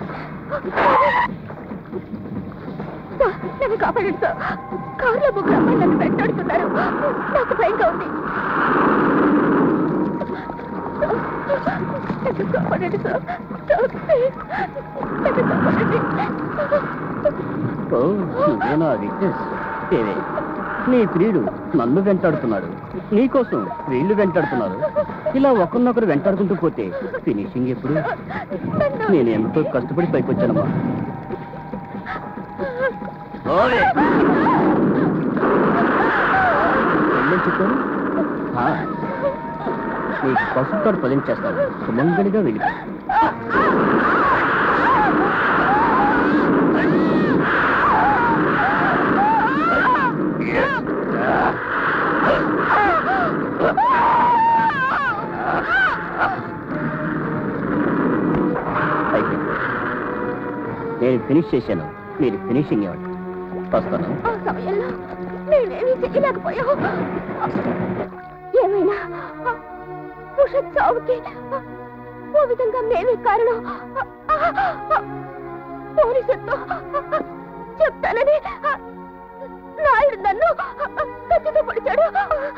నన్ను కాపాడండి సార్. కారులో ముగ్గురు అమ్మాయి నన్ను వెంటాడుతున్నారు. నాకు భయంగా ఉంది. నన్ను కాపాడండి సార్. నన్ను కాపాడండి. ఓ నువ్వేనా విట్నెస్? ఏవే నీ ప్రియుడు నన్ను వెంటాడుతున్నాడు, నీకోసం వీళ్ళు వెంటాడుతున్నారు. ఇలా ఒకరినొకరు వెంటాడుకుంటూ పోతే ఫినిషింగ్ ఎప్పుడు? నేను ఎంతో కష్టపడి పైకొచ్చానమ్మా. ఏమని చెప్పాను? నీకు పసుపుతాడు పదించేస్తాను, సుమంగళిగా వెళ్ళి. నేను ఫినిష్ చేశాను, మీరు ఫినిషింగ్ ఇవ్వండి. వస్తాను. ఆ సమయంలో నేనేమీ చెయ్యలేకపోయావు. ఏమైనా ఉష చావుకి ఓ విధంగా మేమే కారణం. పోలీసులతో చెప్తానని నాయుడు నన్ను కత్తితో పొడిచాడు.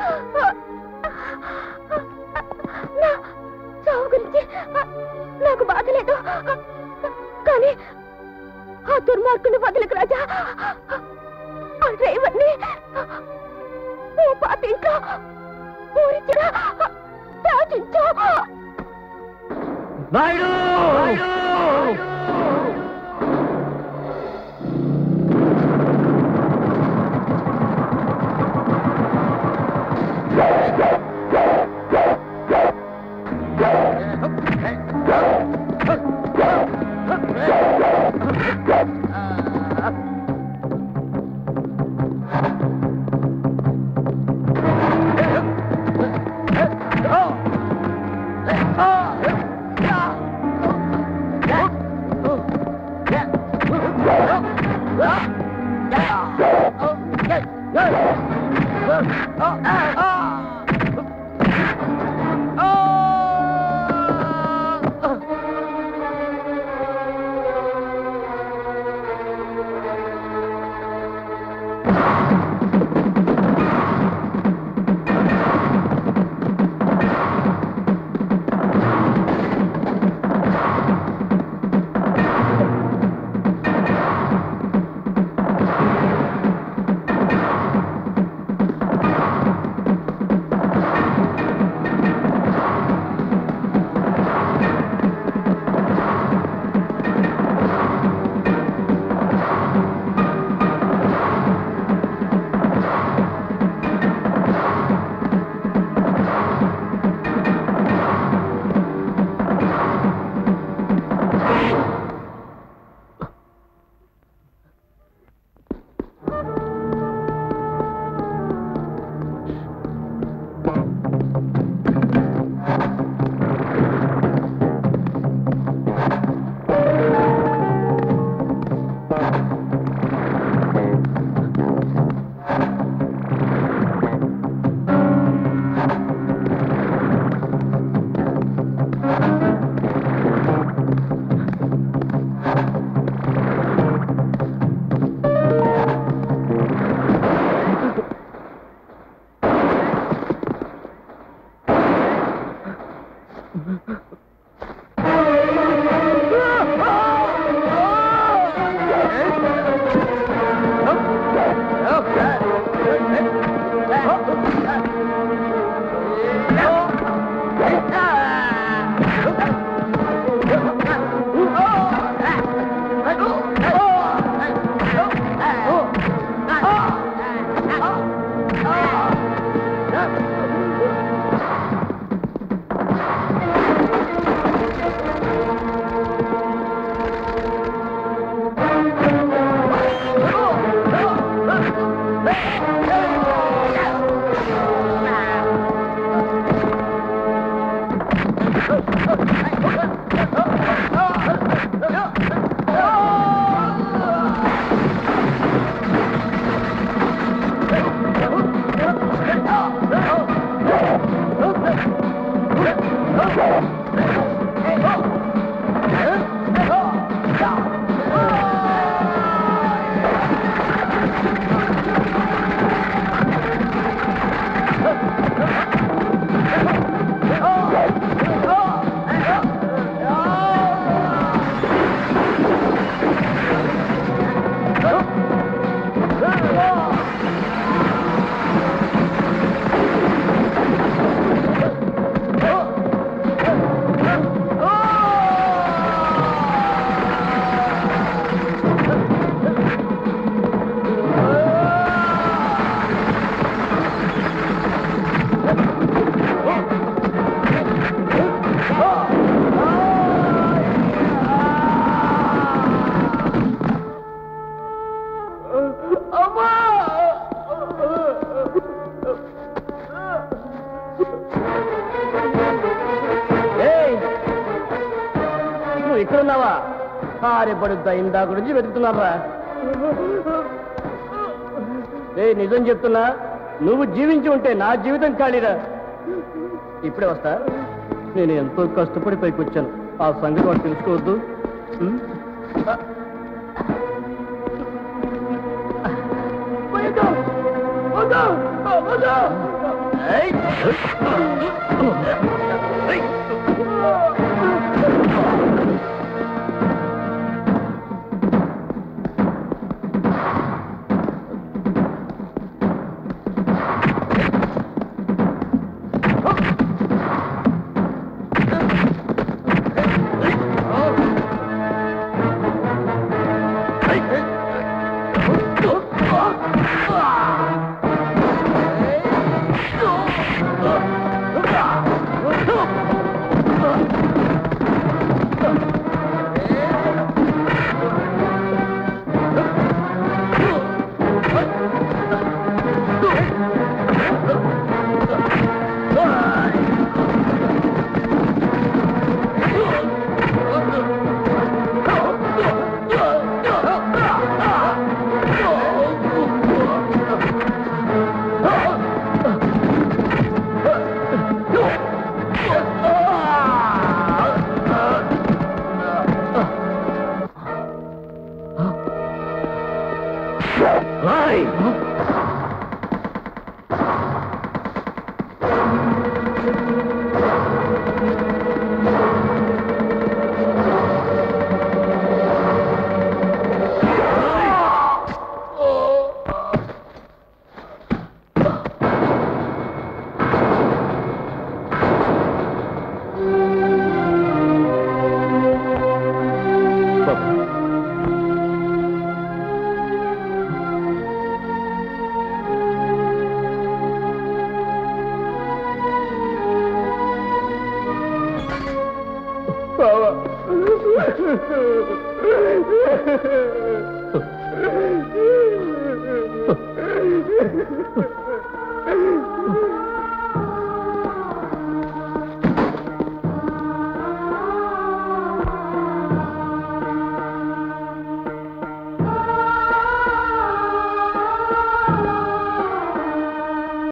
నా చావు గురించి నాకు బాధ లేదు, కానీ ఆ దుర్మార్గుని వదలకు రాజా. ఆ డ్రైవర్ని ఓ పాత ఇంట్లో ఊరిచిన దాచించు. నాయుడు! ఇక్కడున్నావా? ఆరేపడుద్దా ఇందా గురించి వెతుకుతున్నారా? ఏ నిజం చెప్తున్నా, నువ్వు జీవించి ఉంటే నా జీవితం ఖాళీరా. ఇప్పుడే వస్తా. నేను ఎంతో కష్టపడి పైకి వచ్చాను. ఆ సంగతి వాడు తెలుసుకోవద్దు. Oh! బావా